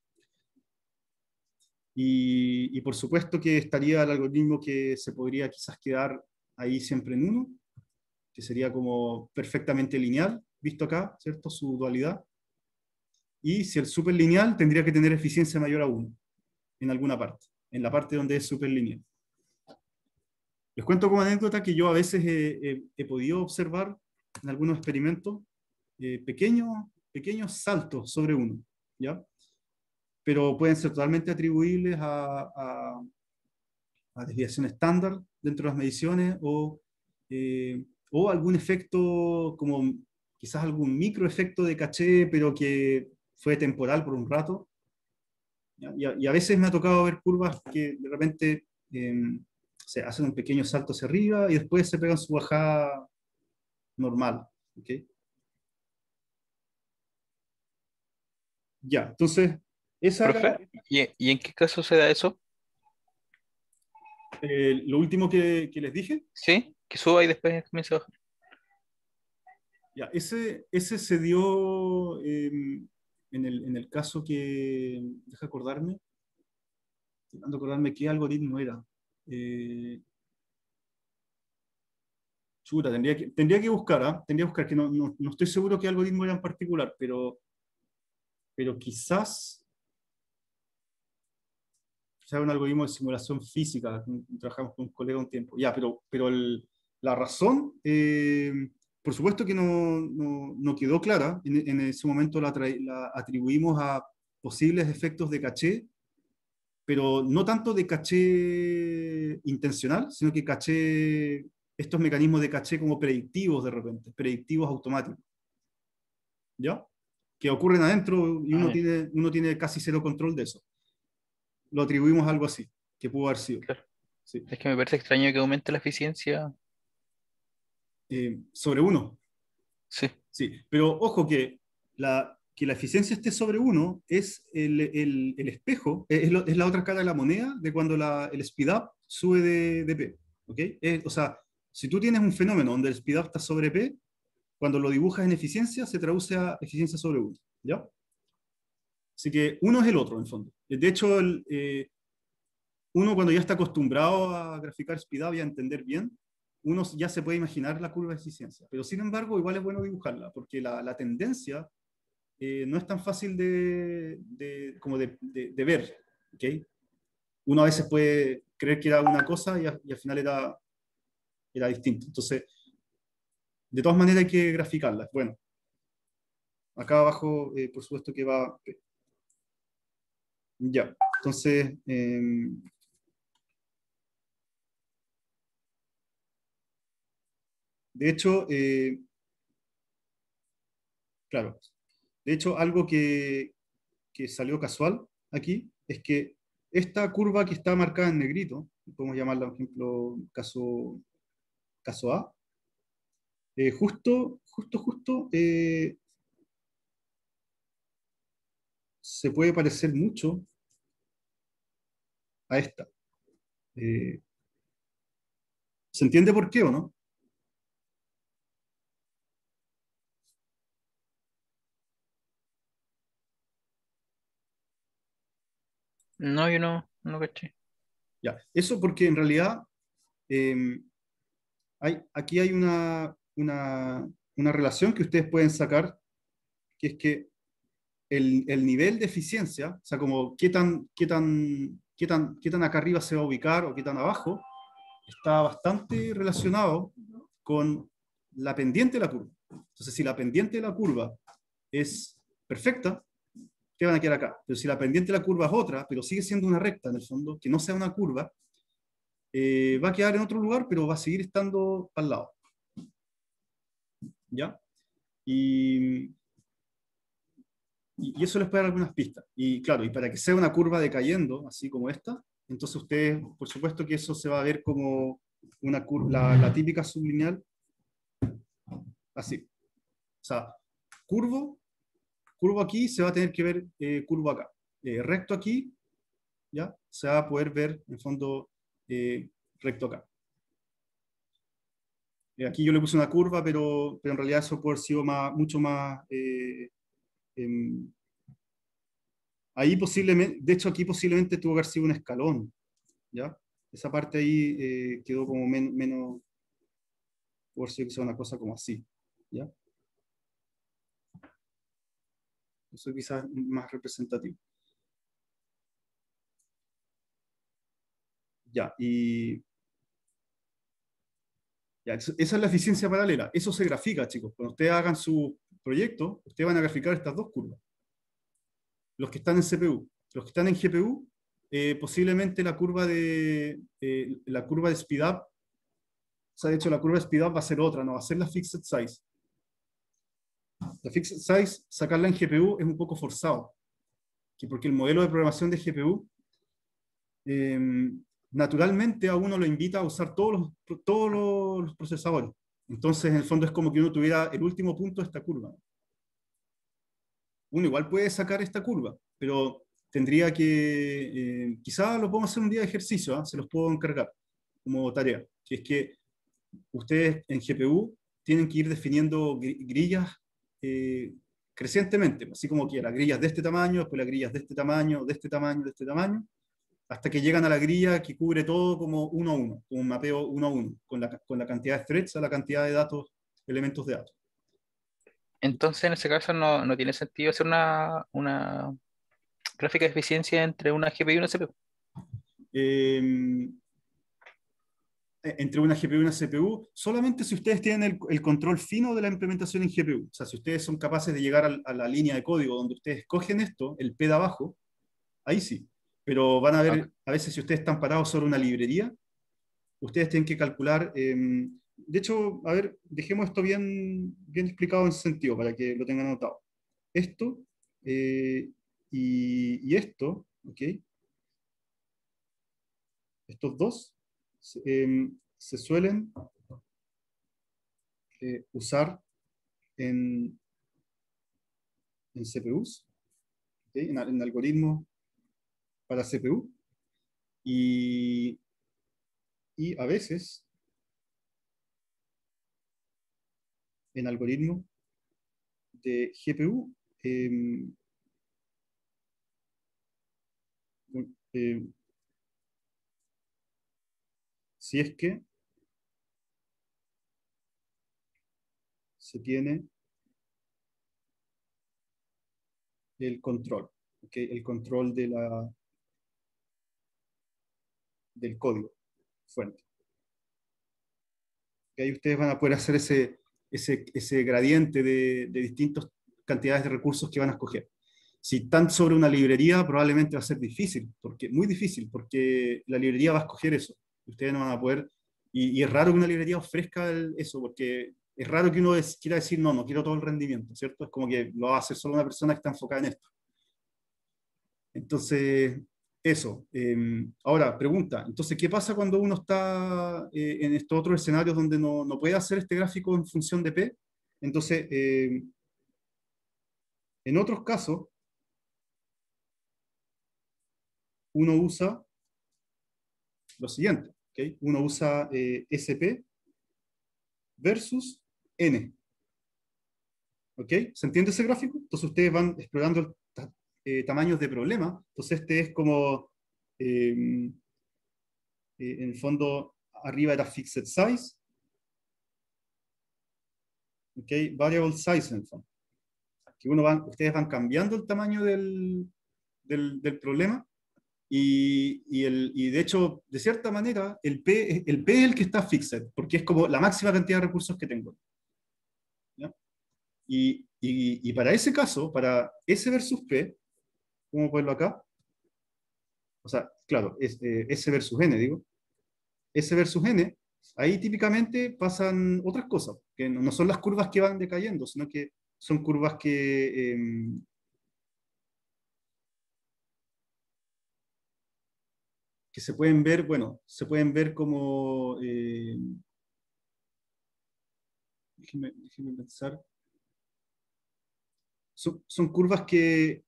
Y, y por supuesto que estaría el algoritmo que se podría quizás quedar ahí siempre en uno, que sería como perfectamente lineal, visto acá, ¿cierto? Su dualidad. Y si el superlineal tendría que tener eficiencia mayor a uno, en alguna parte, en la parte donde es superlineal. Les cuento como anécdota que yo a veces he, he, he podido observar en algunos experimentos eh, pequeños, pequeños saltos sobre uno, ¿ya? Pero pueden ser totalmente atribuibles a, a, a desviación estándar dentro de las mediciones o, eh, o algún efecto, como quizás algún microefecto de caché, pero que fue temporal por un rato. Y a, y a veces me ha tocado ver curvas que de repente eh, se hacen un pequeño salto hacia arriba y después se pegan su bajada normal. ¿Okay? Ya, entonces, esa ¿Profe? era, ¿Y, ¿Y en qué caso se da eso? eh, lo último que, que les dije. ¿Sí? Que suba y después comienza a bajar. Ya, ese, ese se dio eh, en, el, en el caso que, deja acordarme, intentando acordarme qué algoritmo era. Eh, chuta, tendría que, tendría que buscar, ¿ah? Tendría que buscar, que no, no, no estoy seguro qué algoritmo era en particular, pero, pero quizás sea un algoritmo de simulación física, trabajamos con un colega un tiempo. Ya, pero, pero el, la razón... Eh, por supuesto que no, no, no quedó clara, en, en ese momento la, la atribuimos a posibles efectos de caché, pero no tanto de caché intencional, sino que caché, estos mecanismos de caché como predictivos de repente, predictivos automáticos, ¿ya? Que ocurren adentro y uno, Ah, tiene, uno tiene casi cero control de eso. Lo atribuimos a algo así, que pudo haber sido. claro. Sí. Es que me parece extraño que aumente la eficiencia. Eh, sobre uno. Sí. Sí, pero ojo que la, que la eficiencia esté sobre uno es el, el, el espejo, es, lo, es la otra cara de la moneda de cuando la, el speed up sube de, de P. ¿Okay? Es, o sea, si tú tienes un fenómeno donde el speed up está sobre P, cuando lo dibujas en eficiencia se traduce a eficiencia sobre uno. ¿Ya? Así que uno es el otro, en fondo. De hecho, el, eh, uno cuando ya está acostumbrado a graficar speedup y a entender bien, uno ya se puede imaginar la curva de eficiencia. Pero sin embargo, igual es bueno dibujarla, porque la, la tendencia eh, no es tan fácil de, de como de, de, de ver. ¿Okay? Uno a veces puede creer que era una cosa y, a, y al final era, era distinto. Entonces, de todas maneras hay que graficarla. Bueno, acá abajo, eh, por supuesto que va... Ya, entonces... Eh, de hecho, eh, claro, de hecho, algo que, que salió casual aquí es que esta curva que está marcada en negrito, podemos llamarla, por ejemplo, caso, caso A, eh, justo, justo, justo, eh, se puede parecer mucho a esta. Eh, ¿Se entiende por qué o no? No, yo no, no caché. Ya, eso porque en realidad eh, hay, aquí hay una, una, una relación que ustedes pueden sacar, que es que el, el nivel de eficiencia, o sea, como qué tan, qué, tan, qué, tan, qué tan acá arriba se va a ubicar o qué tan abajo, está bastante relacionado con la pendiente de la curva. Entonces, si la pendiente de la curva es perfecta, ¿qué van a quedar acá? Pero si la pendiente de la curva es otra, pero sigue siendo una recta en el fondo, que no sea una curva, eh, va a quedar en otro lugar, pero va a seguir estando para el lado. ¿Ya? Y, y eso les puede dar algunas pistas. Y claro, y para que sea una curva decayendo, así como esta, entonces ustedes, por supuesto que eso se va a ver como una curva, la, la típica sublineal, así. O sea, curvo, curvo aquí se va a tener que ver eh, curvo acá. Eh, recto aquí, ¿ya? Se va a poder ver, en fondo, eh, recto acá. Eh, aquí yo le puse una curva, pero, pero en realidad eso puede haber sido más, mucho más... Eh, em, ahí posiblemente, de hecho aquí posiblemente tuvo que haber sido un escalón, ¿ya? Esa parte ahí eh, quedó como men, menos, por si sea una cosa como así, ¿ya? Eso quizás más representativo. Ya, y ya, esa es la eficiencia paralela. Eso se grafica, chicos. Cuando ustedes hagan su proyecto, ustedes van a graficar estas dos curvas. Los que están en C P U. Los que están en G P U, eh, posiblemente la curva de eh, la curva de speedup, o sea, de hecho la curva de speedup va a ser otra, no va a ser la fixed size. La fixed size, sacarla en G P U es un poco forzado, porque el modelo de programación de G P U eh, naturalmente a uno lo invita a usar todos los, todos los procesadores. Entonces, en el fondo es como que uno tuviera el último punto de esta curva. Uno igual puede sacar esta curva, pero tendría que, eh, quizás lo podemos hacer un día de ejercicio, ¿eh? Se los puedo encargar como tarea, que es que ustedes en G P U tienen que ir definiendo grillas eh, crecientemente, así como que las grillas de este tamaño, después las grillas de este tamaño, de este tamaño, de este tamaño, hasta que llegan a la grilla que cubre todo como uno a uno, como un mapeo uno a uno, con la, con la cantidad de threads a la cantidad de datos, elementos de datos. Entonces, en ese caso, no, no tiene sentido hacer una, una gráfica de eficiencia entre una G P U y una C P U. Eh, entre una G P U y una C P U, solamente si ustedes tienen el, el control fino de la implementación en G P U. O sea, si ustedes son capaces de llegar a, a la línea de código donde ustedes escogen esto, el P de abajo, ahí sí. Pero van a Ok. ver, a veces si ustedes están parados sobre una librería, ustedes tienen que calcular... Eh, de hecho, a ver, dejemos esto bien, bien explicado en ese sentido, para que lo tengan anotado. Esto eh, y, y esto, ¿ok? Estos dos eh, se suelen eh, usar en, en C P Us, ¿okay? en, en algoritmos para C P U, y, y a veces en algoritmos de G P U. Eh, eh, si es que se tiene el control, ¿okay? El control de la, del código fuente. Que ahí ustedes van a poder hacer ese, ese, ese gradiente de, de distintas cantidades de recursos que van a escoger. Si están sobre una librería, probablemente va a ser difícil, porque, muy difícil, porque la librería va a escoger eso. Ustedes no van a poder, y, y es raro que una librería ofrezca el, eso, porque es raro que uno es, quiera decir, no, no quiero todo el rendimiento, ¿cierto? Es como que lo va a hacer solo una persona que está enfocada en esto. Entonces, eso. Eh, ahora, pregunta, entonces, ¿qué pasa cuando uno está eh, en estos otros escenarios donde no, no puede hacer este gráfico en función de P? Entonces, eh, en otros casos, uno usa lo siguiente, ¿okay? Uno usa eh, S P versus N. ¿Ok? ¿Se entiende ese gráfico? Entonces ustedes van explorando eh, tamaños de problema. Entonces este es como, eh, eh, en el fondo, arriba era fixed size. ¿Ok? Variable size en el fondo. Que uno van, ustedes van cambiando el tamaño del, del, del problema. Y, y, el, y de hecho, de cierta manera, el P, el P es el que está fixed, porque es como la máxima cantidad de recursos que tengo. ¿Ya? Y, y, y para ese caso, para S versus P, ¿cómo ponerlo acá? O sea, claro, es, eh, S versus N, digo. S versus N, ahí típicamente pasan otras cosas, que no, no son las curvas que van decayendo, sino que son curvas que... Eh, que se pueden ver, bueno, se pueden ver como... Eh, déjenme, déjenme pensar. Son, son curvas que,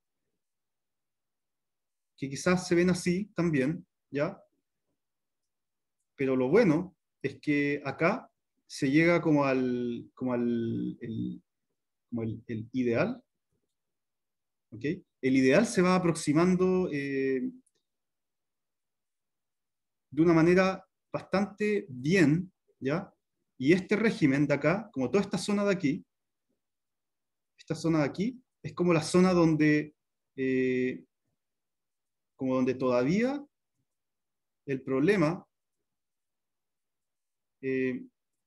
que quizás se ven así también, ¿ya? Pero lo bueno es que acá se llega como al, como al el, como el, el ideal, ¿ok? El ideal se va aproximando eh, de una manera bastante bien, ¿ya? Y este régimen de acá, como toda esta zona de aquí, esta zona de aquí, es como la zona donde, eh, como donde todavía el problema eh,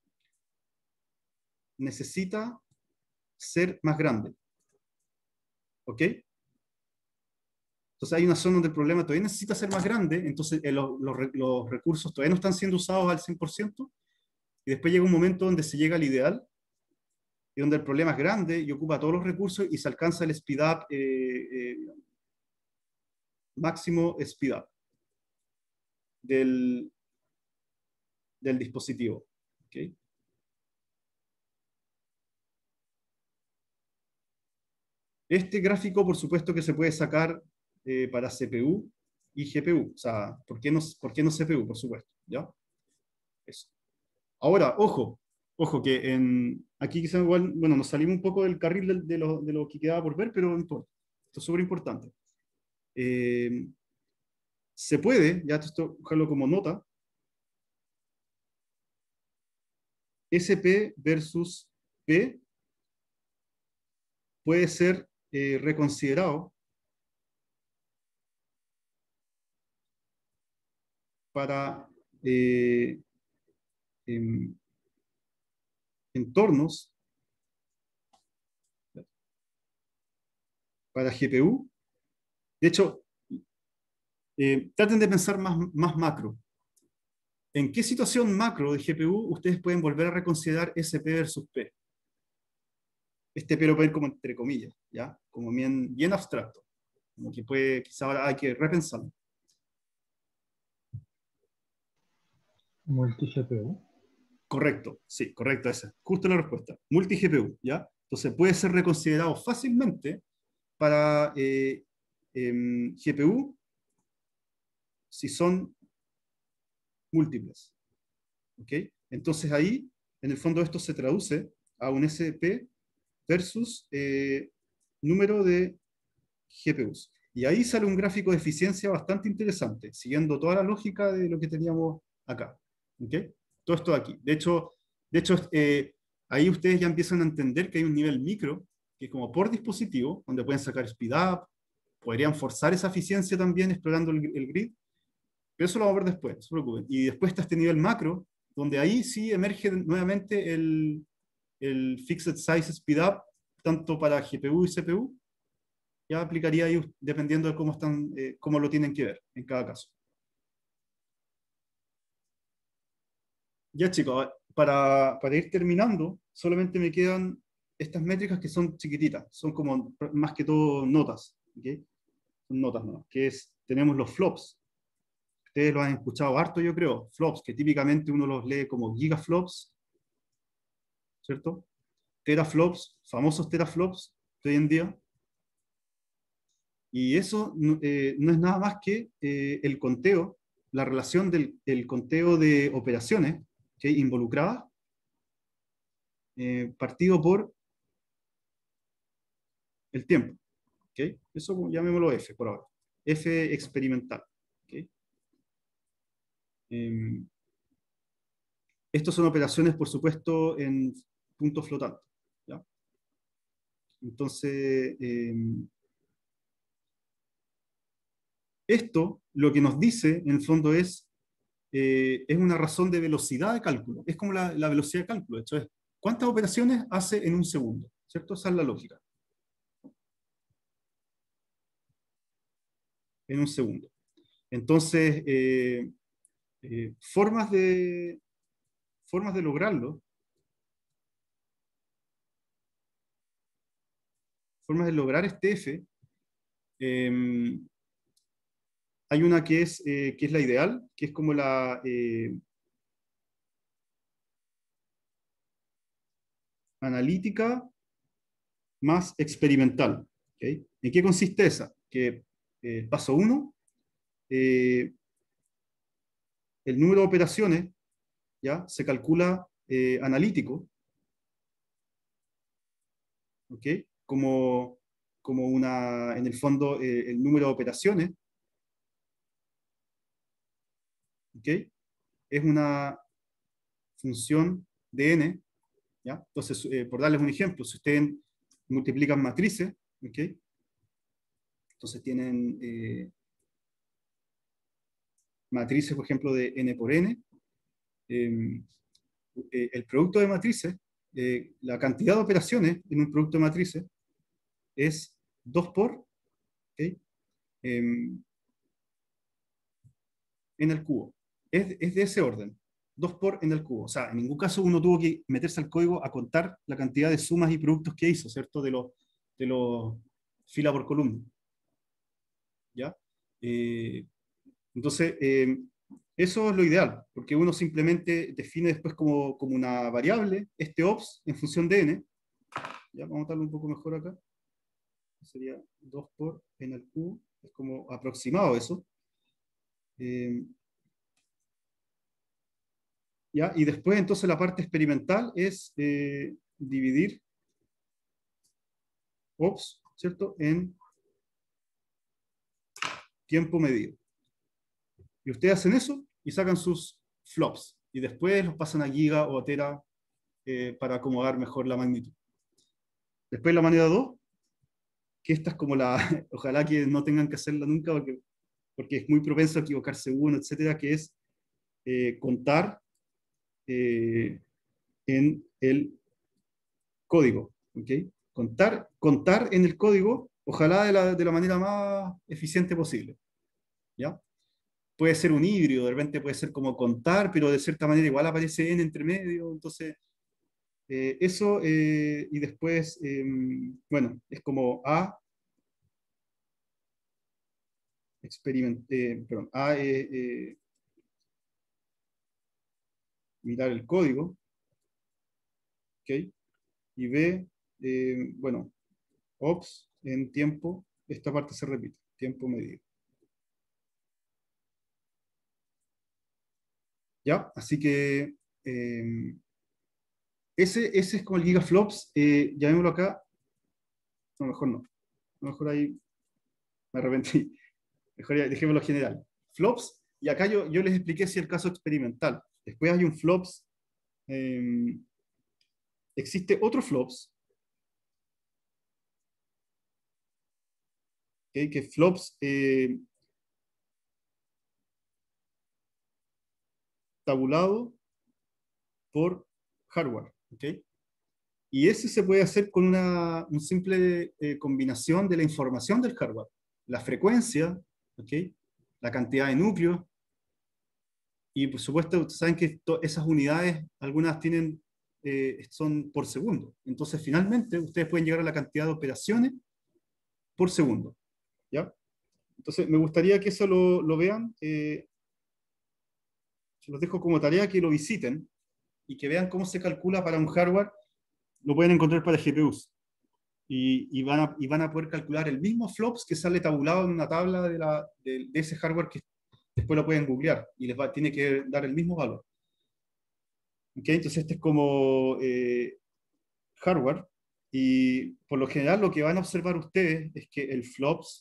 necesita ser más grande. ¿Ok? Entonces hay una zona donde el problema todavía necesita ser más grande, entonces eh, los, los, los recursos todavía no están siendo usados al cien por ciento, y después llega un momento donde se llega al ideal, y donde el problema es grande y ocupa todos los recursos y se alcanza el speed up, eh, eh, máximo speed up del, del dispositivo. ¿Okay? Este gráfico, por supuesto, que se puede sacar eh, para C P U y G P U. O sea, ¿por qué no, por qué no C P U? Por supuesto. ¿Ya? Eso. Ahora, ojo, ojo, que en, aquí quizás igual, bueno, nos salimos un poco del carril de, de, lo, de lo que quedaba por ver, pero no importa. Esto es súper importante. Eh, se puede, ya esto, ojalá como nota, S P versus P puede ser eh, reconsiderado para eh, em, entornos para G P U. De hecho, eh, traten de pensar más, más macro. ¿En qué situación macro de G P U ustedes pueden volver a reconsiderar S P versus P? Este P lo pueden como entre comillas, ¿ya? Como bien, bien abstracto. Como que puede, quizá ahora hay que repensarlo. Multi-G P U. Correcto, sí, correcto, esa. Justo la respuesta. Multi-G P U, ¿ya? Entonces puede ser reconsiderado fácilmente para eh, eh, G P U si son múltiples. ¿Ok? Entonces ahí, en el fondo, esto se traduce a un S P versus eh, número de G P Us. Y ahí sale un gráfico de eficiencia bastante interesante, siguiendo toda la lógica de lo que teníamos acá. ¿Okay? Todo esto de aquí. De hecho, de hecho eh, ahí ustedes ya empiezan a entender que hay un nivel micro, que es como por dispositivo, donde pueden sacar speed up, podrían forzar esa eficiencia también explorando el, el grid, pero eso lo vamos a ver después, no se preocupen. Y después está este nivel macro, donde ahí sí emerge nuevamente el, el Fixed Size Speed Up, tanto para G P U y C P U, ya aplicaría ahí dependiendo de cómo, están, eh, cómo lo tienen que ver en cada caso. Ya chicos, para, para ir terminando, solamente me quedan estas métricas que son chiquititas, son como más que todo notas, ¿okay? Son notas nuevas, que es, tenemos los flops. Ustedes lo han escuchado harto, yo creo, flops, que típicamente uno los lee como gigaflops, ¿cierto? Teraflops, famosos teraflops de hoy en día. Y eso eh, no es nada más que eh, el conteo, la relación del el conteo de operaciones que involucradas, eh, partido por el tiempo. ¿Okay? Eso llamémoslo F por ahora. F experimental. ¿Okay? Eh, Estos son operaciones, por supuesto, en puntos flotantes. ¿Ya? Entonces, eh, esto lo que nos dice, en el fondo, es, eh, es una razón de velocidad de cálculo. Es como la, la velocidad de cálculo. De hecho, es cuántas operaciones hace en un segundo. ¿Cierto? Esa es la lógica. En un segundo. Entonces, eh, eh, formas, de, formas de lograrlo, formas de lograr este F, eh, hay una que es, eh, que es la ideal, que es como la eh, analítica más experimental. ¿Okay? ¿En qué consiste esa? Que eh, paso uno, eh, el número de operaciones ya se calcula eh, analítico, ¿okay? como, como una, en el fondo, eh, el número de operaciones, ¿okay? Es una función de n, ¿ya? Entonces, eh, por darles un ejemplo, si ustedes multiplican matrices, ¿okay? Entonces tienen eh, matrices, por ejemplo, de n por n, eh, eh, el producto de matrices, eh, la cantidad de operaciones en un producto de matrices es dos por, ¿okay? eh, en el cubo. Es, es de ese orden. dos por en el cubo. O sea, en ningún caso uno tuvo que meterse al código a contar la cantidad de sumas y productos que hizo, ¿cierto? De los de los fila por columna. ¿Ya? Eh, entonces, eh, eso es lo ideal, porque uno simplemente define después como, como una variable este ops en función de n. ¿Ya? Vamos a darlo un poco mejor acá. Sería dos por en el cubo. Es como aproximado eso. Eh, ¿Ya? Y después entonces la parte experimental es eh, dividir ops, ¿cierto? En tiempo medido. Y ustedes hacen eso y sacan sus flops. Y después los pasan a giga o a tera eh, para acomodar mejor la magnitud. Después la manera dos, que esta es como la, ojalá que no tengan que hacerla nunca porque, porque es muy propenso a equivocarse uno, etcétera, que es eh, contar eh, en el código. ¿Okay? Contar, contar en el código, ojalá de la, de la manera más eficiente posible. ¿Ya? Puede ser un híbrido, de repente puede ser como contar, pero de cierta manera igual aparece n entre medio, entonces eh, eso, eh, y después, eh, bueno, es como a, experiment, eh, perdón, a eh, eh, mirar el código, ¿ok? Y b, eh, bueno, ops en tiempo, esta parte se repite, tiempo medido. ¿Ya? Así que eh, ese, ese es como el gigaflops, eh, llamémoslo acá, no, mejor no, mejor ahí me arrepentí, mejor ya, dejémoslo general. Flops, y acá yo, yo les expliqué si el caso experimental, Después hay un flops. Eh, existe otro flops, ¿okay? Que flops eh, tabulado por hardware. ¿Okay? Y ese se puede hacer con una un simple eh, combinación de la información del hardware, la frecuencia, ¿okay? La cantidad de núcleos, y por supuesto, ustedes saben que esas unidades, algunas tienen, eh, son por segundo. Entonces, finalmente, ustedes pueden llegar a la cantidad de operaciones por segundo. ¿Ya? Entonces, me gustaría que eso lo, lo vean. Eh, se los dejo como tarea que lo visiten y que vean cómo se calcula para un hardware. Lo pueden encontrar para G P Us. Y, y, van a, y van a poder calcular el mismo flops que sale tabulado en una tabla de, la, de, de ese hardware que después lo pueden googlear y les va, tiene que dar el mismo valor. ¿Okay? Entonces este es como eh, hardware, y por lo general lo que van a observar ustedes es que el flops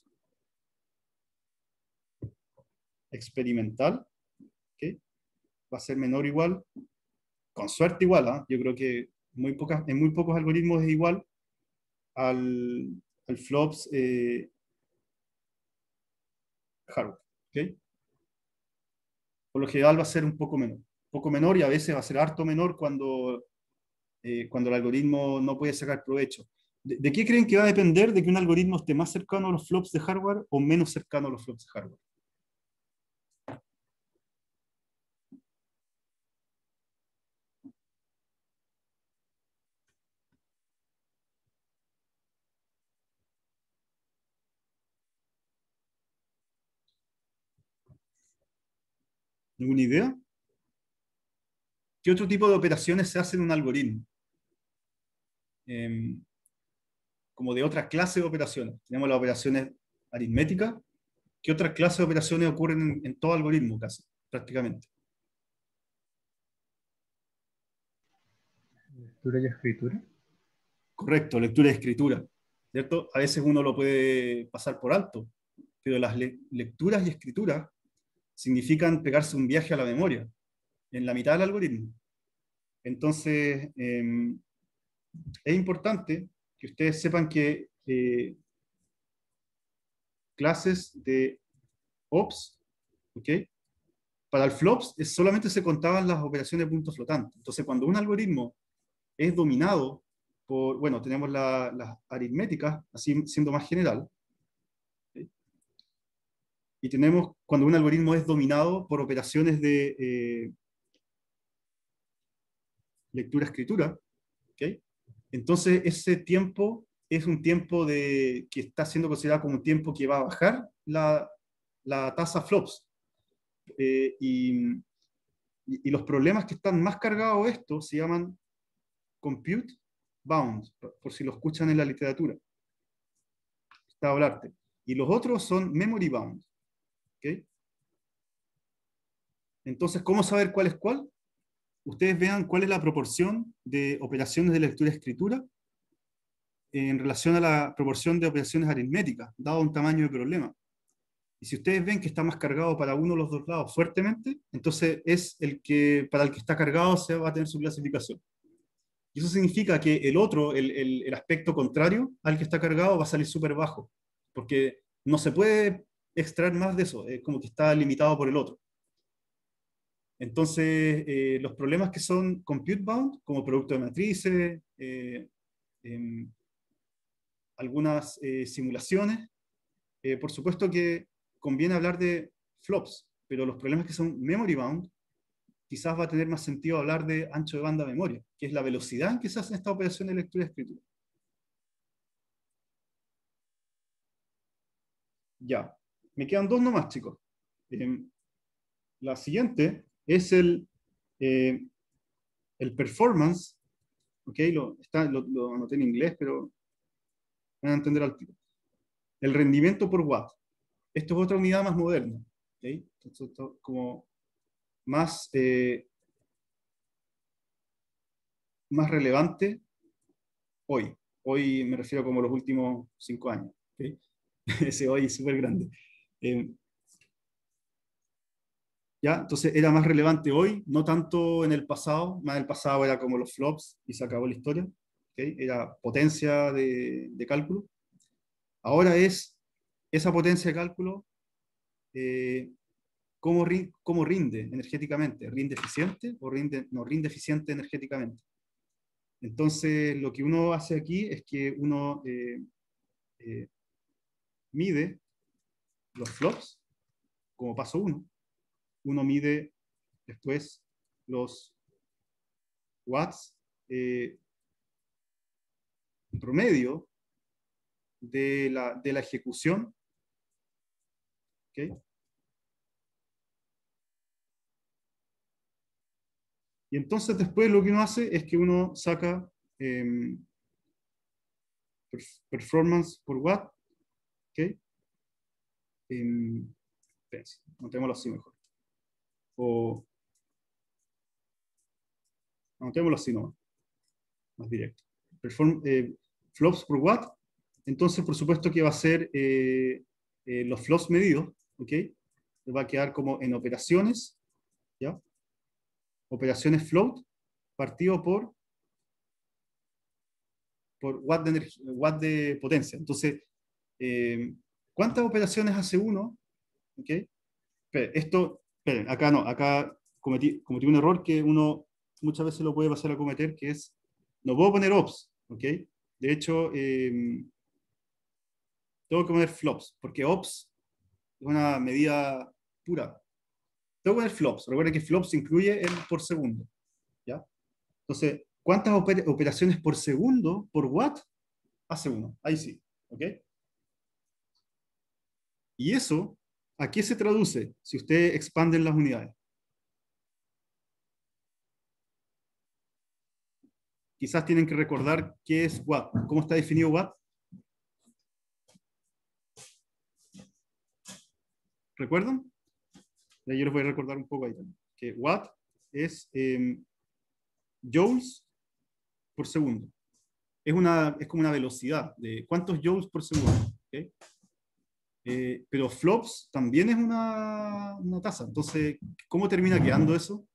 experimental, ¿okay? Va a ser menor o igual, con suerte igual, ¿eh? Yo creo que muy pocas, en muy pocos algoritmos es igual al, al flops eh, hardware. ¿Okay? Por lo general va a ser un poco menor. Un poco menor, y a veces va a ser harto menor cuando, eh, cuando el algoritmo no puede sacar provecho. ¿De, ¿De qué creen que va a depender de que un algoritmo esté más cercano a los flops de hardware o menos cercano a los flops de hardware? ¿Ninguna idea? ¿Qué otro tipo de operaciones se hacen en un algoritmo? Eh, como de otra clase de operaciones. Tenemos las operaciones aritméticas. ¿Qué otras clases de operaciones ocurren en, en todo algoritmo casi, prácticamente? Lectura y escritura. Correcto, lectura y escritura. ¿Cierto? A veces uno lo puede pasar por alto, pero las le lecturas y escrituras significan pegarse un viaje a la memoria, en la mitad del algoritmo. Entonces, eh, es importante que ustedes sepan que eh, clases de ops, ¿ok? Para el flops es, solamente se contaban las operaciones de punto flotante. Entonces, cuando un algoritmo es dominado por, bueno, tenemos la, las aritméticas, así siendo más general, ¿okay? Y tenemos cuando un algoritmo es dominado por operaciones de eh, lectura-escritura, ¿okay? Entonces ese tiempo es un tiempo de, que está siendo considerado como un tiempo que va a bajar la, la tasa flops. Eh, y, y los problemas que están más cargados de esto se llaman compute bound, por si lo escuchan en la literatura. Está a hablarte. Y los otros son memory bound. ¿Okay? Entonces, ¿cómo saber cuál es cuál? Ustedes vean cuál es la proporción de operaciones de lectura-escritura en relación a la proporción de operaciones aritméticas, dado un tamaño de problema. Y si ustedes ven que está más cargado para uno de los dos lados fuertemente, entonces es el que, para el que está cargado se va a tener su clasificación. Y eso significa que el otro, el, el, el aspecto contrario al que está cargado, va a salir súper bajo, porque no se puede extraer más de eso, es como que está limitado por el otro. Entonces, eh, los problemas que son compute bound, como producto de matrices, eh, eh, algunas eh, simulaciones, eh, por supuesto que conviene hablar de flops, pero los problemas que son memory bound, quizás va a tener más sentido hablar de ancho de banda memoria, que es la velocidad en que se hacen estas operaciones de lectura y escritura. Ya, me quedan dos nomás, chicos. Eh, la siguiente es el, eh, el performance, ok, lo, está, lo, lo anoté en inglés, pero van a entender al tiro. El rendimiento por watt. Esto es otra unidad más moderna, ¿okay? Esto, esto, como más, eh, más relevante hoy. Hoy me refiero como los últimos cinco años. ¿Okay? Ese hoy es súper grande. Eh, ¿Ya? Entonces era más relevante hoy, no tanto en el pasado, más en el pasado era como los flops y se acabó la historia, ¿okay? Era potencia de, de cálculo. Ahora es esa potencia de cálculo, eh, ¿cómo, ri cómo rinde energéticamente? ¿Rinde eficiente o rinde, no rinde eficiente energéticamente? Entonces lo que uno hace aquí es que uno eh, eh, mide los flops como paso uno. Uno mide después los watts eh, promedio de la, de la ejecución. ¿Okay? Y entonces después lo que uno hace es que uno saca eh, performance por watt. ¿Okay? Eh, Notémoslo así mejor. O notémoslo así nomás, más directo. Perform, eh, flops por watt. Entonces, por supuesto que va a ser eh, eh, los flops medidos, ¿ok? Va a quedar como en operaciones, ¿ya? Operaciones float partido por, por watt, de energía, watt de potencia. Entonces, eh, ¿cuántas operaciones hace uno? ¿Ok? Esperen, esto, esperen, acá no, acá cometí, cometí un error que uno muchas veces lo puede pasar a cometer, que es, no puedo poner ops, ¿ok? De hecho, eh, tengo que poner flops, porque ops es una medida pura. Tengo que poner flops. Recuerden que flops incluye el por segundo. ¿Ya? Entonces, ¿cuántas oper operaciones por segundo por watt hace uno? Ahí sí. ¿Ok? Y eso, ¿a qué se traduce si ustedes expanden las unidades? Quizás tienen que recordar qué es watt. ¿Cómo está definido watt? ¿Recuerdan? Yo les voy a recordar un poco ahí también. Que watt es eh, joules por segundo. Es, una, es como una velocidad de cuántos joules por segundo. ¿Okay? Eh, pero flops también es una, una tasa. Entonces, ¿cómo termina quedando eso?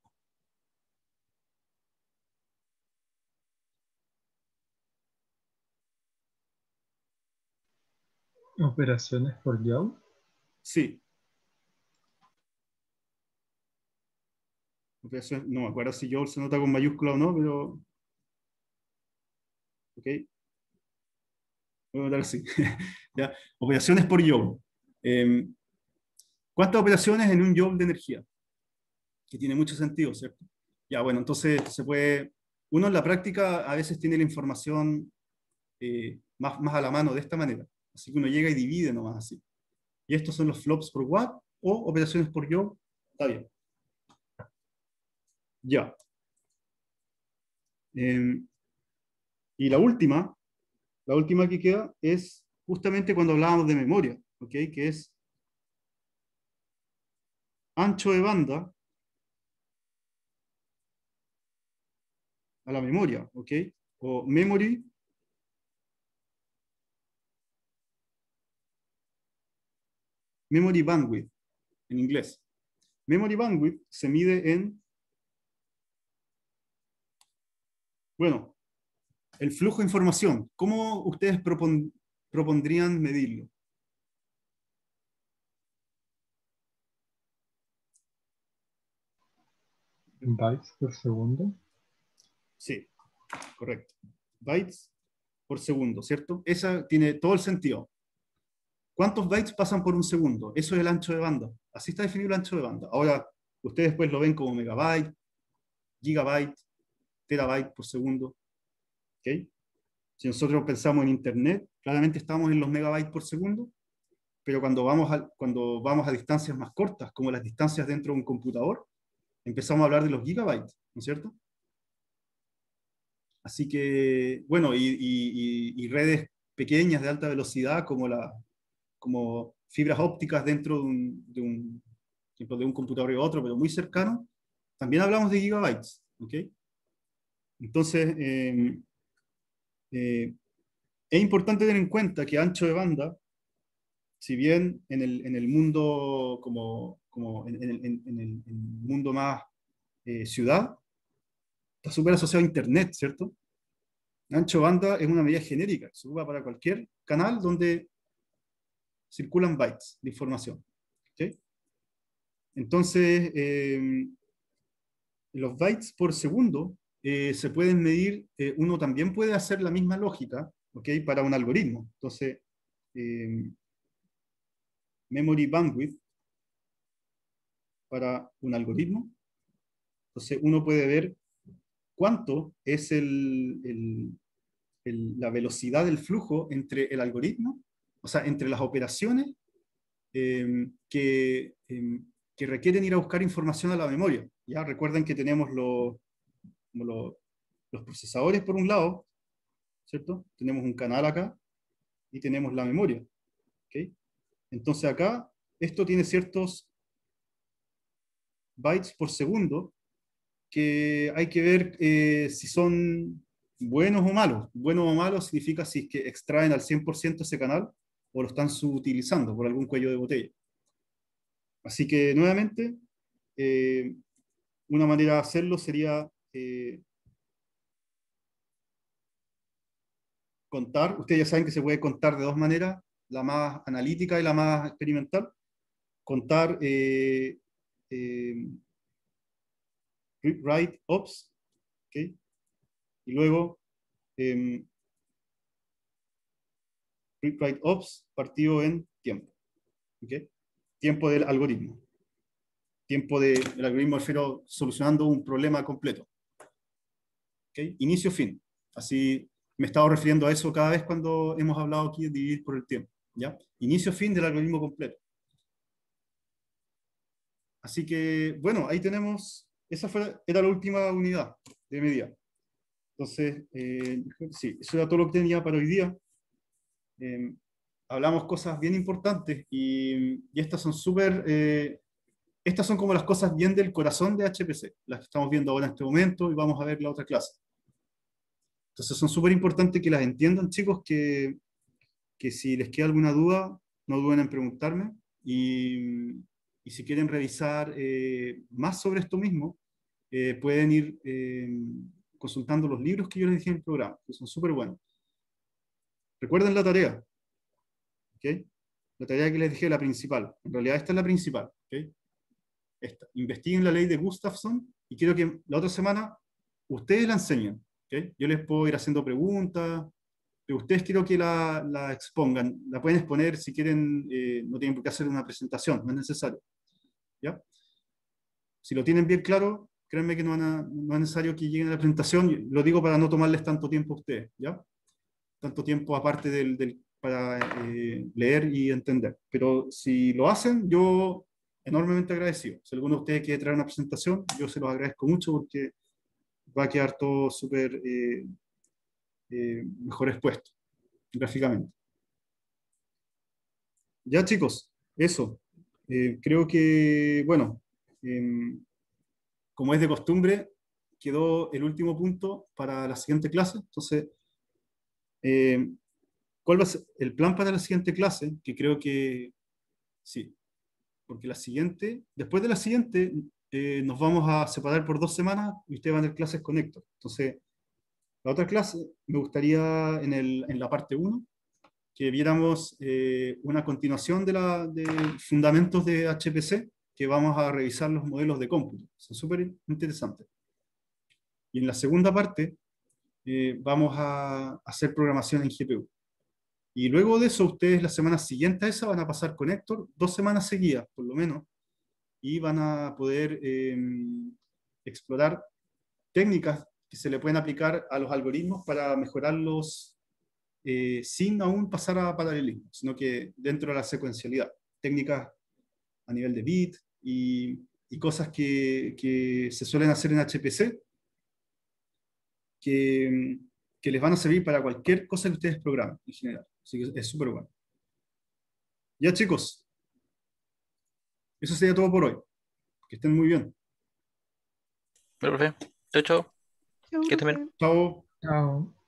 Operaciones por joule. Sí. Operaciones, no me acuerdo si joule se nota con mayúscula o no, pero... Ok. Voy a notar así. ¿Ya? Operaciones por joule. Eh, ¿Cuántas operaciones en un joule de energía? Que tiene mucho sentido, ¿cierto? Ya, bueno, entonces se puede... Uno en la práctica a veces tiene la información eh, más, más a la mano de esta manera. Así que uno llega y divide nomás así. Y estos son los flops por watt o operaciones por joule. Está bien. Ya. Eh, y la última, la última que queda es justamente cuando hablábamos de memoria, ¿ok? Que es ancho de banda a la memoria, ¿ok? O memory memory bandwidth en inglés. Memory bandwidth se mide en, bueno, el flujo de información. ¿Cómo ustedes propon, propondrían medirlo? Bytes por segundo. Sí, correcto. Bytes por segundo, ¿cierto? Esa tiene todo el sentido. ¿Cuántos bytes pasan por un segundo? Eso es el ancho de banda. Así está definido el ancho de banda. Ahora, ustedes después lo ven como megabyte, gigabyte, terabyte por segundo. ¿Okay? Si nosotros pensamos en Internet, claramente estamos en los megabytes por segundo, pero cuando vamos, a, cuando vamos a distancias más cortas, como las distancias dentro de un computador, empezamos a hablar de los gigabytes, ¿no es cierto? Así que, bueno, y, y, y redes pequeñas de alta velocidad como, la, como fibras ópticas dentro de un, de un, de un computador y otro, pero muy cercano, también hablamos de gigabytes, ¿ok? Entonces, eh, eh, es importante tener en cuenta que ancho de banda, si bien en el, en el mundo como como en, en- en- en el, en el mundo más eh, ciudad, está súper asociado a Internet, ¿cierto? Ancho banda es una medida genérica, se ocupa para cualquier canal donde circulan bytes de información. ¿Ok? Entonces, eh, los bytes por segundo eh, se pueden medir, eh, uno también puede hacer la misma lógica, ¿ok? Para un algoritmo. Entonces, eh, memory bandwidth para un algoritmo. Entonces, uno puede ver cuánto es el, el- el- la velocidad del flujo entre el algoritmo, o sea, entre las operaciones eh, que, eh, que requieren ir a buscar información a la memoria. Ya recuerden que tenemos los, como los, los procesadores por un lado, ¿cierto? Tenemos un canal acá y tenemos la memoria. ¿Ok? Entonces acá, esto tiene ciertos bytes por segundo que hay que ver eh, si son buenos o malos. Buenos o malos significa si es que extraen al cien por ciento ese canal o lo están subutilizando por algún cuello de botella. Así que nuevamente, eh, una manera de hacerlo sería eh, contar. Ustedes ya saben que se puede contar de dos maneras, la más analítica y la más experimental. Contar eh, eh, read-write ops, ¿okay? Y luego eh, read-write ops partido en tiempo. ¿Okay? Tiempo del algoritmo. Tiempo del algoritmo, refiero solucionando un problema completo. ¿Okay? Inicio-fin. Así me he estado refiriendo a eso cada vez cuando hemos hablado aquí de dividir por el tiempo. ¿Ya? Inicio-fin del algoritmo completo. Así que, bueno, ahí tenemos, esa fue, era la última unidad de medida. Entonces, eh, sí, eso era todo lo que tenía para hoy día. Eh, hablamos cosas bien importantes y, y estas son súper, eh, estas son como las cosas bien del corazón de H P C, las que estamos viendo ahora en este momento y vamos a ver la otra clase. Entonces son súper importantes que las entiendan, chicos, que, que si les queda alguna duda, no duden en preguntarme y, y si quieren revisar eh, más sobre esto mismo, eh, pueden ir eh, consultando los libros que yo les dejé en el programa, que son súper buenos. Recuerden la tarea, ¿ok? La tarea que les dejé, la principal. En realidad esta es la principal, ¿ok? Esta. Investiguen la ley de Gustafson y quiero que la otra semana ustedes la enseñen, ¿ok? Yo les puedo ir haciendo preguntas, pero ustedes quiero que la, la expongan. La pueden exponer si quieren, eh, no tienen por qué hacer una presentación, no es necesario. ¿Ya? Si lo tienen bien claro, créanme que no, van a, no es necesario que lleguen a la presentación. Lo digo para no tomarles tanto tiempo a ustedes, ¿ya? Tanto tiempo aparte del, del, para eh, leer y entender. Pero si lo hacen, yo enormemente agradecido. Si alguno de ustedes quiere traer una presentación, yo se los agradezco mucho porque va a quedar todo súper eh, eh, mejor expuesto gráficamente. Ya chicos, eso. Eh, creo que, bueno, eh, como es de costumbre, quedó el último punto para la siguiente clase. Entonces, eh, ¿cuál va a ser el plan para la siguiente clase? Que creo que sí, porque la siguiente, después de la siguiente, eh, nos vamos a separar por dos semanas y ustedes van a tener clases con Héctor. Entonces, la otra clase me gustaría en, el, en la parte uno que viéramos eh, una continuación de, la, de fundamentos de H P C, que vamos a revisar los modelos de cómputo. Son súper interesantes. Y en la segunda parte eh, vamos a hacer programación en G P U. Y luego de eso, ustedes la semana siguiente a esa van a pasar con Héctor, dos semanas seguidas, por lo menos, y van a poder eh, explorar técnicas que se le pueden aplicar a los algoritmos para mejorarlos eh, sin aún pasar a paralelismo, sino que dentro de la secuencialidad. Técnicas a nivel de bit y, y cosas que, que se suelen hacer en H P C que, que les van a servir para cualquier cosa que ustedes programen en general. Así que es súper bueno. Ya chicos, eso sería todo por hoy. Que estén muy bien. Bueno, profe. Chao, chao. Chau, Que estén bien. profe. Chao. Chao.